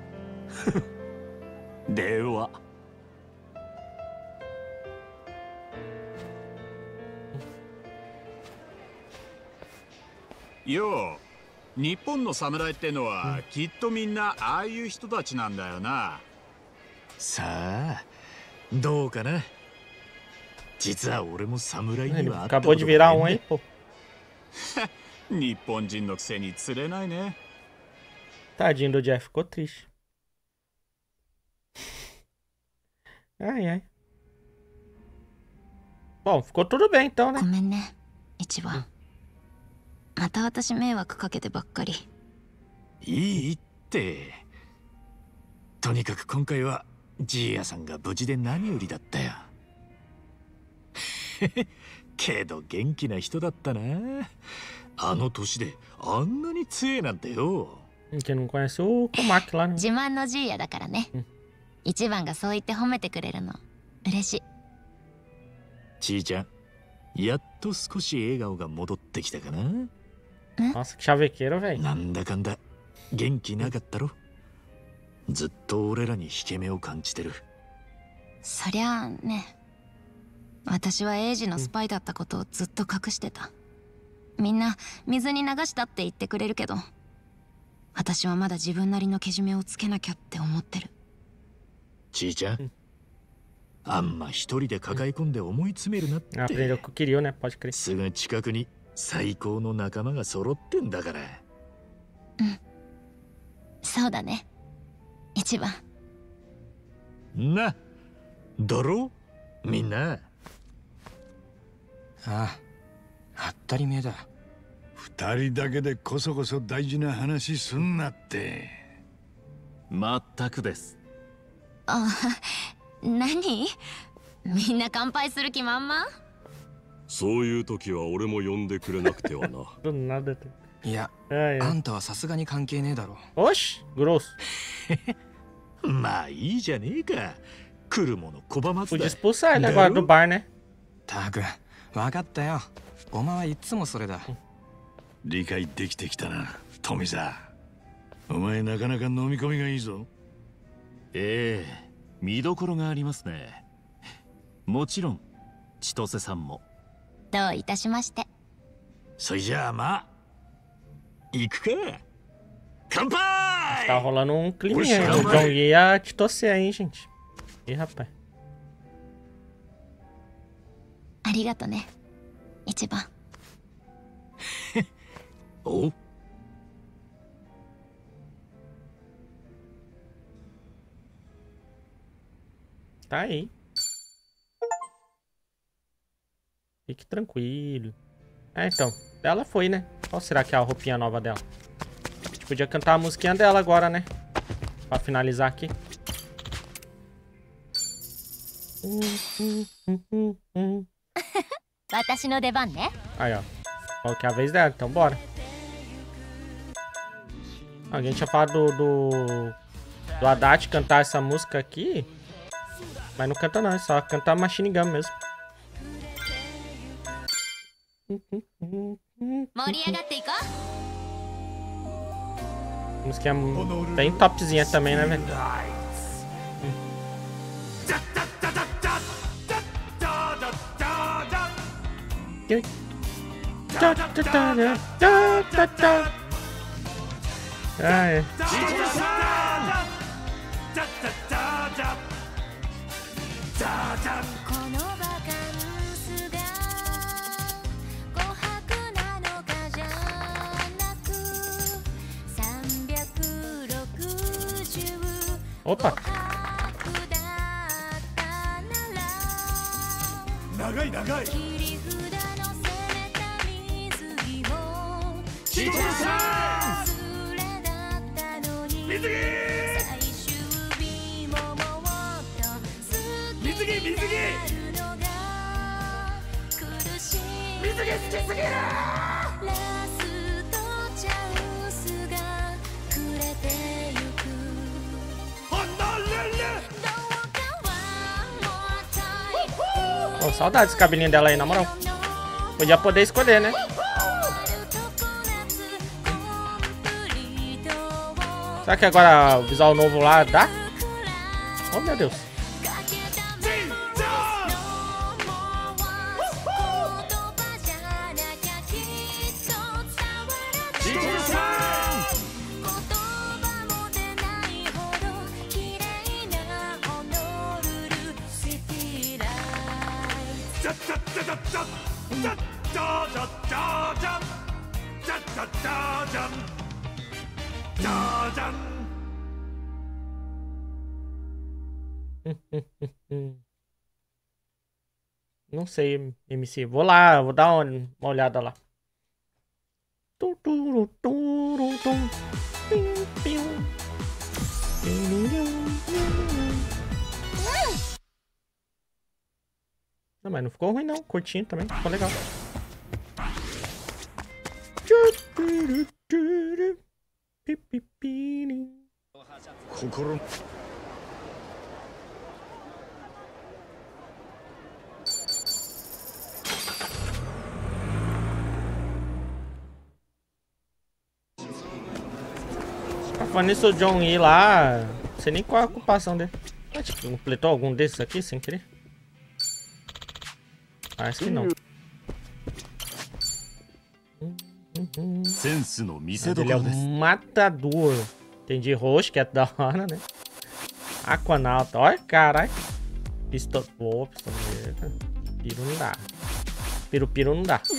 では。 よう、日本の侍ってのは、うん、きっとみんなああいう人たちなんだよな。 さあどうかな。実は俺も侍にはあったことがね。 日本人のくせに釣れないね。 Tadinho do Jeff, ficou triste. Ai, ai. Bom, ficou tudo bem então, né? ごめんね、一番。また私迷惑かけてばっかり。 いいって。とにかく今回はジーヤさんが無事で何よりだったよ。けど元気な人だったな。あの年であんなに強えなんてよ。 自慢のジーヤだからね。一番がそう言って褒めてくれるの嬉しい。 ちーちゃん、やっと少し笑顔が戻ってきたかな。なんだかんだ元気なかったろ。ずっと俺らに引け目を感じてる。 そりゃあね、私はエイジのスパイだったことをずっと隠してた。みんな水に流したって言ってくれるけど、私はまだ自分なりのけじめをつけなきゃって思ってる。 ちーちゃん、うん、あんま一人で抱え込んで思い詰めるなって。すぐ近くに最高の仲間が揃ってんだから。 うん、そうだね、一番。 な、だろみんな。 ああ、当たり前だ。 二人だけでこそこそ大事な話すんなって。 まったくです。 あ、何？みんな乾杯する気満々？ そういう時は俺も呼んでくれなくてはな。 いや、あんたはさすがに関係ねえだろ。 おし、グロス。 まあいいじゃねえか。来るもの拒まずだ。 Podia expulsar ele agora do bar, né? たく、 分かったよ。お前はいつもそれだ。 理解できてきたな、富澤。お前なかなか飲み込みがいいぞ。 ええ、見どころがありますね。もちろん千歳さんも。 どういたしまして。 それじゃあまあ行くか。乾杯! Tá rolando um climinha aí do John e a Chitose aí, hein, gente. Ih, rapaz. ありがとね、一番。 おう。 Tá aí. Fique tranquilo. É, então. Ela foi, né? Qual será que é a roupinha nova dela? A gente podia cantar a musiquinha dela agora, né? Pra finalizar aqui. Aí, ó. Qual que é a vez dela? Então, bora. Alguém tinha falado do... Do, do Haddad cantar essa música aqui. Mas não canta não, é só cantar Machine Gun mesmo. Música bem topzinha também, né, velho? Ah, é. Opa! Nagai, nagai! Chitose-san! Mizugi! Mizugi, Mizugi! Mizugi 好きすぎる! Oh, saudades desse cabelinho dela aí, na moral. Podia poder escolher, né? Será que agora o visual novo lá dá? Oh, meu Deus. Não sei, M C. Vou lá, vou dar uma, uma olhada lá. Não, mas não ficou ruim não, curtinho também, ficou legal. Falando nisso, o John E lá, não sei nem qual é a ocupação dele. Acho que completou algum desses aqui sem querer. Parece que não. Ele é um matador. Entendi, roxo, que é da hora, né? Aquanauta, olha, caralho. Pistol... Pô, pistoleira. Piro não dá. Piro, piro não dá.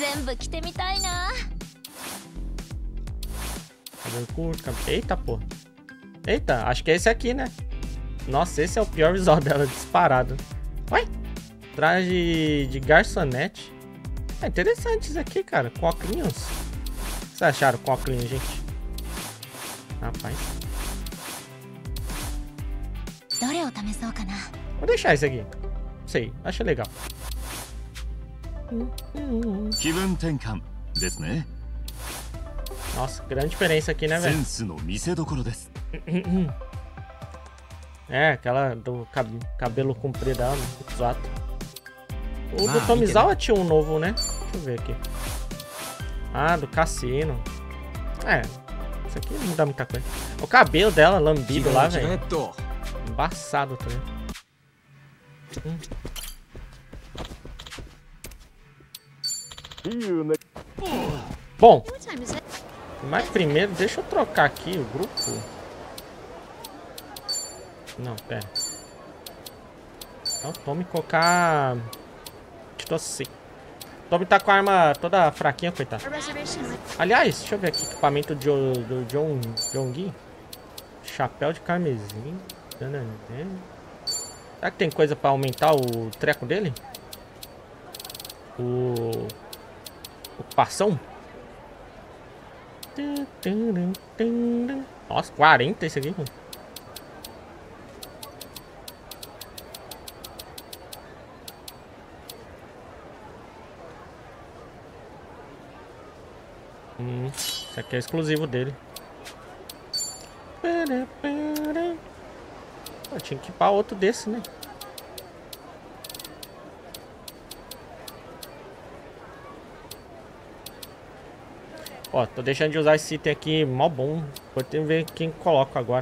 Cabelo curto, cabelo... Eita, porra. Eita, acho que é esse aqui, né? Nossa, esse é o pior visual dela, disparado. Ué? Traje de garçonete. É interessante isso aqui, cara. Coclinhos. O que vocês acharam coclinhos, gente? Rapaz. Vou deixar esse aqui. Não sei, acho legal. Nossa, grande diferença aqui, né, velho? É, aquela do cab cabelo comprido dela, exato. O do Tomizawa tinha um novo, né? Deixa eu ver aqui. Ah, do cassino. É, isso aqui não dá muita coisa. O cabelo dela, lambido lá, velho. Embaçado também. Hum. Bom, mas primeiro deixa eu trocar aqui o grupo. Não, pera. Então, Tommy colocar... Estou assim. Tommy tá com a arma toda fraquinha, coitado. Aliás, deixa eu ver aqui. Equipamento do, do John, John Gui. Chapéu de carmesim. Será que tem coisa pra aumentar o treco dele? O... Ocupação? Nossa, quarenta esse aqui, mano. Hum, esse aqui é exclusivo dele. Eu tinha que equipar outro desse, né? Ó, tô deixando de usar esse item aqui, mó bom. Vou ter que ver quem coloca agora.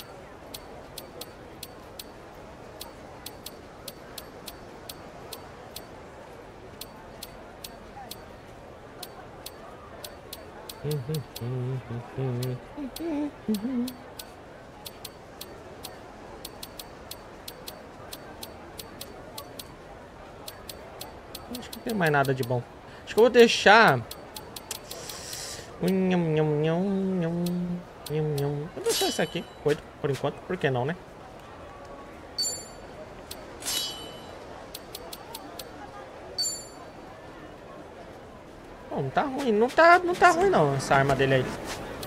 Acho que não tem mais nada de bom. Acho que eu vou deixar... Vou deixar isso aqui, coito, por enquanto, por que não, né? Bom, não tá ruim, não tá, não tá ruim não, essa arma dele aí.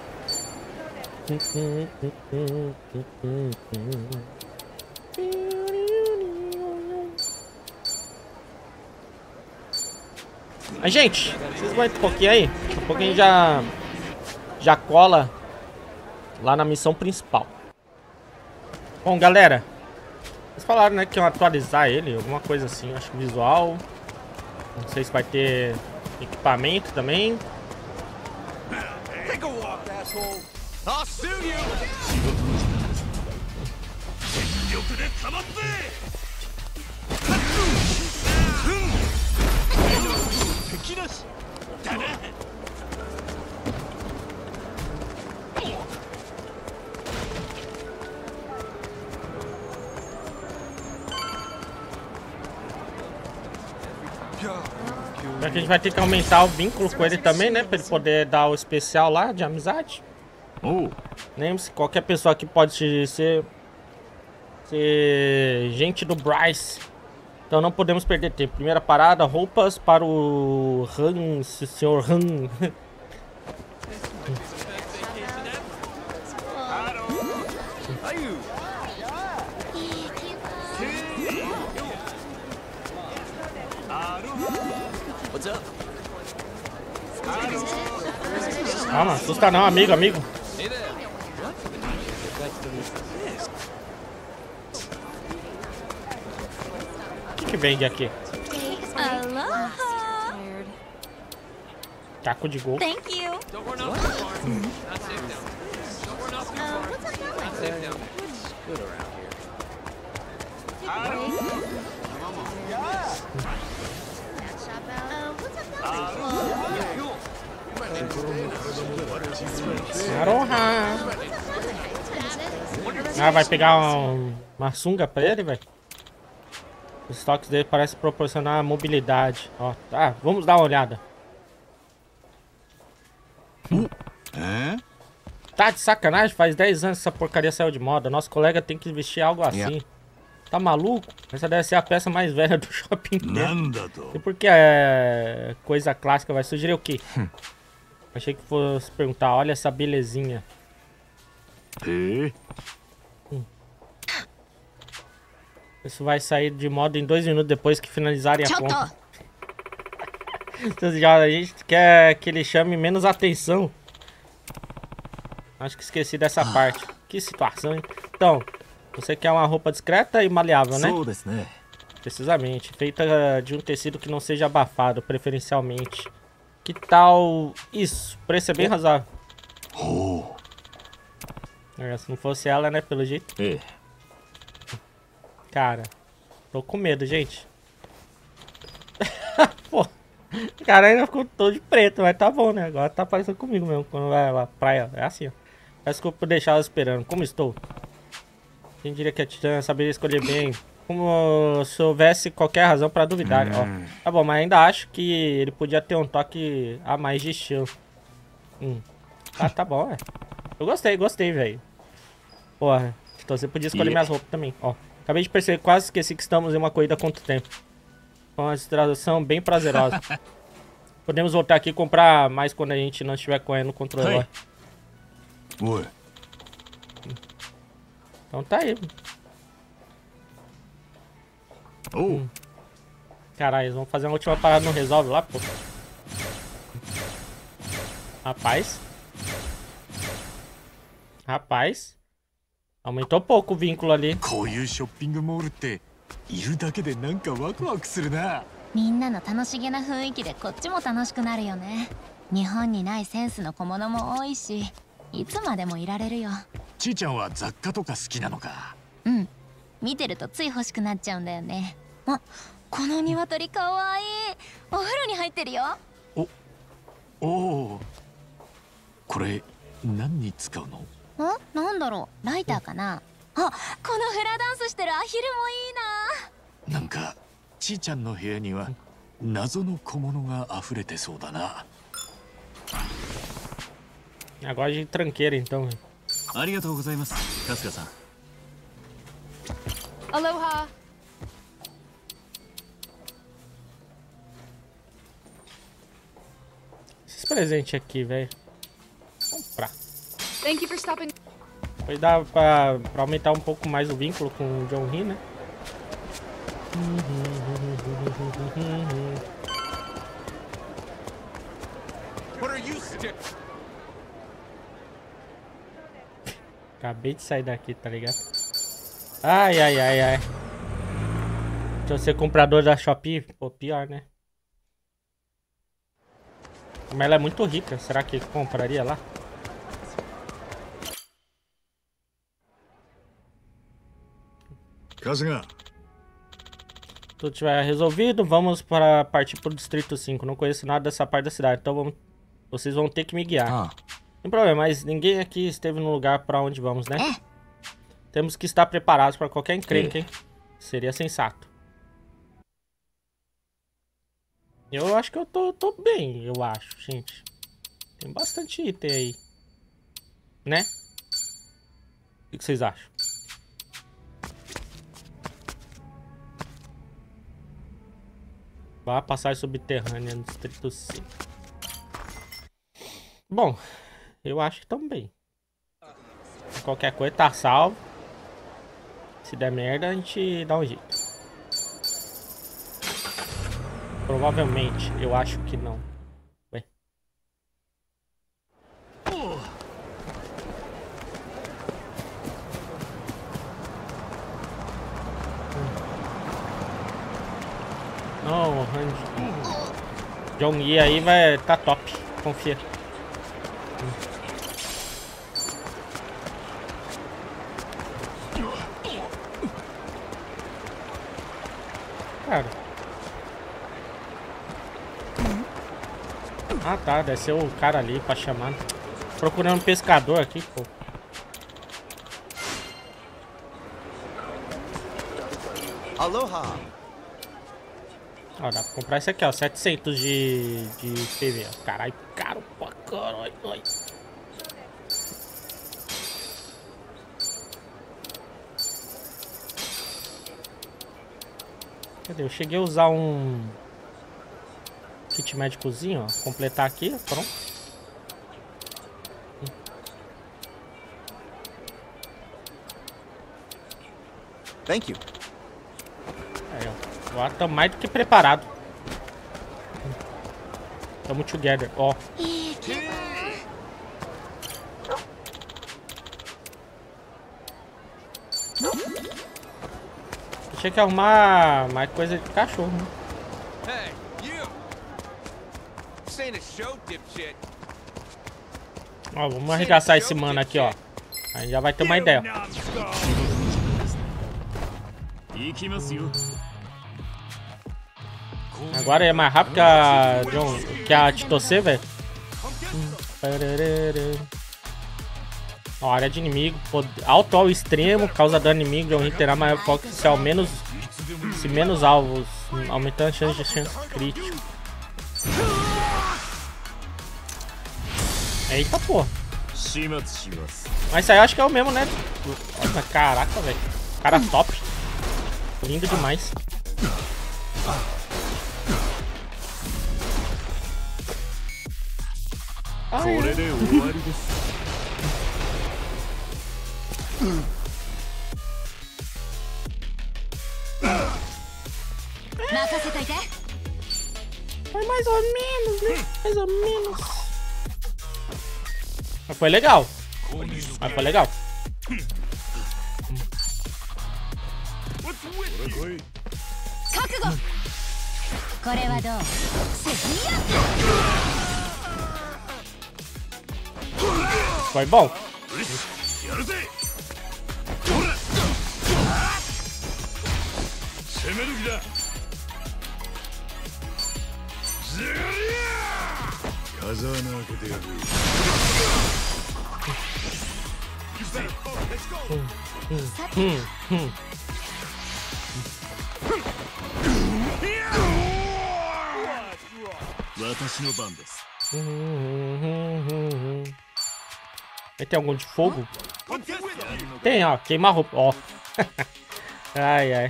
Mas, gente, vocês aguentam um pouquinho aí? Daqui a pouco a gente já, já cola lá na missão principal. Bom, galera, vocês falaram, né, que iam atualizar ele, alguma coisa assim, acho que visual. Não sei se vai ter equipamento também. Será que a gente vai ter que aumentar o vínculo com ele também, né? Pra ele poder dar o especial lá de amizade. Oh. Lembre-se, qualquer pessoa aqui pode ser, ser gente do Bryce. Então não podemos perder tempo. Primeira parada, roupas para o Han, senhor Han. Calma, assusta não, amigo, amigo. O que, que vende aqui? Taco de gol. Thank you. Aroha. Ah, vai pegar um, uma sunga pra ele, velho. Os toques dele parecem proporcionar mobilidade. Ó, tá, vamos dar uma olhada. É? Tá de sacanagem? Faz dez anos que essa porcaria saiu de moda. Nosso colega tem que vestir algo assim. Yeah. Tá maluco? Essa deve ser a peça mais velha do shopping inteiro. E por que é coisa clássica? Vai sugerir o quê? Achei que fosse perguntar. Olha essa belezinha. E? Hum. Isso vai sair de moda em dois minutos depois que finalizarem a compra. A gente quer que ele chame menos atenção. Acho que esqueci dessa parte. Que situação, hein? Então, você quer uma roupa discreta e maleável, né? precisamente. Feita de um tecido que não seja abafado, preferencialmente. Que tal isso? O preço é bem razoável. Oh. É, se não fosse ela, né, pelo jeito. É. Cara, tô com medo, gente. Pô, o cara ainda ficou todo de preto, mas tá bom, né? Agora tá parecendo comigo mesmo, quando vai lá, praia. É assim, ó. Parece que eu vou deixar ela esperando. Como estou? Quem diria que a Titã saberia escolher bem? Como se houvesse qualquer razão pra duvidar, hum. ó. Tá bom, mas ainda acho que ele podia ter um toque a mais de estilo. Hum. Ah, tá bom, é. Eu gostei, gostei, velho. Porra, então você podia escolher yeah. minhas roupas também, ó. Acabei de perceber, quase esqueci que estamos em uma corrida contra o tempo. Foi uma distração bem prazerosa. Podemos voltar aqui e comprar mais quando a gente não estiver correndo contra o herói. Ué. Então tá aí. Oh. Hum. Caralho, eles vão fazer uma última parada, não resolve lá, pô. Rapaz. Rapaz. Aumentou pouco o vínculo ali. みんなの楽しげな雰囲気でこっちも楽しくなるよね。日本にないセンスの小物も多いし、いつまでもいられるよ。 ちーちゃんは雑貨とか好きなのか？ うん。見てるとつい欲しくなっちゃうんだよね。あ、この鶏かわいい。お風呂に入ってるよ。 お、おお。これ何に使うの？ ん？なんだろう。ライターかな。あ、このフラダンスしてるアヒルもいいな。 なんかちーちゃんの部屋には謎の小物が溢れてそうだな。 Agora de tranqueira então. ありがとうございます、春日さん。 Aloha. Esses presentes aqui, velho. Comprar. Thank you for stopping. Foi dar pra, pra aumentar um pouco mais o vínculo com o John Hee, né? What are you Acabei de sair daqui, tá ligado? Ai, ai, ai, ai. Se eu ser comprador da Shopee, pô, pior, né? Mas ela é muito rica, será que compraria lá? Kasuga. Tudo tiver resolvido, vamos para partir pro Distrito cinco. Não conheço nada dessa parte da cidade, então vamos, vocês vão ter que me guiar. Ah. Sem problema, mas ninguém aqui esteve no lugar para onde vamos, né? É. Temos que estar preparados para qualquer encrenca, hein? Seria sensato. Eu acho que eu tô, tô bem, eu acho, gente. Tem bastante item aí. Né? O que vocês acham? Vá passagem subterrânea no Distrito cinco. Bom, eu acho que estamos bem. Qualquer coisa tá salvo. Se der merda, a gente dá um jeito. Provavelmente, eu acho que não. Ué. Não, oh, John Hee aí vai tá top, confia. Cara. Ah tá, deve ser o cara ali pra chamar. Procurando um pescador aqui, pô. Aloha. Ó, dá pra comprar isso aqui, ó. setecentos de, de P V. Caralho, caro pra caralho. Cadê? Eu cheguei a usar um kit médicozinho, ó. Completar aqui, pronto. Thank you. Aí, ó. Agora tô mais do que preparado. Tamo together, ó. Tinha que arrumar mais coisa de cachorro, né? Hey, you! This ain't a show, dipshit. Ó, vamos arregaçar esse mano aqui, ó. Aí já vai ter uma ideia. Agora é mais rápido que a, John, que a Chitose, velho. Ó, área de inimigo, alto ao extremo, causa dano inimigo, John Hit terá maior foco se ao menos, se menos alvos, aumentando a chance de chance crítico. Eita, pô. Mas isso aí eu acho que é o mesmo, né? Nossa, caraca, velho. Cara top. Lindo demais. Ai, foi mais ou menos, né? Mais ou menos. Mas foi legal. Mas foi legal. Foi bom. Hum, hum. Tem algum de fogo? Tem, ó. Queima a roupa, ó. Ai, ai.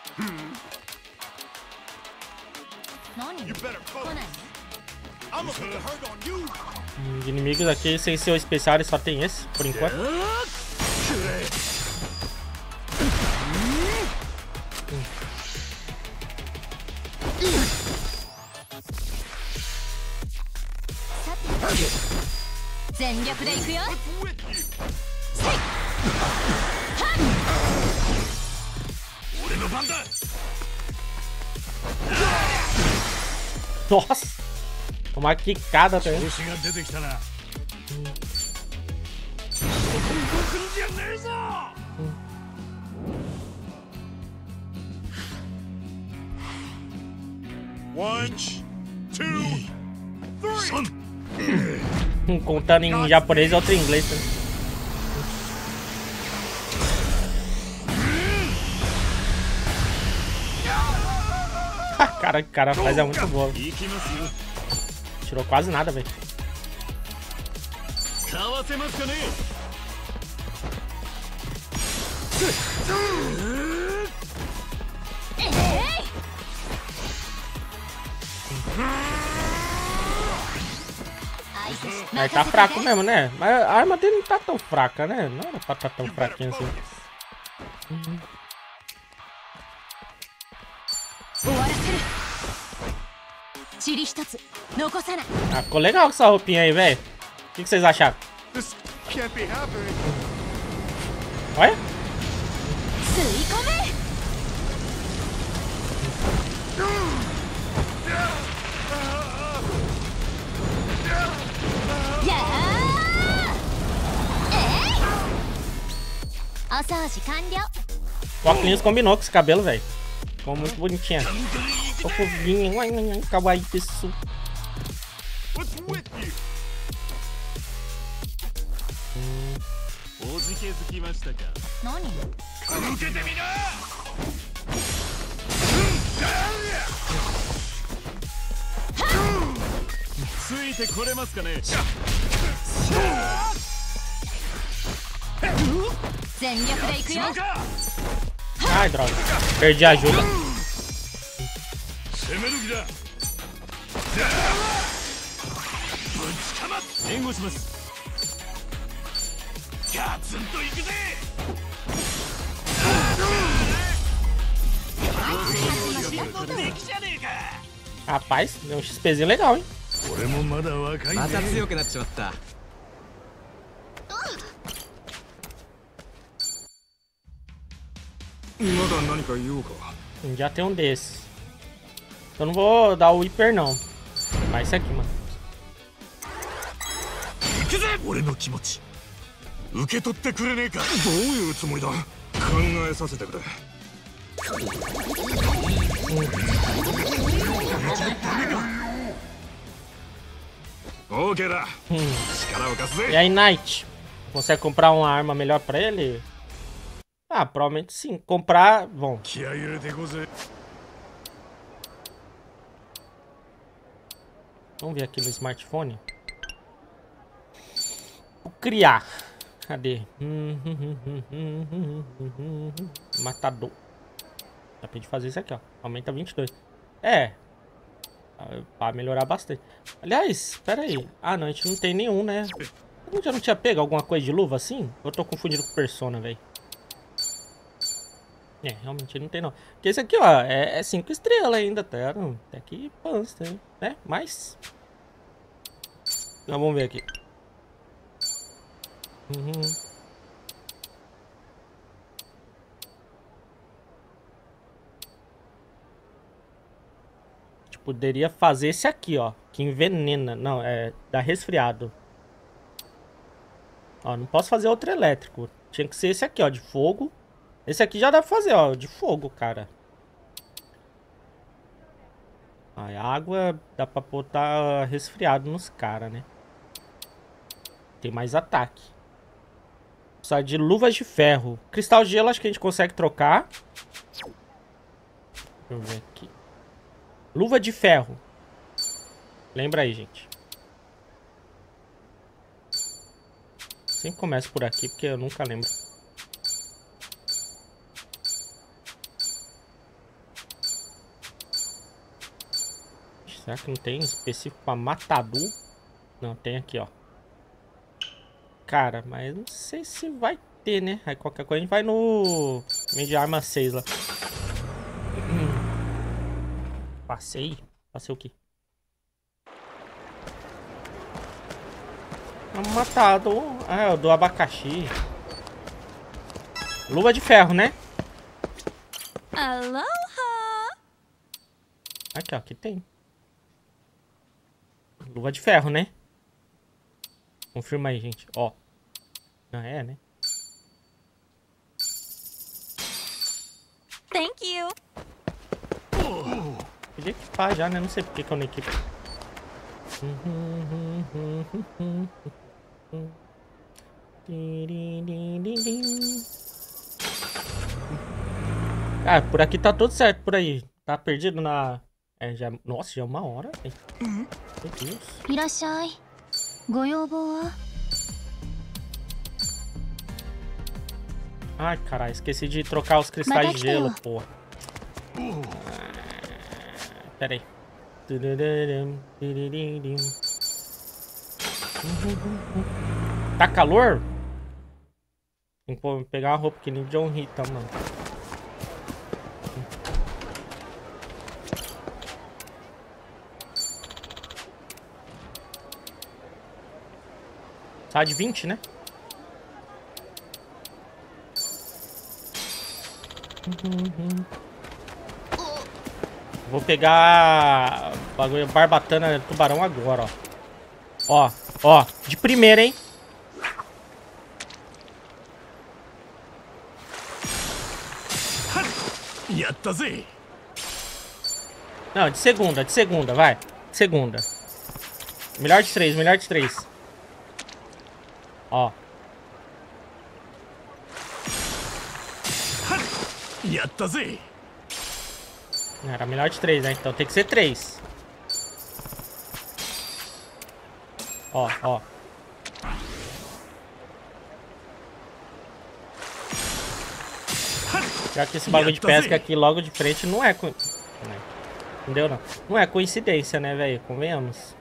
Hum, de inimigos aqui sem ser o especial, só tem esse, por enquanto. Nossa! Uma quicada também. One, two, three. Um contando em japonês e outro em inglês, né? Cara, que cara faz é muito boa. Tirou quase nada, velho. Aí tá fraco mesmo, né? Mas a arma dele não tá tão fraca, né? Não era pra tá tão fraquinha assim. Uhum. Ah, ficou legal com essa roupinha aí, velho. O que, que vocês acharam? Olha. O óculos combinou com esse cabelo, velho. Ficou muito bonitinha. O fofinho, kawaii pessoa. Ai, droga. Perdi a ajuda. Rapaz, deu um XPzinho legal, hein? Já tem um desses. Eu não vou dar o hiper não. Mas isso aqui, mano. 俺の気持ち受け取ってくれねえか。どういうつもりだ。考えさせてくれ。OK だ。力を貸すぜ。 E aí, Knight? Consegue comprar uma arma melhor pra ele? Ah, provavelmente sim. Comprar... Bom. Vamos ver aqui no smartphone. Vou criar. Cadê? Matador. Dá pra gente fazer isso aqui, ó. Aumenta vinte e dois. É. Pra melhorar bastante. Aliás, espera aí. Ah, não. A gente não tem nenhum, né? Eu já não tinha pego alguma coisa de luva assim? Eu tô confundindo com Persona, velho. É, realmente não tem não. Porque esse aqui, ó, é cinco estrelas ainda, tá? Até aqui, pança, né? Mas... Então, vamos ver aqui. Uhum. A gente poderia fazer esse aqui, ó. Que envenena. Não, é... Dá resfriado. Ó, não posso fazer outro elétrico. Tinha que ser esse aqui, ó, de fogo. Esse aqui já dá pra fazer, ó, de fogo, cara. A água dá pra botar resfriado nos caras, né? Tem mais ataque. Precisa de luvas de ferro. Cristal de gelo acho que a gente consegue trocar. Deixa eu ver aqui. Luva de ferro. Lembra aí, gente. Sempre começo por aqui, porque eu nunca lembro. Será que não tem específico pra matador? Não, tem aqui, ó. Cara, mas não sei se vai ter, né? Aí qualquer coisa a gente vai no... meio de arma seis lá. Passei? Passei o quê? Matador. Ah, é o do abacaxi. Luva de ferro, né? Aloha! Aqui, ó. Aqui tem. Luva de ferro, né? Confirma aí, gente. Ó. Não é, né? Thank you. Podia equipar já, né? Não sei porque que eu não equipo. Ah, por aqui tá tudo certo, por aí. Tá perdido na... É, já... Nossa, já é uma hora, velho. Meu Deus. Irashai. Goyobou wa? Ai, caralho, esqueci de trocar os cristais de gelo, porra. Ah, pera aí. Tá calor? Tem que pegar uma roupa que nem John Rita, mano. Tá de vinte, né? Vou pegar bagulho barbatana tubarão agora, ó. Ó, ó, de primeira, hein? Não, de segunda, de segunda, vai. De segunda. Melhor de três, melhor de três. Ó. Era melhor de três, né? Então tem que ser três. Ó, ó. Já que esse bagulho de pesca aqui logo de frente não é... Co... Não deu, não. Não é coincidência, né, velho? Convenhamos.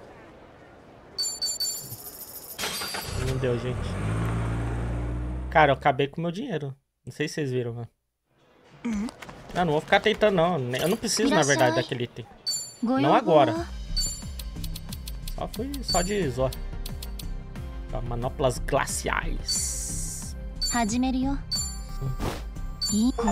Não deu, gente. Cara, eu acabei com o meu dinheiro. Não sei se vocês viram, mano. Não, não vou ficar tentando, não. Eu não preciso, na verdade, daquele item. Não agora. Só fui só de zoar. Manoplas glaciais. いいここ。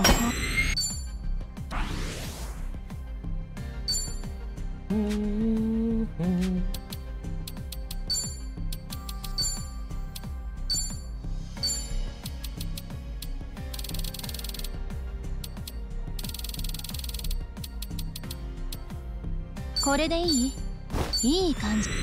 これでいい？いい感じ。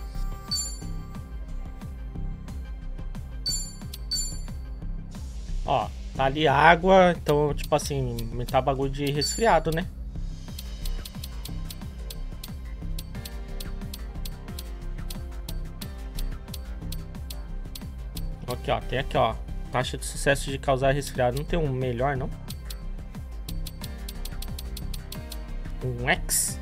Ó, tá ali água, então, tipo assim, aumentar bagulho de resfriado, né? Aqui, ó, tem aqui, ó, taxa de sucesso de causar resfriado. Não tem um melhor, não? Um X?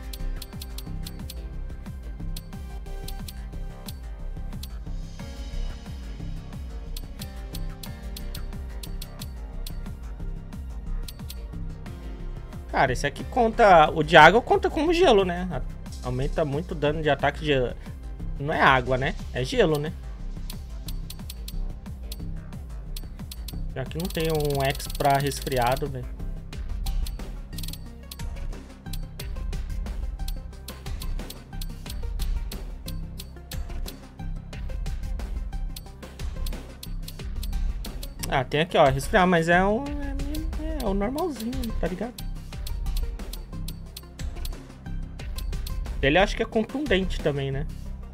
Cara, esse aqui conta... O de água conta como gelo, né? Aumenta muito o dano de ataque de... Não é água, né? É gelo, né? Já que não tem um X pra resfriado, velho. Ah, tem aqui, ó, resfriar, mas é um... É, é o normalzinho, tá ligado? Ele acho que é contundente também, né?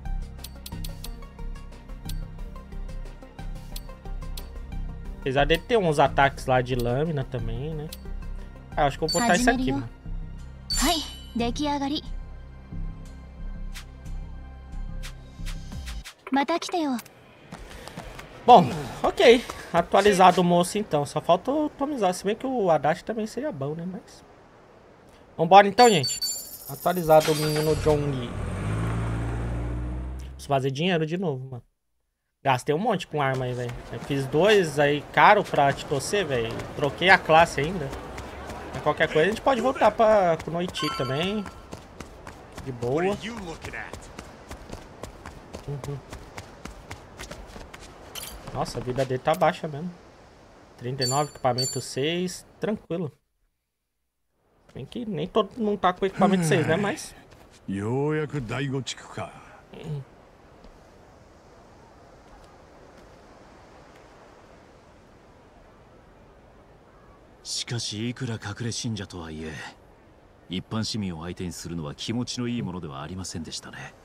Apesar dele ter uns ataques lá de lâmina também, né? Ah, acho que eu vou botar isso aqui, mano. Bom, ok. Atualizado o moço então. Só falta otimizar. Se bem que o Adachi também seria bom, né? Mas... Vambora então, gente. Atualizado o menino John Lee. Preciso fazer dinheiro de novo, mano. Gastei um monte com arma aí, velho. Fiz dois aí caro pra te torcer, velho. Troquei a classe ainda. Mas qualquer coisa a gente pode voltar pra Kunoichi também. De boa. Uhum. Nossa, a vida dele tá baixa mesmo. trinta e nove, equipamento seis. Tranquilo. Bem que nem todo mundo tá com equipamento seis, né? Mas... Hum. しかしいくら隠れ信者とはいえ一般市民を相手にするのは気持ちのいいものではありませんでしたね。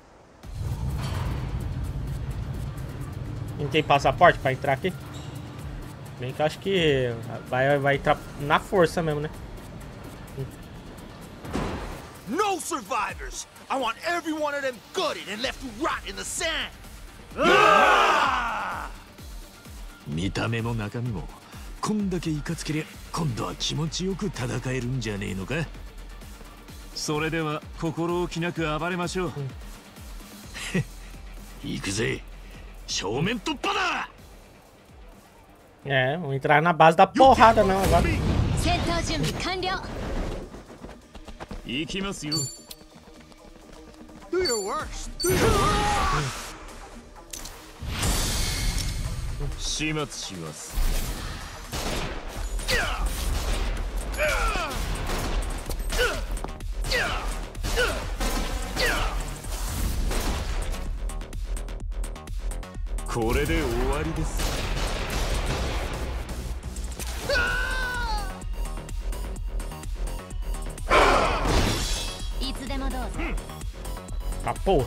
Não tem passaporte pra entrar aqui? Bem que eu acho que vai, vai entrar na força mesmo, né? No survivors! I want every one of them gutted and left to rot in the sand! 見た目も中身もこんだけいかつけりゃ今度は気持ちよく戦えるんじゃねえのか。 それでは心置きなく暴れましょう。 行くぜ。正面突破だ。 É, vou entrar na base da porrada não agora. 戦闘準備完了。 行きますよ。 Do your worst. Do your worst. 始末します。 これで終わりです。 いつでもどうぞ。 Tá porra.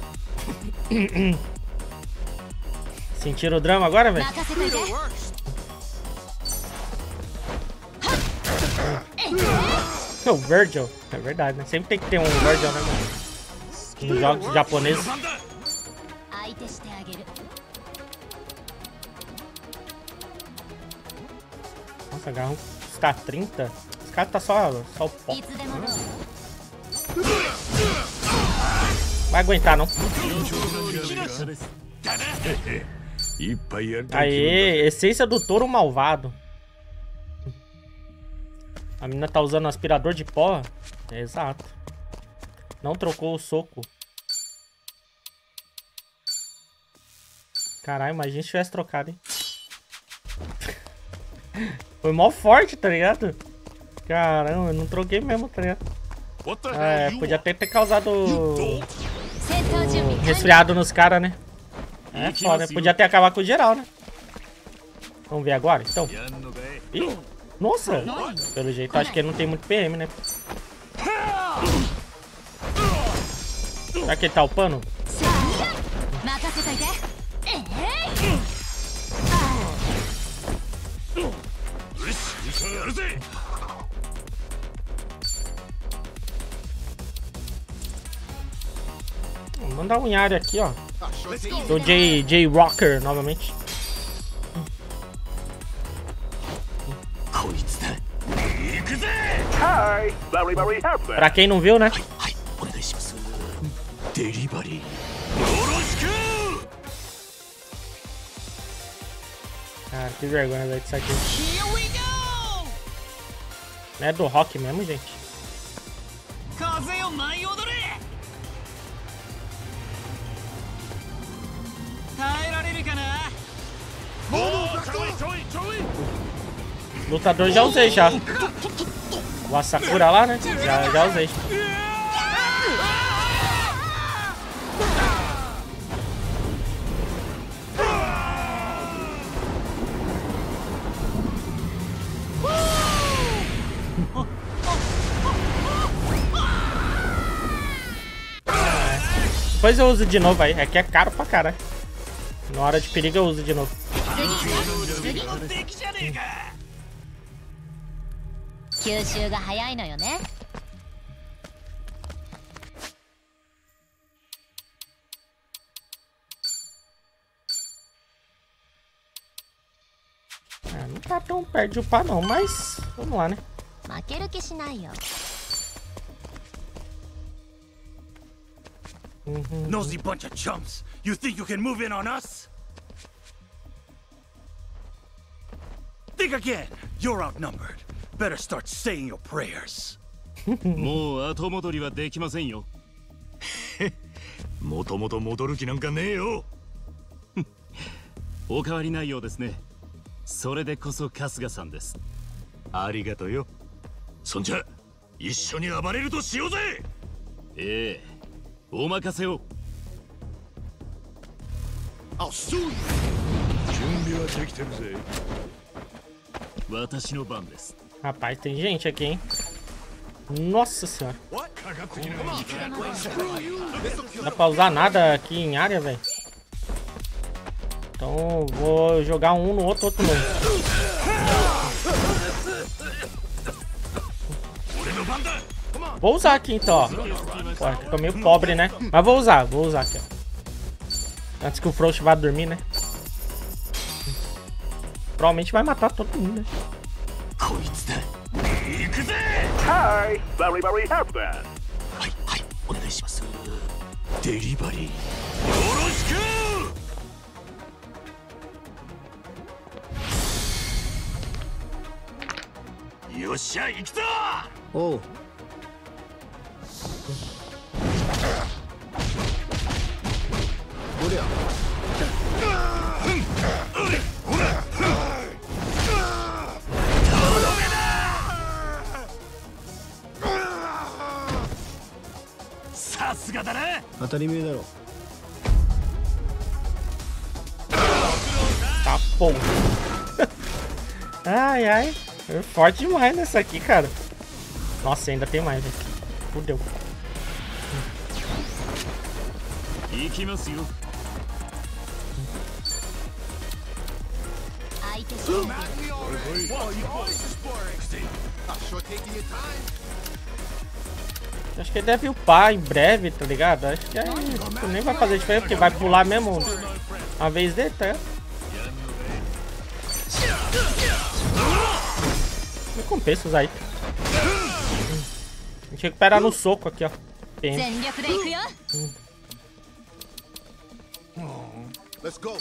Sentiram o drama agora, velho? O Virgil. É verdade, né? Sempre tem que ter um Virgil, né, mano? Nos jogos japoneses. Nossa, agarra uns K trinta. Esse cara tá só, só o pó. Vai aguentar, não. Aê, essência do touro malvado. A menina tá usando um aspirador de pó. É, exato. Não trocou o soco. Caralho, imagina se tivesse trocado, hein? Foi mó forte, tá ligado? Caramba, eu não troquei mesmo, tá ligado? É, podia até ter causado um resfriado nos caras, né? É foda, né? Podia até acabar com o geral, né? Vamos ver agora, então. Ih, nossa! Pelo jeito, acho que ele não tem muito P M, né? Será que ele tá upando? Vou mandar um Yari aqui, ó. Do J, J Rocker novamente. Pra quem não viu, né? Cara, que vergonha, velho, disso aqui. Não é do rock mesmo, gente? Lutador já usei já. O Asakura lá, né? Já, já usei. Depois eu uso de novo aí. É que é caro pra caralho. Na hora de perigo eu uso de novo. Ah, não tá tão perto de upar não, mas vamos lá, né? Uhum. Nosy bunch of chumps. You think you can move in on us? Think again. You're outnumbered. Better start saying your prayers. もう後戻りはできませんよ。 もともと戻る気なんかねえよ。 お変わりないようですね。それでこそ春日さんです。 ありがとうよ。そんじゃ一緒に暴れるとしようぜ。 ええ。お任せを。 I'll sue you. 準備はできてるぜ。 私の番です。 Rapaz, tem gente aqui, hein? Nossa senhora. Não dá pra usar nada aqui em área, velho. Então vou jogar um no outro, outro no outro. Vou usar aqui então, ó. Pô, aqui tô meio pobre, né? Mas vou usar, vou usar aqui, ó. Antes que o Frost vá dormir, né? Provavelmente vai matar todo mundo, né? Hi, very, very have that. はいはいお願いします。デリバリーよろしく。よっしゃ行くぞ。 おう。おりゃ。 さすがだな。 当たり前だろ。 Tá bom. Ai, ai. É forte demais nessa aqui, cara. Nossa, ainda tem mais, velho. Fudeu. Acho que ele deve upar em breve, tá ligado? Acho que aí nem vai fazer diferença, porque vai pular mesmo uma vez dele, tá? Não compensa usar aí. A gente recupera no soco aqui, ó. P M. Hum. Let's go.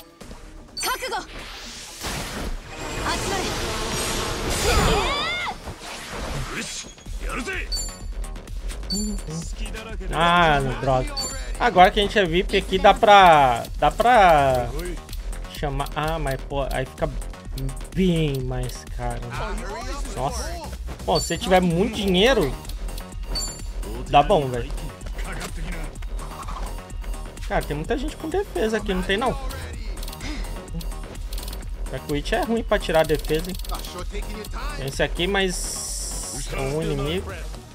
Ah, droga. Agora que a gente é V I P aqui, dá pra... Dá pra... Chamar... Ah, mas pô, aí fica bem mais caro. Nossa. Bom, se você tiver muito dinheiro, dá bom, velho. Cara, tem muita gente com defesa aqui, não tem não? O Witch é ruim pra tirar a defesa, hein? Tem esse aqui, mas é um inimigo.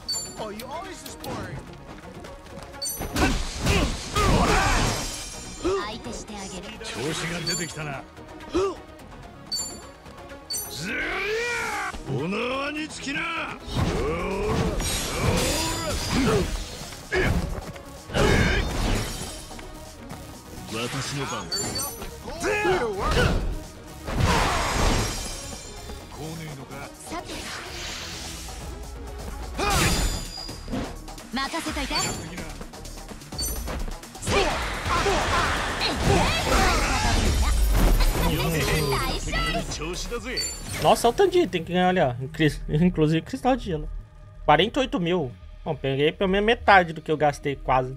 Nossa, olha o tanto de item que ganhar ali, ó. Inclusive cristal de gelo. quarenta e oito mil. Bom, peguei pelo menos metade do que eu gastei, quase.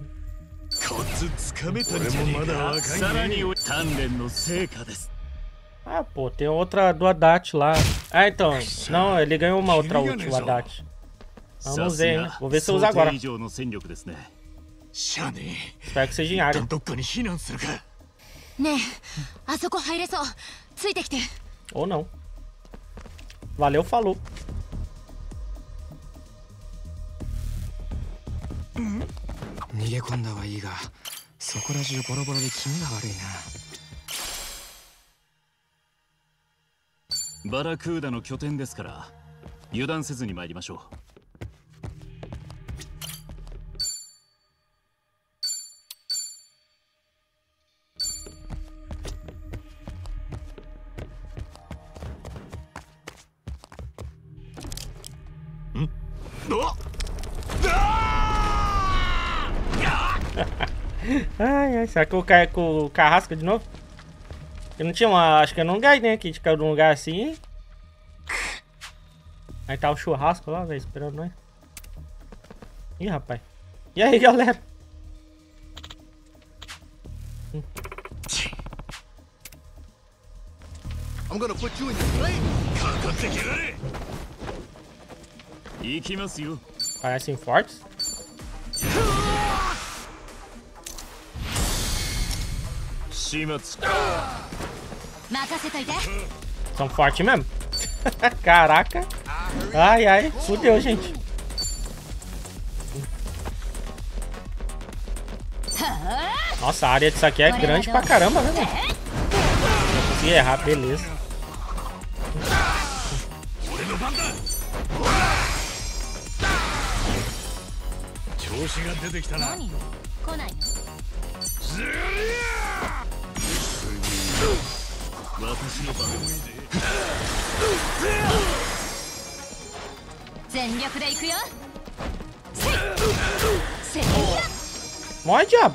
Ah, pô, tem outra do Haddad lá. Ah, então. Não, ele ganhou uma outra ult, o Haddad. Vamos ver, hein? Vou ver se eu uso agora. Espero que seja em área. Ou não. Valeu, falou. Barracuda の拠点ですから、油断せずに参りましょう。 Ai, ai, será que eu caio com o Carrasco de novo? Eu não tinha uma. Acho que eu não ganhei, né? Que a gente caiu num lugar assim. Aí tá o churrasco lá, velho, esperando nós. Ih, rapaz. E aí, galera? Hum. I'm gonna put you in the flame. Parecem fortes. São fortes mesmo. Caraca. Ai, ai. Fudeu, gente. Nossa, a área disso aqui é grande pra caramba, né, velho? Não consegui errar, beleza. Morre, diabo!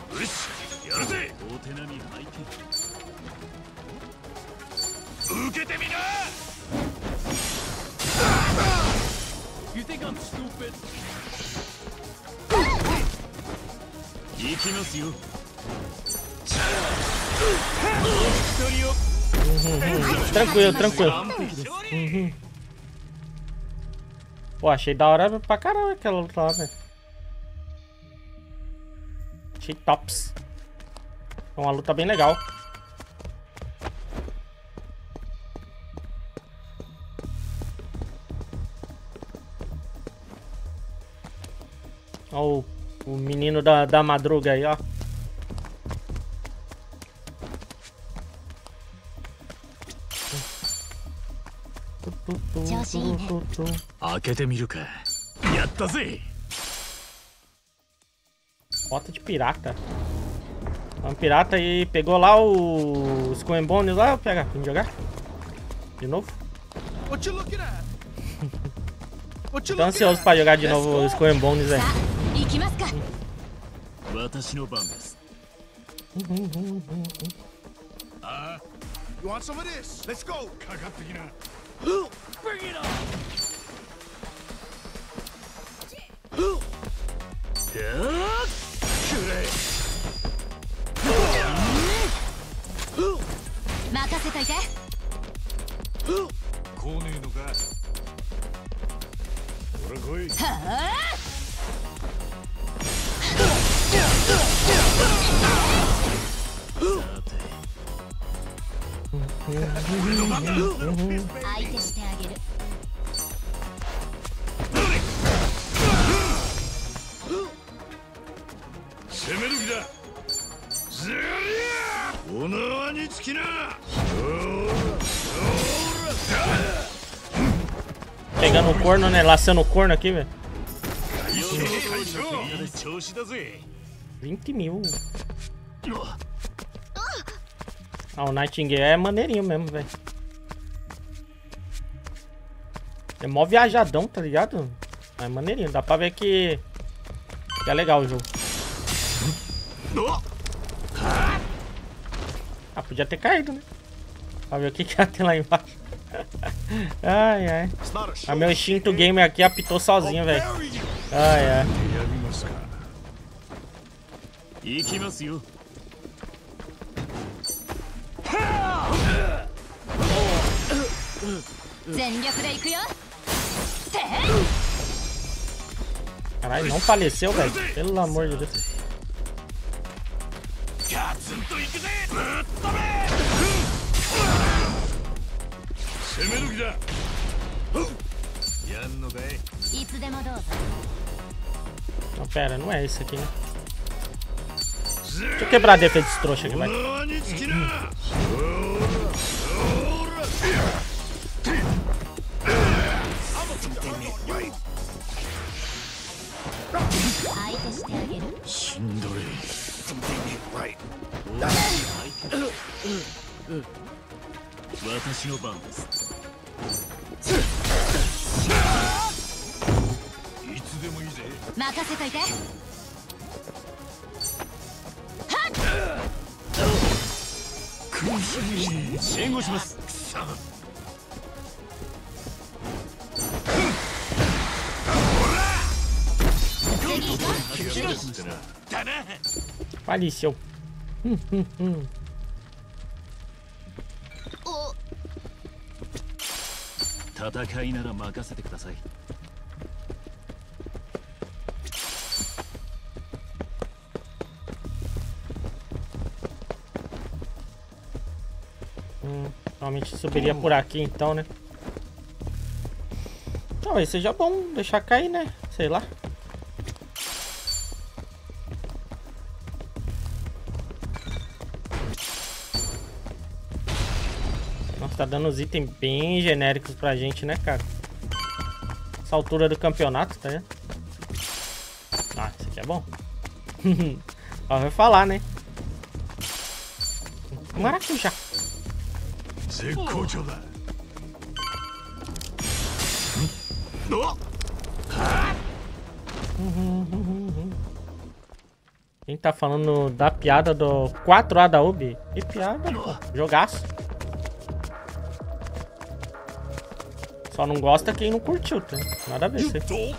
You think I'm stupid? Uhum, tranquilo, tranquilo. Uhum. Pô, achei da hora pra caramba aquela luta lá, velho. Achei tops. É uma luta bem legal. Ó o, o menino da, da madruga aí, ó. Bota de pirata. É um pirata aí pegou lá o Skull and Bones lá, eu pego, vem jogar. De novo. Tô ansioso pra jogar de novo o Skull and Bones aí. You want some of this? Let's go. Bring it on. 相手してあげる。 攻める気だ。ずりゃお縄につきな。 Pegando o corno, né? Laçando o corno aqui, velho. vinte mil. Ah, o Nightingale é maneirinho mesmo, velho. É mó viajadão, tá ligado? É maneirinho. Dá pra ver que, que é legal o jogo. Ah, podia ter caído, né? Pra ver o que que ia ter lá embaixo. Ai, ai. A meu instinto gamer aqui apitou sozinho, velho. Ai, ai. 全力で行くよ。 Caralho, não faleceu, velho. Pelo amor de Deus. Não, pera, não é esse aqui, né? Deixa eu quebrar a defesa desse trouxa aqui, vai. Faleceu. Hum, hum, hum. Hum, realmente subiria por aqui então, né? Talvez seja bom deixar cair, né? Sei lá. Nossa, tá dando os itens bem genéricos pra gente, né, cara? Essa altura do campeonato, tá vendo? Ah, isso aqui é bom. Ó, vai falar, né? Maracujá. Quem tá falando da piada do quatro A da Ubi? Que piada, pô. Jogaço. Só não gosta quem não curtiu, tá? Nada a ver isso aí.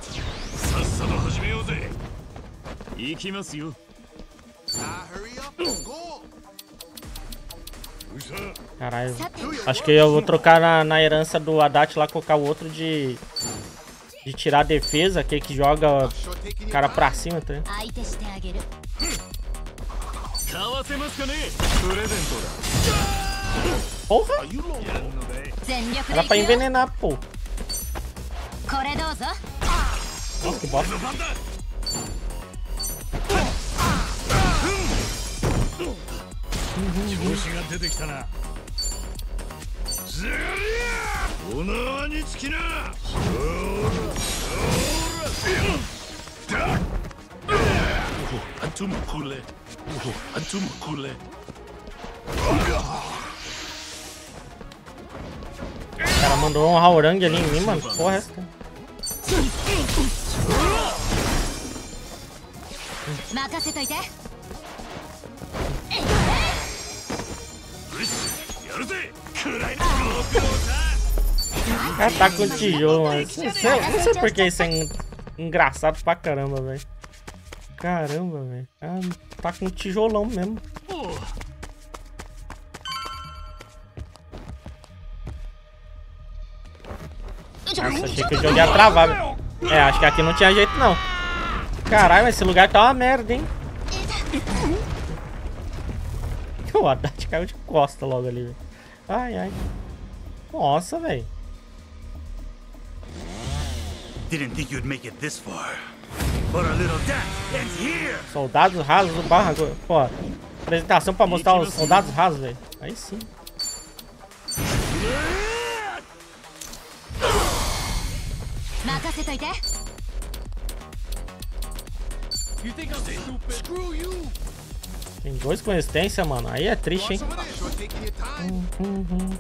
Caralho. Acho que eu vou trocar na, na herança do Haddad lá, colocar o outro de... De tirar a defesa, aquele que joga o cara pra cima, tá? Porra! Era pra envenenar, pô. Nossa, que bosta. O cara mandou um Haurang ali em mim, mano. Porra, essa. Ah, tá com tijolo, mano. Não sei, não sei porque isso é engraçado pra caramba, velho. Caramba, velho. Ah, tá com tijolão mesmo. Nossa, achei que o jogo ia travar, velho. É, acho que aqui não tinha jeito não. Caralho, mas esse lugar tá uma merda, hein? O Haddad caiu de costa logo ali, velho. Ai, ai. Nossa, velho. Didn't think you'd make it this far. But our little death ends here. Soldados rasos do barra. Pô, apresentação pra mostrar os soldados rasos, velho. Aí sim. Tem dois com resistência, mano. Aí é triste, hein? Hum, hum, hum.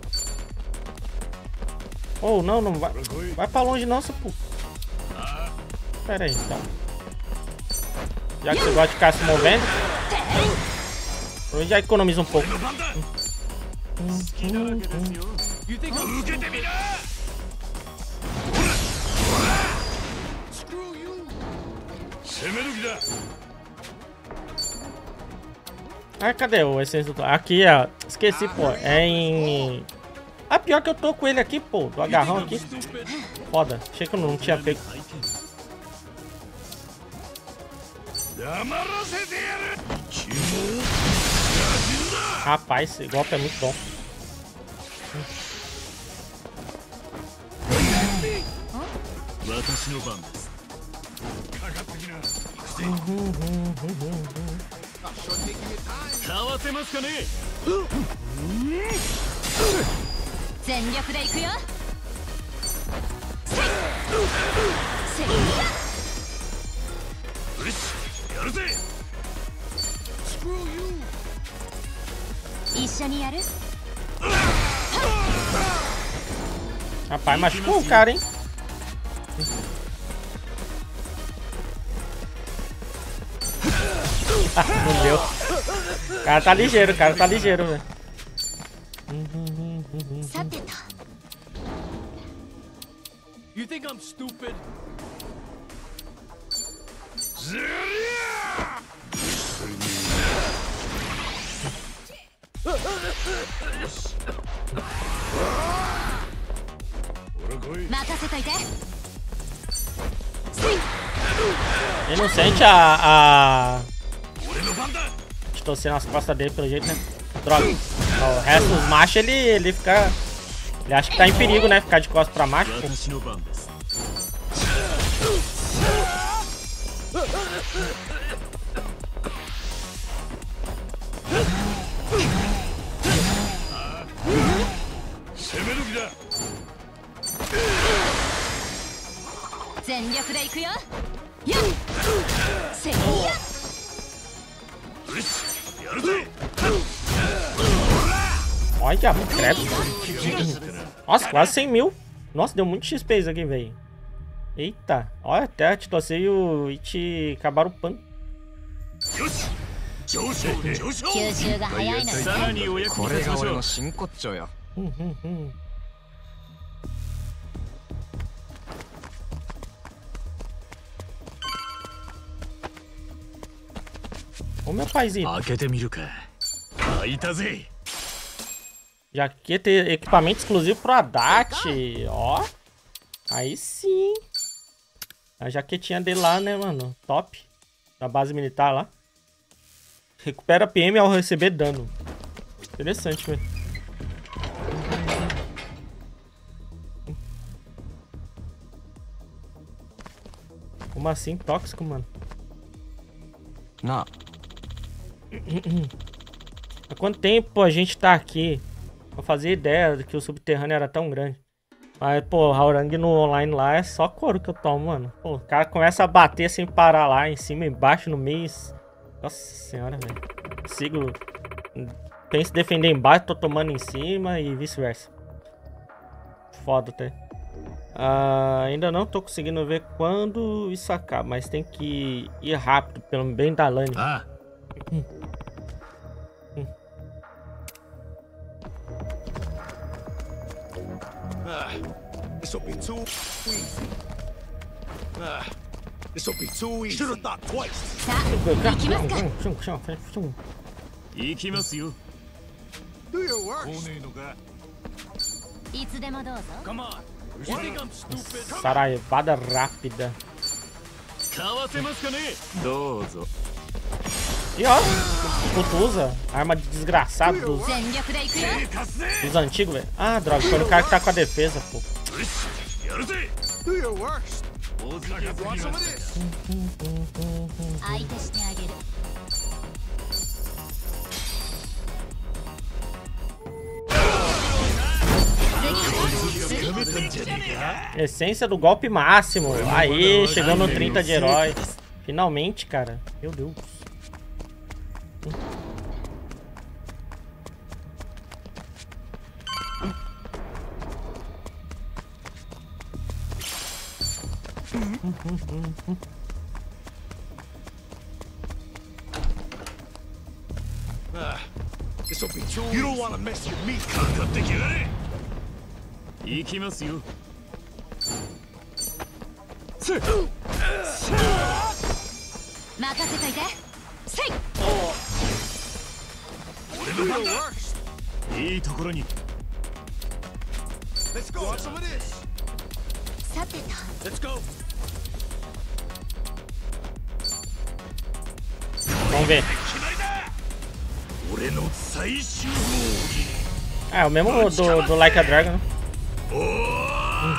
Oh, não, não vai. Vai pra longe, não, seu pu. Pera aí, então. Já que você gosta de ficar se movendo, eu já economizo um pouco. Hum, hum, hum. 攻める気だ。 Ah, cadê o essência do... Aqui, ó. Esqueci, pô. É em... Ah, pior que eu tô com ele aqui, pô. Do agarrão aqui. Foda. Achei que eu não tinha pego. Rapaz, esse golpe é muito bom. Rapaz, machucou o cara, hein? Ah, não deu. O cara tá ligeiro, o cara tá ligeiro, velho. You think I'm stupid? Ele não sente a... a... Distorcer nas costas dele pelo jeito, né? Droga. O resto dos machos, ele, ele fica... Ele acha que tá em perigo, né? Ficar de costas pra macho. Pô. Olha, credo. Nossa, quase cem mil. Nossa, deu muito X P isso aqui, velho. Eita. Olha, até a Titocei e o Ichi acabaram o pan. Hum, hum, hum. Ô, meu paizinho. Já que ter equipamento exclusivo pro Haddad. Ó. Aí sim. A jaquetinha dele lá, né, mano? Top. Da base militar lá. Recupera P M ao receber dano. Interessante, velho. Como assim? Tóxico, mano? Não. Há quanto tempo a gente tá aqui? Não fazia ideia de que o subterrâneo era tão grande. Mas, pô, Hwoarang no online lá é só couro que eu tomo, mano. Pô, o cara começa a bater sem parar lá, em cima, embaixo, no meio. Nossa senhora, velho. Sigo. Penso em defender embaixo, tô tomando em cima e vice-versa. Foda até. Ah, ainda não tô conseguindo ver quando isso acaba, mas tem que ir rápido, pelo bem da Lani. Ah. Hum. Hum. Ah, this'll be too easy. Ah, this'll be too easy. Should have thought twice. 行きますよ。 Do your work. 来ねえのか。 いつでもどうぞ。 Come on. Saraivada rápida. E ó, tu usa arma de desgraçado dos, dos antigos, velho. Ah, droga, foi no cara que tá com a defesa, pô. Essência do golpe máximo. Aí, chegou no trinta de herói. Finalmente, cara. Meu Deus. You don't want to mess with me. 行きますよ。 任せといて。せい。 いいところに。 Let's go. Want some of this? さてと。 Let's go. Vamos ver. É, o mesmo do, do Like a Dragon. Hum.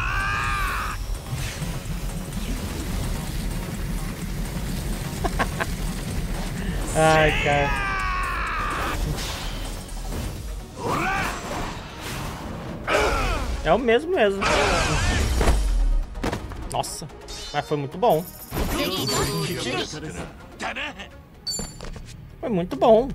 Ai, cara. É o mesmo mesmo. Nossa, mas foi muito bom. Foi muito bom.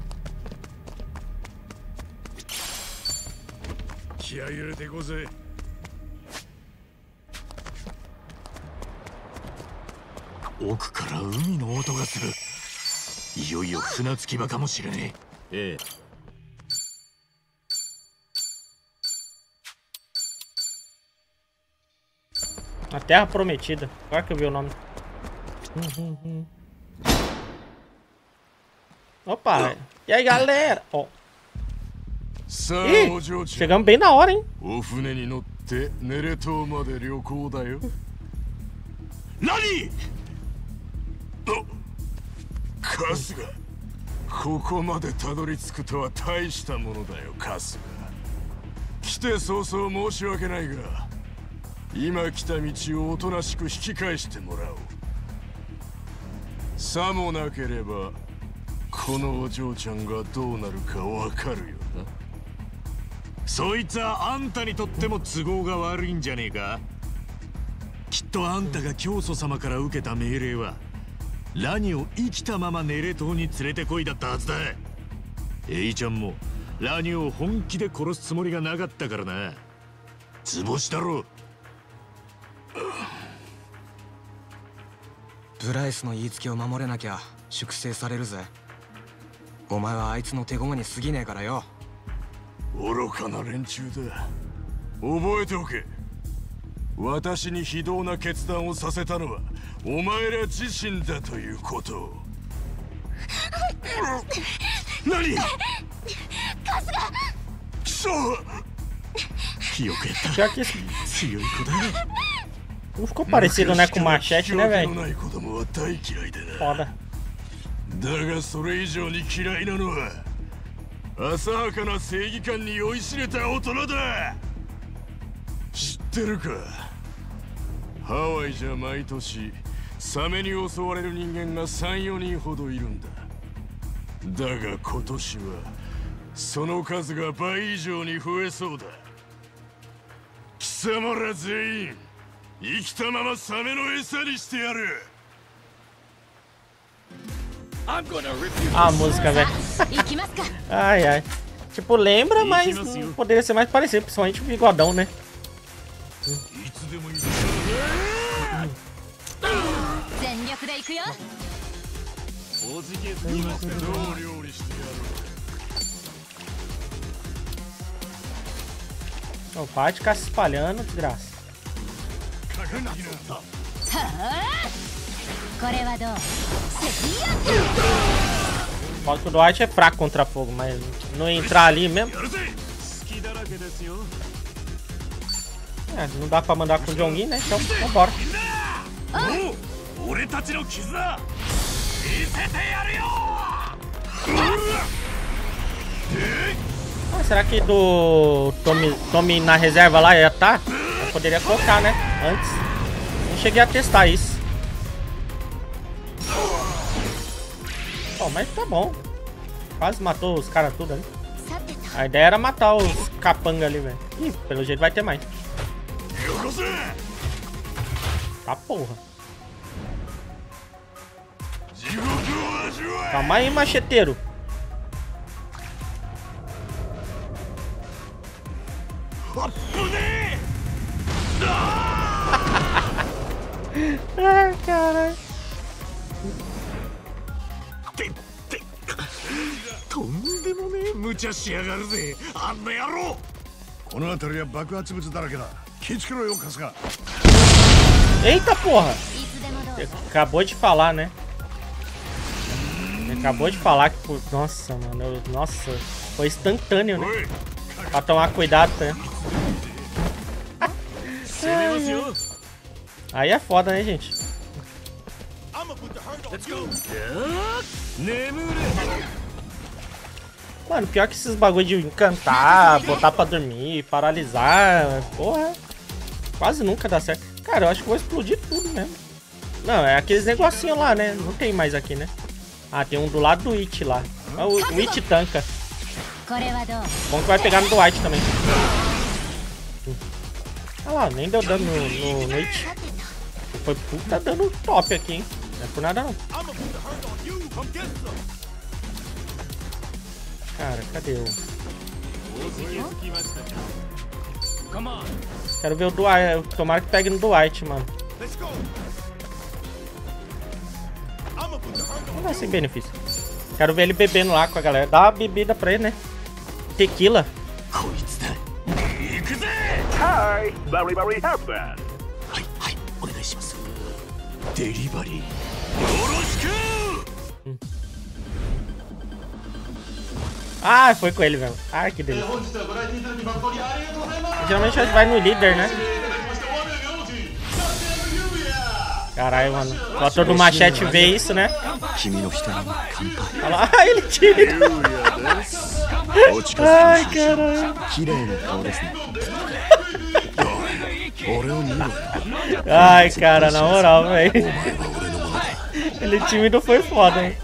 A Terra Prometida. Agora que eu vi o nome. Opa! E aí, galera? Ó. Ih, chegamos bem na hora, hein? Nani? Kasuga. ここまでたどり着くとは大したものだよ、カスが。来て早々申し訳ないが、今来た道をおとなしく引き返してもらおう。さもなければ、このお嬢ちゃんがどうなるかわかるよな。そいつはあんたにとっても都合が悪いんじゃねえか。きっとあんたが教祖様から受けた命令は、ラニを生きたままネレ島に連れてこいだったはずだ。エイちゃんもラニを本気で殺すつもりがなかったからな。図星だろ。 ブライスの言いつけを守れなきゃ粛清されるぜ。お前はあいつの手駒に過ぎねえからよ。 愚かな連中だ。覚えておけ。私に非道な決断をさせたのはお前ら自身だということを。何？ カスが。 くそ！よくやった。強い子だ。 Não ficou parecido, né, com o Machete, né, velho? Foda. だがそれ以上に嫌いなのは浅はかな正義感に酔いしれた大人だ。知ってるか？ハワイじゃ毎年サメに襲われる人間がさん、よにんほどいるんだ。だが今年はその数が倍以上に増えそうだ。貴様ら全員生きたままサメの餌にしてやる。 Ah, a música, velho. Ai, ai. Tipo, lembra, mas poderia ser mais parecido, principalmente o bigodão, né? Não, para de ficar se espalhando, desgraça. Fala que o Dwight é fraco contra fogo, mas não entrar ali mesmo. É, não dá pra mandar com o John Gin, né? Então, vambora. Ah, será que do Tommy, Tommy na reserva lá ia tá? Eu poderia colocar, né? Antes. Não cheguei a testar isso. Bom, mas tá bom. Quase matou os caras tudo ali. A ideia era matar os capanga ali, velho. Ih, pelo jeito vai ter mais. Tá porra. Calma aí, macheteiro. Ai, caralho. とんでもねえ無茶しやがるぜあんな野郎この辺りは爆発物だらけだ気ぃつけろよ春日 Eita porra! Acabou de falar, né? Acabou de falar que... Nossa, mano. Eu... Nossa. Foi instantâneo, né? Pra tomar cuidado, né? Aí é foda, né, gente? Mano, pior que esses bagulho de encantar, botar pra dormir, paralisar... Porra. Quase nunca dá certo. Cara, eu acho que vou explodir tudo mesmo. Não, é aqueles negocinhos lá, né? Não tem mais aqui, né? Ah, tem um do lado do It lá. Ah, o, o It tanca. Bom que vai pegar no do White também. Ah lá, nem deu dano no, no, no It. Foi puta dano top aqui, hein? Não é por nada não. Cara, cadê o... Quero ver o Dwight. Tomara que pegue no Dwight, mano. Não vai sem benefício. Quero ver ele bebendo lá com a galera. Dá uma bebida pra ele, né? Tequila. Hi, very, very happy. Hum. Ah, foi com ele mesmo. Ai, que delícia. Geralmente a gente vai no líder, né? Caralho, mano. O ator do Machete vê isso, né? Olha lá, ai, ele tira. Ai, caralho. Ai, cara, na moral, velho. Ele tímido foi foda, hein?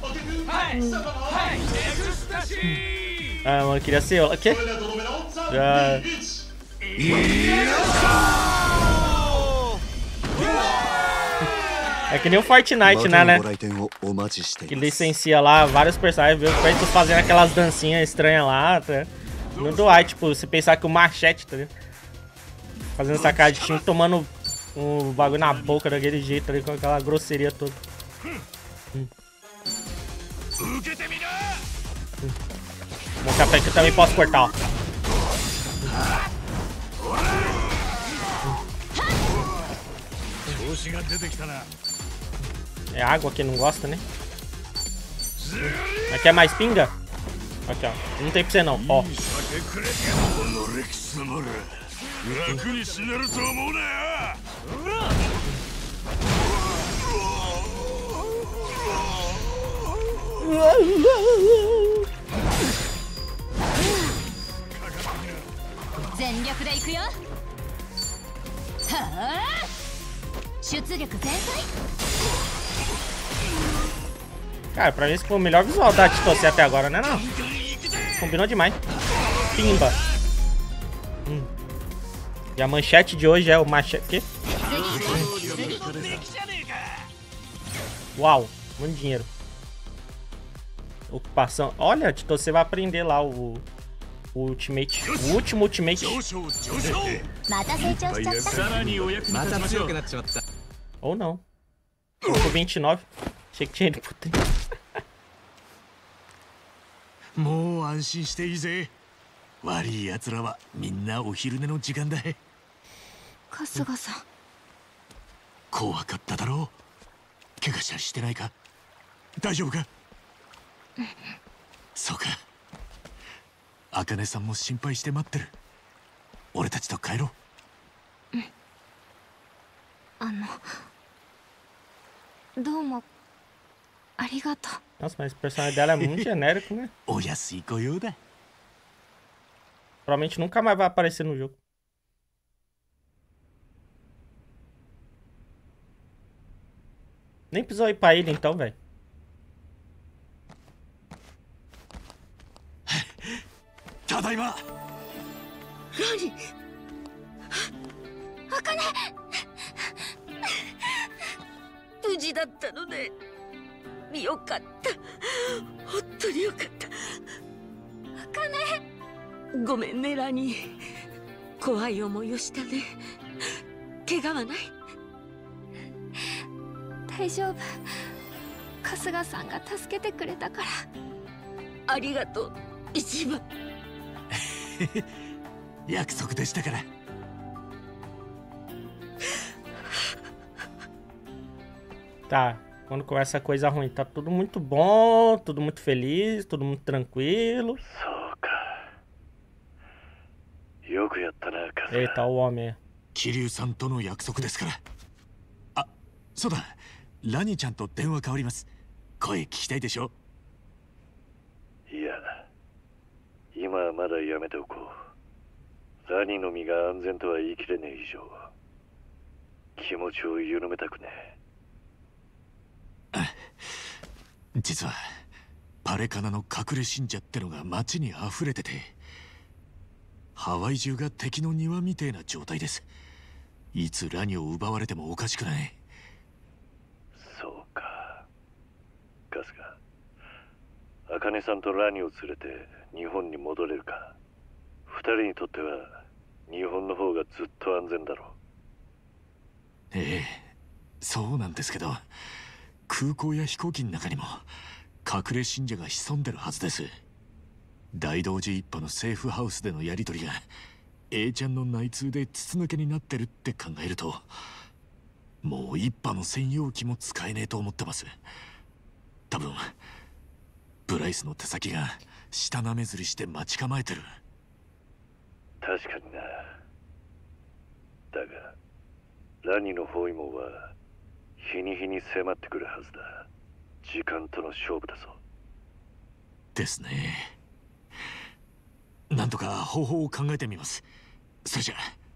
Ah, mano, queria ser eu. O quê? Já... É que nem o Fortnite, né, né? Que licencia lá vários personagens, viu? Pra eles fazendo aquelas dancinhas estranhas lá, tá? No Dwight, tipo, você pensar que o Machete, tá ligado? Fazendo essa cara de time, tomando um bagulho na boca daquele jeito ali, com aquela grosseria toda. Hum. Hum. Vou mostrar pra ele que eu também posso cortar, ó. É água que não gosta, né? Aqui é mais pinga? Aqui, ó. Não tem pra você não, ó. Cara, pra mim esse foi o melhor visual da Chitose até agora, né? Não. Combinou demais. Pimba. Hum. E a manchete de hoje é o machete. Quê? Uau, muito dinheiro. Ocupação. Olha, Tito, você vai aprender lá o, o Ultimate. O último Ultimate. Ou não. Ficou vinte e nove. Achei que tinha ido pro trinta. もう安心していいぜ。悪い奴らはみんなお昼寝の時間だ。 春日さん。 怖かっただろう。怪我したりしてないか。大丈夫か。そうか。茜さんも心配して待ってる。俺たちと帰ろう。 さんのどうもありがとう。 Nossa, mas o personagem dela é muito genérico, né? Provavelmente nunca mais vai aparecer no jogo. Nem precisou ir pra ilha então, velho. Tadaima! Nani? Akane! 無事だったのね。よかった。本当によかった。Akane! ごめんね、ラニー。怖い思いをしたね。怪我はない？大丈夫。春日さんが助けてくれたから。ありがとう、一番。 約束でしたから。 Tá, quando começa a coisa ruim, tá tudo muito bom, tudo muito feliz, tudo muito tranquilo. Eita, o homem. 桐生さんとの約束ですから。あ、そうだ。ラニちゃんと電話変わります。声聞きたいでしょ？ いや、今はまだやめておこう。ラニの身が安全とは言い切れねえ以上、気持ちを緩めたくねえ。 実はパレカナの隠れ信者ってのが街に溢れてて、ハワイ中が敵の庭みてえな状態です。いつラニを奪われてもおかしくない。 そうか。春日、茜さんとラニを連れて日本に戻れるか。二人にとっては日本の方がずっと安全だろう。 ええ、そうなんですけど、空港や飛行機の中にも隠れ信者が潜んでるはずです。大同寺一派のセーフハウスでのやり取りが A ちゃんの内通で筒抜けになってるって考えると、もう一派の専用機も使えねえと思ってます。多分ブライスの手先が下なめずりして待ち構えてる。 確かにな。だがラニの包囲網は日に日に迫ってくるはずだ。時間との勝負だぞ。 ですね。なんとか方法を考えてみます。それじゃ。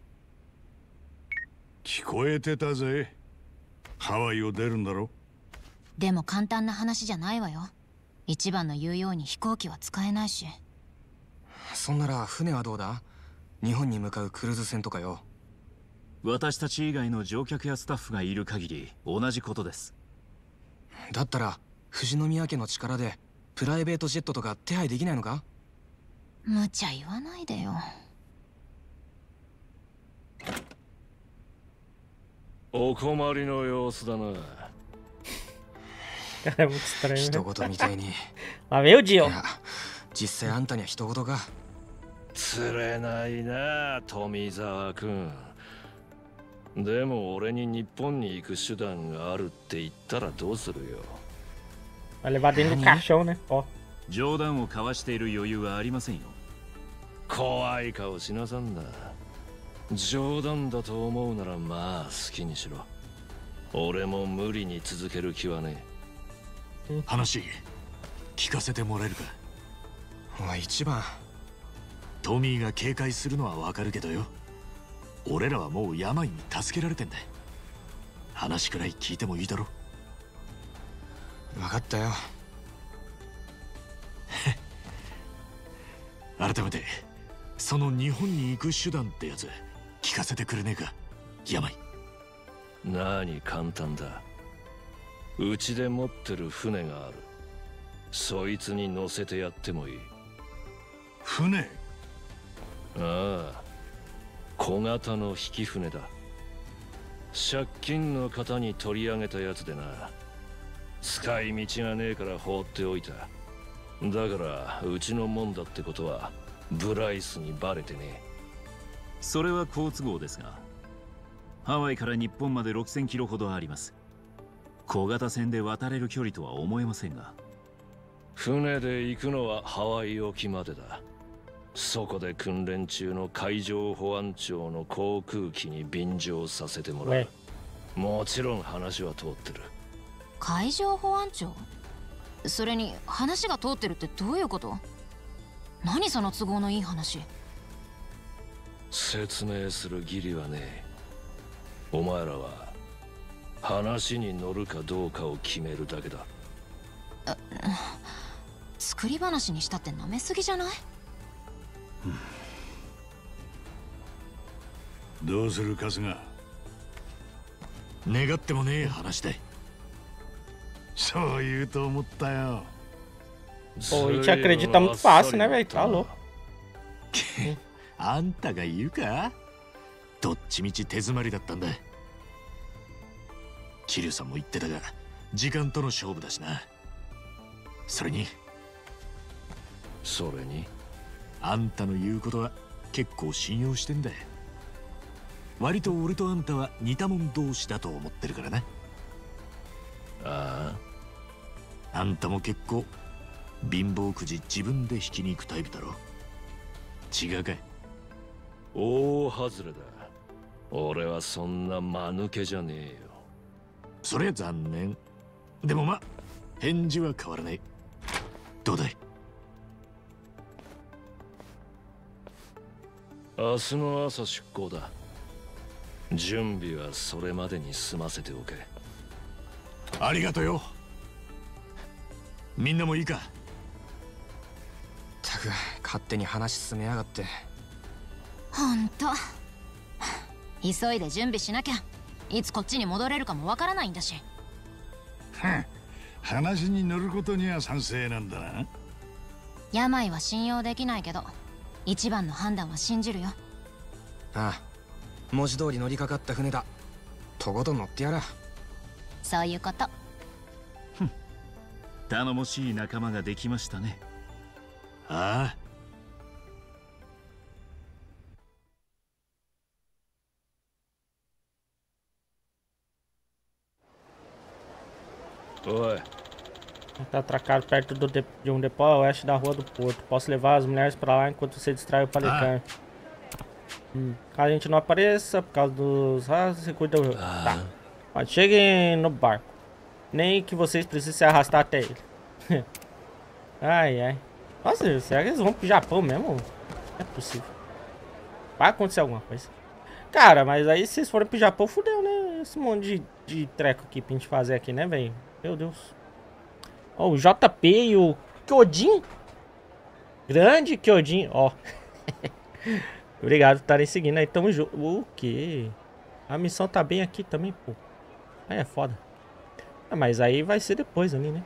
聞こえてたぜ。ハワイを出るんだろ。 でも簡単な話じゃないわよ。一番の言うように飛行機は使えないし。 そんなら船はどうだ？日本に向かうクルーズ船とかよ。 私たち以外の乗客やスタッフがいる限り同じことです。 だったら富士宮家の力でプライベートジェットとか手配できないのか？ 無茶言わないでよ。 お困りの様子だな。 人事みたいに。 あ、meu Dio。 いや、実際あんたには人事か。 釣れないな、富澤君。でも俺に日本に行く手段があるって言ったらどうするよ。 Vai levar dentro do caixão, né? Ó. 冗談を交わしている余裕はありませんよ。 怖い顔しなさんな。冗談だと思うならまあ好きにしろ。俺も無理に続ける気はねえ。話聞かせてもらえるか。 おい、一番トミーが警戒するのはわかるけどよ。俺らはもう病に助けられてんだ。話くらい聞いてもいいだろ。 分かったよ。 改めてその日本に行く手段ってやつ聞かせてくれねえか、病。 何簡単だ。うちで持ってる船がある。そいつに乗せてやってもいい。 船？ ああ、小型の引き船だ。借金の方に取り上げたやつでな。使い道がねえから放っておいた。だからうちのもんだってことはブライスにバレてね。 それは好都合ですが、ハワイから日本までろくせんキロほどあります。小型船で渡れる距離とは思えませんが。 船で行くのはハワイ沖までだ。そこで訓練中の海上保安庁の航空機に便乗させてもらう。 もちろん話は通ってる。 海上保安庁？それに話が通ってるってどういうこと？何その都合のいい話。 説明する義理はねえ。お前らは話に乗るかどうかを決めるだけだ。 作り話にしたって舐めすぎじゃない？ どうする春日。願ってもねえ話だ。そう言うと思ったよ。 Pô, a gente acredita muito fácil, né, velho? Tá louco. あんたが言うか？どっちみち手詰まりだったんだ。桐生さんも言ってたが、時間との勝負だしな。それにそれにあんたの言うことは結構信用してんだ。割と俺とあんたは似たもん同士だと思ってるからな。 ああ、あんたも結構貧乏くじ自分で引きに行くタイプだろ。違うかい？ 大外れだ。俺はそんな間抜けじゃねえよ。 そりゃ残念。でもま、返事は変わらない。どうだい？ 明日の朝出航だ。準備はそれまでに済ませておけ。 ありがとよ。みんなもいいか？ たく勝手に話進めやがって。 ほんと急いで準備しなきゃいつこっちに戻れるかもわからないんだし。 話に乗ることには賛成なんだな。 病は信用できないけど一番の判断は信じるよ。 ああ、文字通り乗りかかった船だ。とことん乗ってやら。 そういうこと。 頼もしい仲間ができましたね。 ああ。 Oi. Tá atracado perto do de, de um depô a oeste da rua do porto. Posso levar as mulheres pra lá enquanto você distrai o palican. Ah. Hum. Caso a gente não apareça por causa dos rastros, você cuida do... Ah. Tá. Mas cheguem no barco. Nem que vocês precisem se arrastar até ele. Ai, ai. Nossa, será que eles vão pro Japão mesmo? Não é possível. Vai acontecer alguma coisa. Cara, mas aí se vocês forem pro Japão, fudeu, né? Esse monte de, de treco aqui pra gente fazer aqui, né, velho? Meu Deus. Ó, o J P e o Kyojin. Grande Kyojin, ó. Obrigado por estarem seguindo aí. Tamo junto. O quê? A missão tá bem aqui também, pô. Aí é foda. Ah, mas aí vai ser depois ali, né?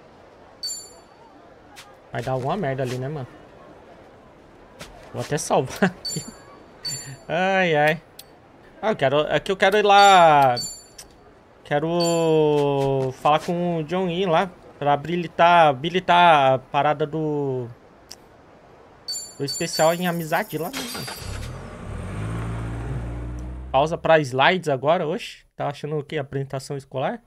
Vai dar alguma merda ali, né, mano? Vou até salvar aqui. Ai, ai. Ah, eu quero... Aqui eu quero ir lá... Quero falar com o John Yin lá. Pra habilitar, habilitar a parada do... Do especial em amizade lá. Pausa pra slides agora. Oxe, tá achando o que? Apresentação escolar?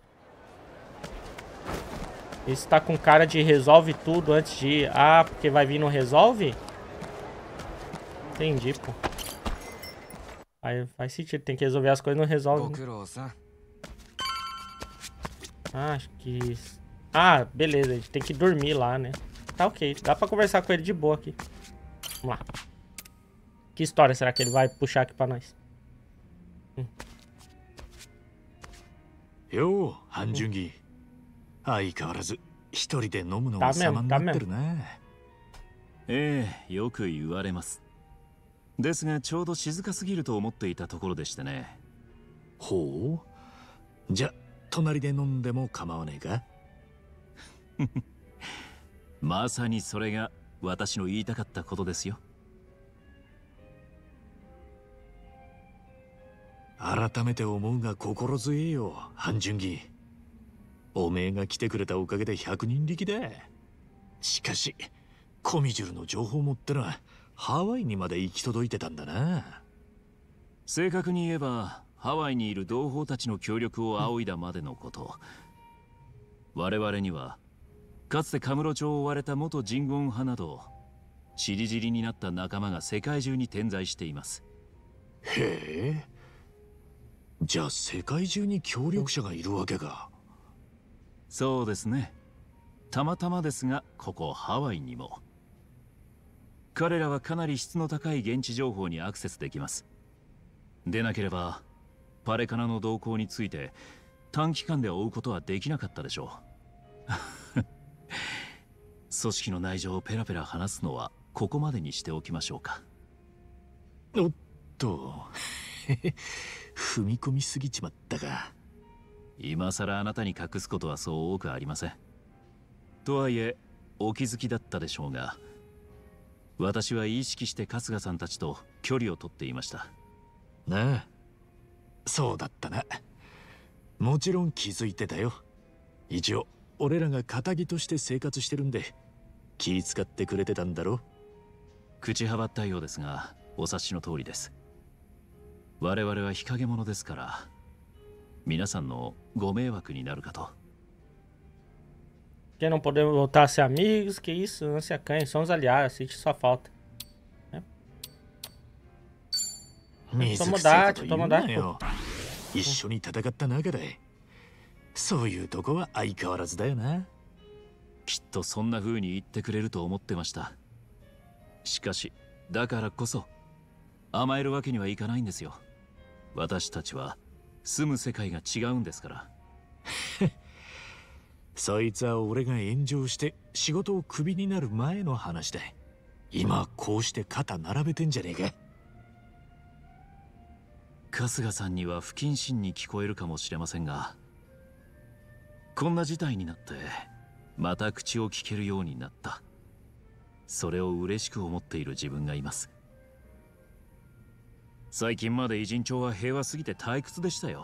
Esse tá com cara de resolve tudo antes de ir. Ah, porque vai vir no resolve? Entendi, pô. Aí faz sentido, tem que resolver as coisas no resolve. Né? Ah, acho que... Ah, beleza, a gente tem que dormir lá, né? Tá ok, dá pra conversar com ele de boa aqui. Vamos lá. Que história será que ele vai puxar aqui pra nós? Hum. Yo, Hanjungi. 相変わらず一人で飲むのが様になってるな。 ええ、よく言われます。ですがちょうど静かすぎると思っていたところでしてね。 ほう。じゃ隣で飲んでも構わねえか？ まさにそれが私の言いたかったことですよ。 改めて思うが心強いよ、ハンジュンギ。おめえが来てくれたおかげで百人力だ。しかしコミジュルの情報を持ってのはハワイにまで行き届いてたんだな。 正確に言えばハワイにいる同胞たちの協力を仰いだまでのこと。我々にはかつてカムロ町を追われた元ジンゴン派など尻尻になった仲間が世界中に点在しています。 へえ。 じゃあ世界中に協力者がいるわけか。 そうですね。たまたまですが、ここハワイにも。彼らはかなり質の高い現地情報にアクセスできます。でなければパレカナの動向について短期間で追うことはできなかったでしょう。組織の内情をペラペラ話すのはここまでにしておきましょうか。 おっと踏み込みすぎちまったか。 今さらあなたに隠すことはそう多くありません。とはいえお気づきだったでしょうが、私は意識して春日さんたちと距離を取っていました。 なあ、そうだったな。もちろん気づいてたよ。一応俺らが堅気として生活してるんで気遣ってくれてたんだろ。 口はばったようですがお察しの通りです。我々は日陰者ですから皆さんのご迷惑になるかと。 Que não podemos voltar a ser amigos, que isso, não se acanhe, somos aliados, sente sua falta. Toma date, toma date. 一緒に戦った中で、そういうとこは相変わらずだよな。 きっとそんな風に言ってくれると思ってました。しかし、だからこそ甘えるわけにはいかないんですよ。私たちは住む世界が違うんですから。 そいつは俺が炎上して仕事をクビになる前の話だ。今こうして肩並べてんじゃねえか。 春日さんには不謹慎に聞こえるかもしれませんが、こんな事態になってまた口を聞けるようになった。それを嬉しく思っている自分がいます。最近まで偉人帳は平和すぎて退屈でしたよ。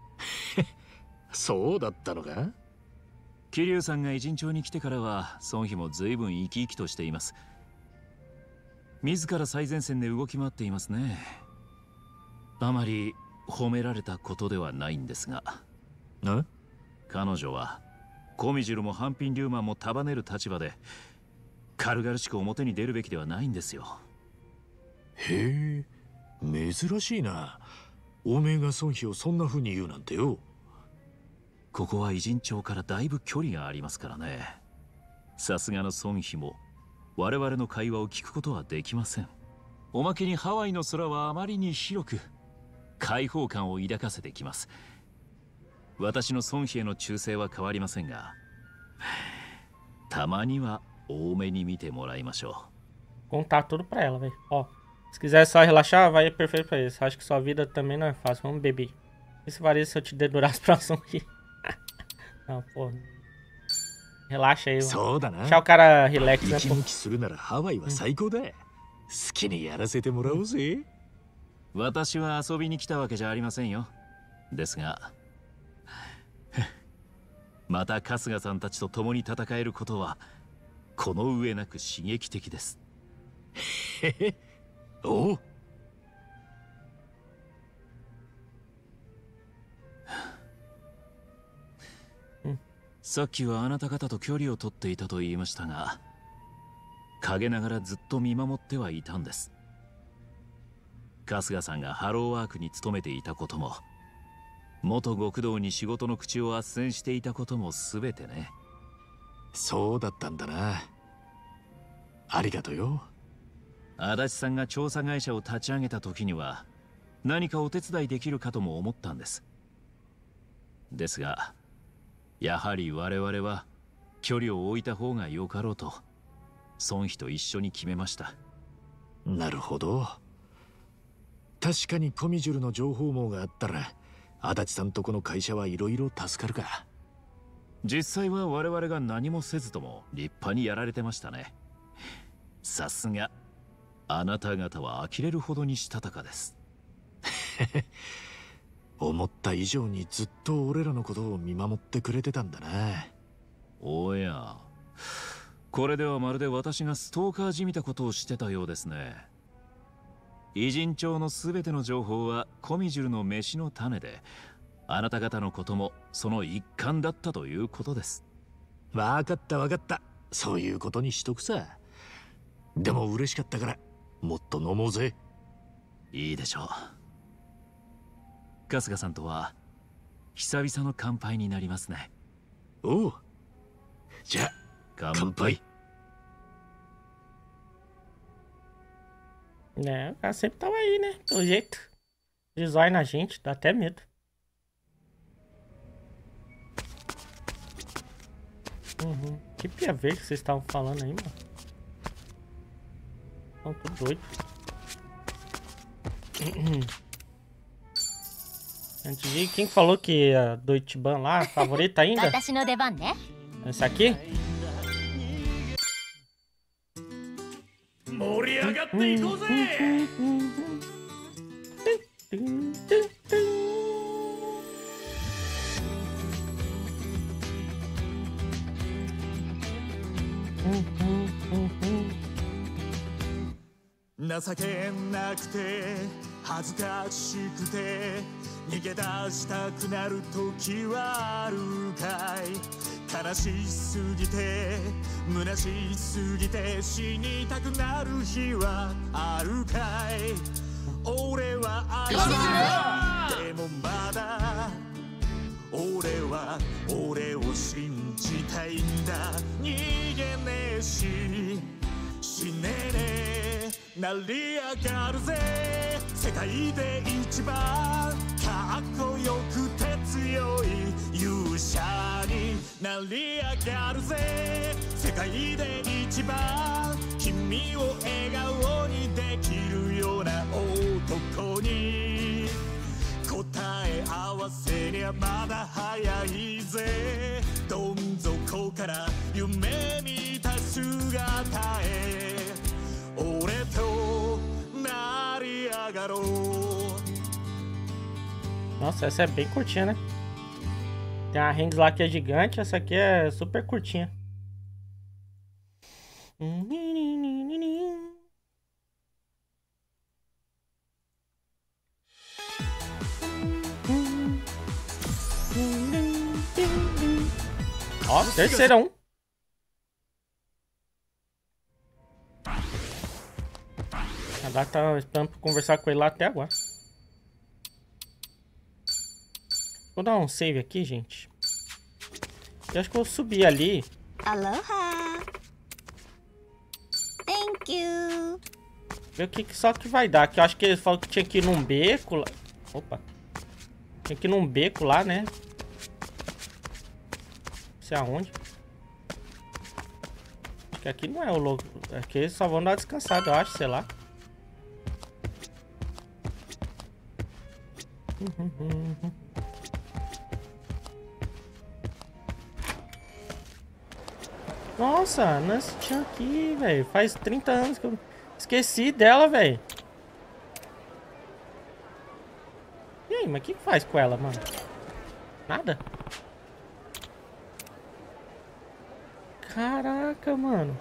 そうだったのか。 桐生さんが偉人帳に来てからは孫妃も随分生き生きとしています。自ら最前線で動き回っていますね。あまり褒められたことではないんですが。 え？ 彼女はコミジュルもハンピン・リューマンも束ねる立場で軽々しく表に出るべきではないんですよ。 へえ、珍しいな。おめえが孫妃をそんな風に言うなんてよ。 ここは偉人帳からだいぶ距離がありますからね。さすがの孫妃も我々の会話を聞くことはできません。おまけにハワイの空はあまりに広く開放感を抱かせてきます。私の孫妃への忠誠は変わりませんが、たまには多めに見てもらいましょう。Contar tudo pra ela, velho. Ó, se quiser só relaxar, vai perfeito pra isso. Acho que sua vida também não é fácil. Vamos beber. E se varia se eu te dedurasse pra sonrir? Não, porra. Relaxa aí, mano. Deixar o cara relax, né, pô? するならハワイは最高だ。好きにやらせてもらおうぜ。 私は遊びに来たわけじゃありませんよ。ですが、また春日さんたちと共に戦えることはこの上なく刺激的です。 へへ、おう。 さっきはあなた方と距離を取っていたと言いましたが、陰ながらずっと見守ってはいたんです。春日さんがハローワークに勤めていたことも、元極道に仕事の口を斡旋していたこともすべてね。 そうだったんだな。ありがとうよ。 足立さんが調査会社を立ち上げた時には何かお手伝いできるかとも思ったんです。ですがやはり我々は距離を置いた方がよかろうと孫妃と一緒に決めました。 なるほど。確かにコミジュルの情報網があったら足立さんとこの会社はいろいろ助かるか。 実際は我々が何もせずとも立派にやられてましたね。さすがあなた方は呆れるほどにしたたかです。 思った以上にずっと俺らのことを見守ってくれてたんだな。 おや、これではまるで私がストーカーじみたことをしてたようですね。偉人帳のすべての情報はコミジュルの飯の種で、あなた方のこともその一環だったということです。 わかったわかった。そういうことにしとくさ。でも嬉しかったからもっと飲もうぜ。 いいでしょう。 春日さんとは久々の乾杯になりますね。 おう。じゃあ乾杯。 Né, o cara sempre tava aí, né? Do jeito. De zóio na gente, dá até medo. Uhum. Que pia verde que vocês estavam falando aí, mano? Estão tudo doido. Antes de quem falou que a do Ichiban lá, favorita ainda? Essa aqui? 情けなくて恥ずかしくて逃げ出したくなる時はあるかい。悲しすぎて虚しすぎて死にたくなる日はあるかい。俺は愛するでもまだ俺は俺を信じたいんだ。逃げねえし死ねねえ成り上がるぜ。世界で一番かっこよくて強い勇者になり上がるぜ。世界で一番君を笑顔にできるような男に答え合わせにゃまだ早いぜ。どん底から夢見た姿へ俺となり上がろう。 Nossa, essa é bem curtinha, né? Tem a Hands lá que é gigante, essa aqui é super curtinha. Ó, terceirão. A Data tá esperando pra conversar com ele lá até agora. Vou dar um save aqui, gente. Eu acho que eu vou subir ali. Aloha. Thank you. Ver o que que só que vai dar. Que eu acho que ele falou que tinha que ir num beco lá. Opa. Tinha que ir num beco lá, né? Não sei aonde. Acho que aqui não é o louco. Aqui eles só vão dar descansado, eu acho, sei lá. Nossa, Nancy tinha aqui, velho. Faz trinta anos que eu esqueci dela, velho. E aí, mas o que faz com ela, mano? Nada? Caraca, mano.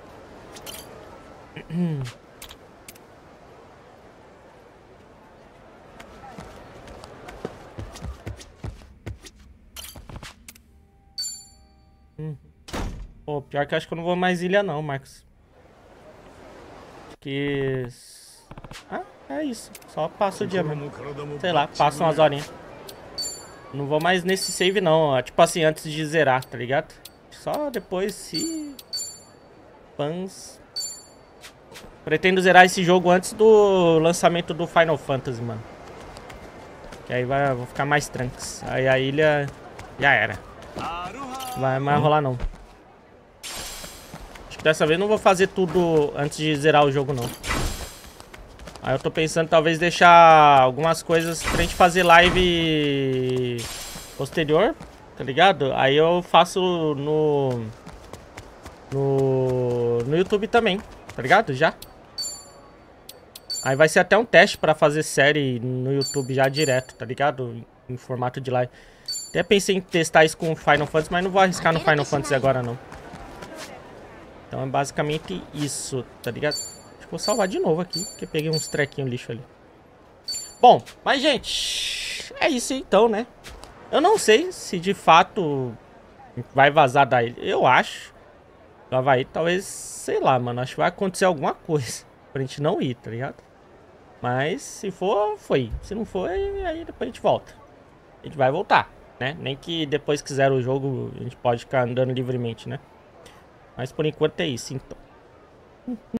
Pô, pior que eu acho que eu não vou mais ilha não, Marcos. Que... Ah, é isso. Só passa o dia mesmo. Sei lá, passa umas horinhas. Não vou mais nesse save não. Tipo assim, antes de zerar, tá ligado? Só depois se... Fãs... Pretendo zerar esse jogo antes do lançamento do Final Fantasy, mano. Que aí vai, vou ficar mais tranks. Aí a ilha... Já era. Não vai mais rolar não. Acho que dessa vez não vou fazer tudo antes de zerar o jogo não. Aí eu tô pensando talvez deixar algumas coisas pra gente fazer live posterior, tá ligado? Aí eu faço no... No... No YouTube também, tá ligado? Já. Aí vai ser até um teste pra fazer série no YouTube já direto, tá ligado? Em formato de live. Até pensei em testar isso com o Final Fantasy, mas não vou arriscar no Final Fantasy agora não. Então é basicamente isso, tá ligado? Acho que vou salvar de novo aqui, porque peguei uns trequinhos lixo ali. Bom, mas gente, é isso então, né? Eu não sei se de fato vai vazar da ilha. Eu acho. Do Havaí, talvez, sei lá, mano. Acho que vai acontecer alguma coisa pra gente não ir, tá ligado? Mas se for, foi. Se não for, aí depois a gente volta. a gente vai voltar, né? Nem que depois que zera o jogo, a gente pode ficar andando livremente, né? Mas por enquanto é isso, então.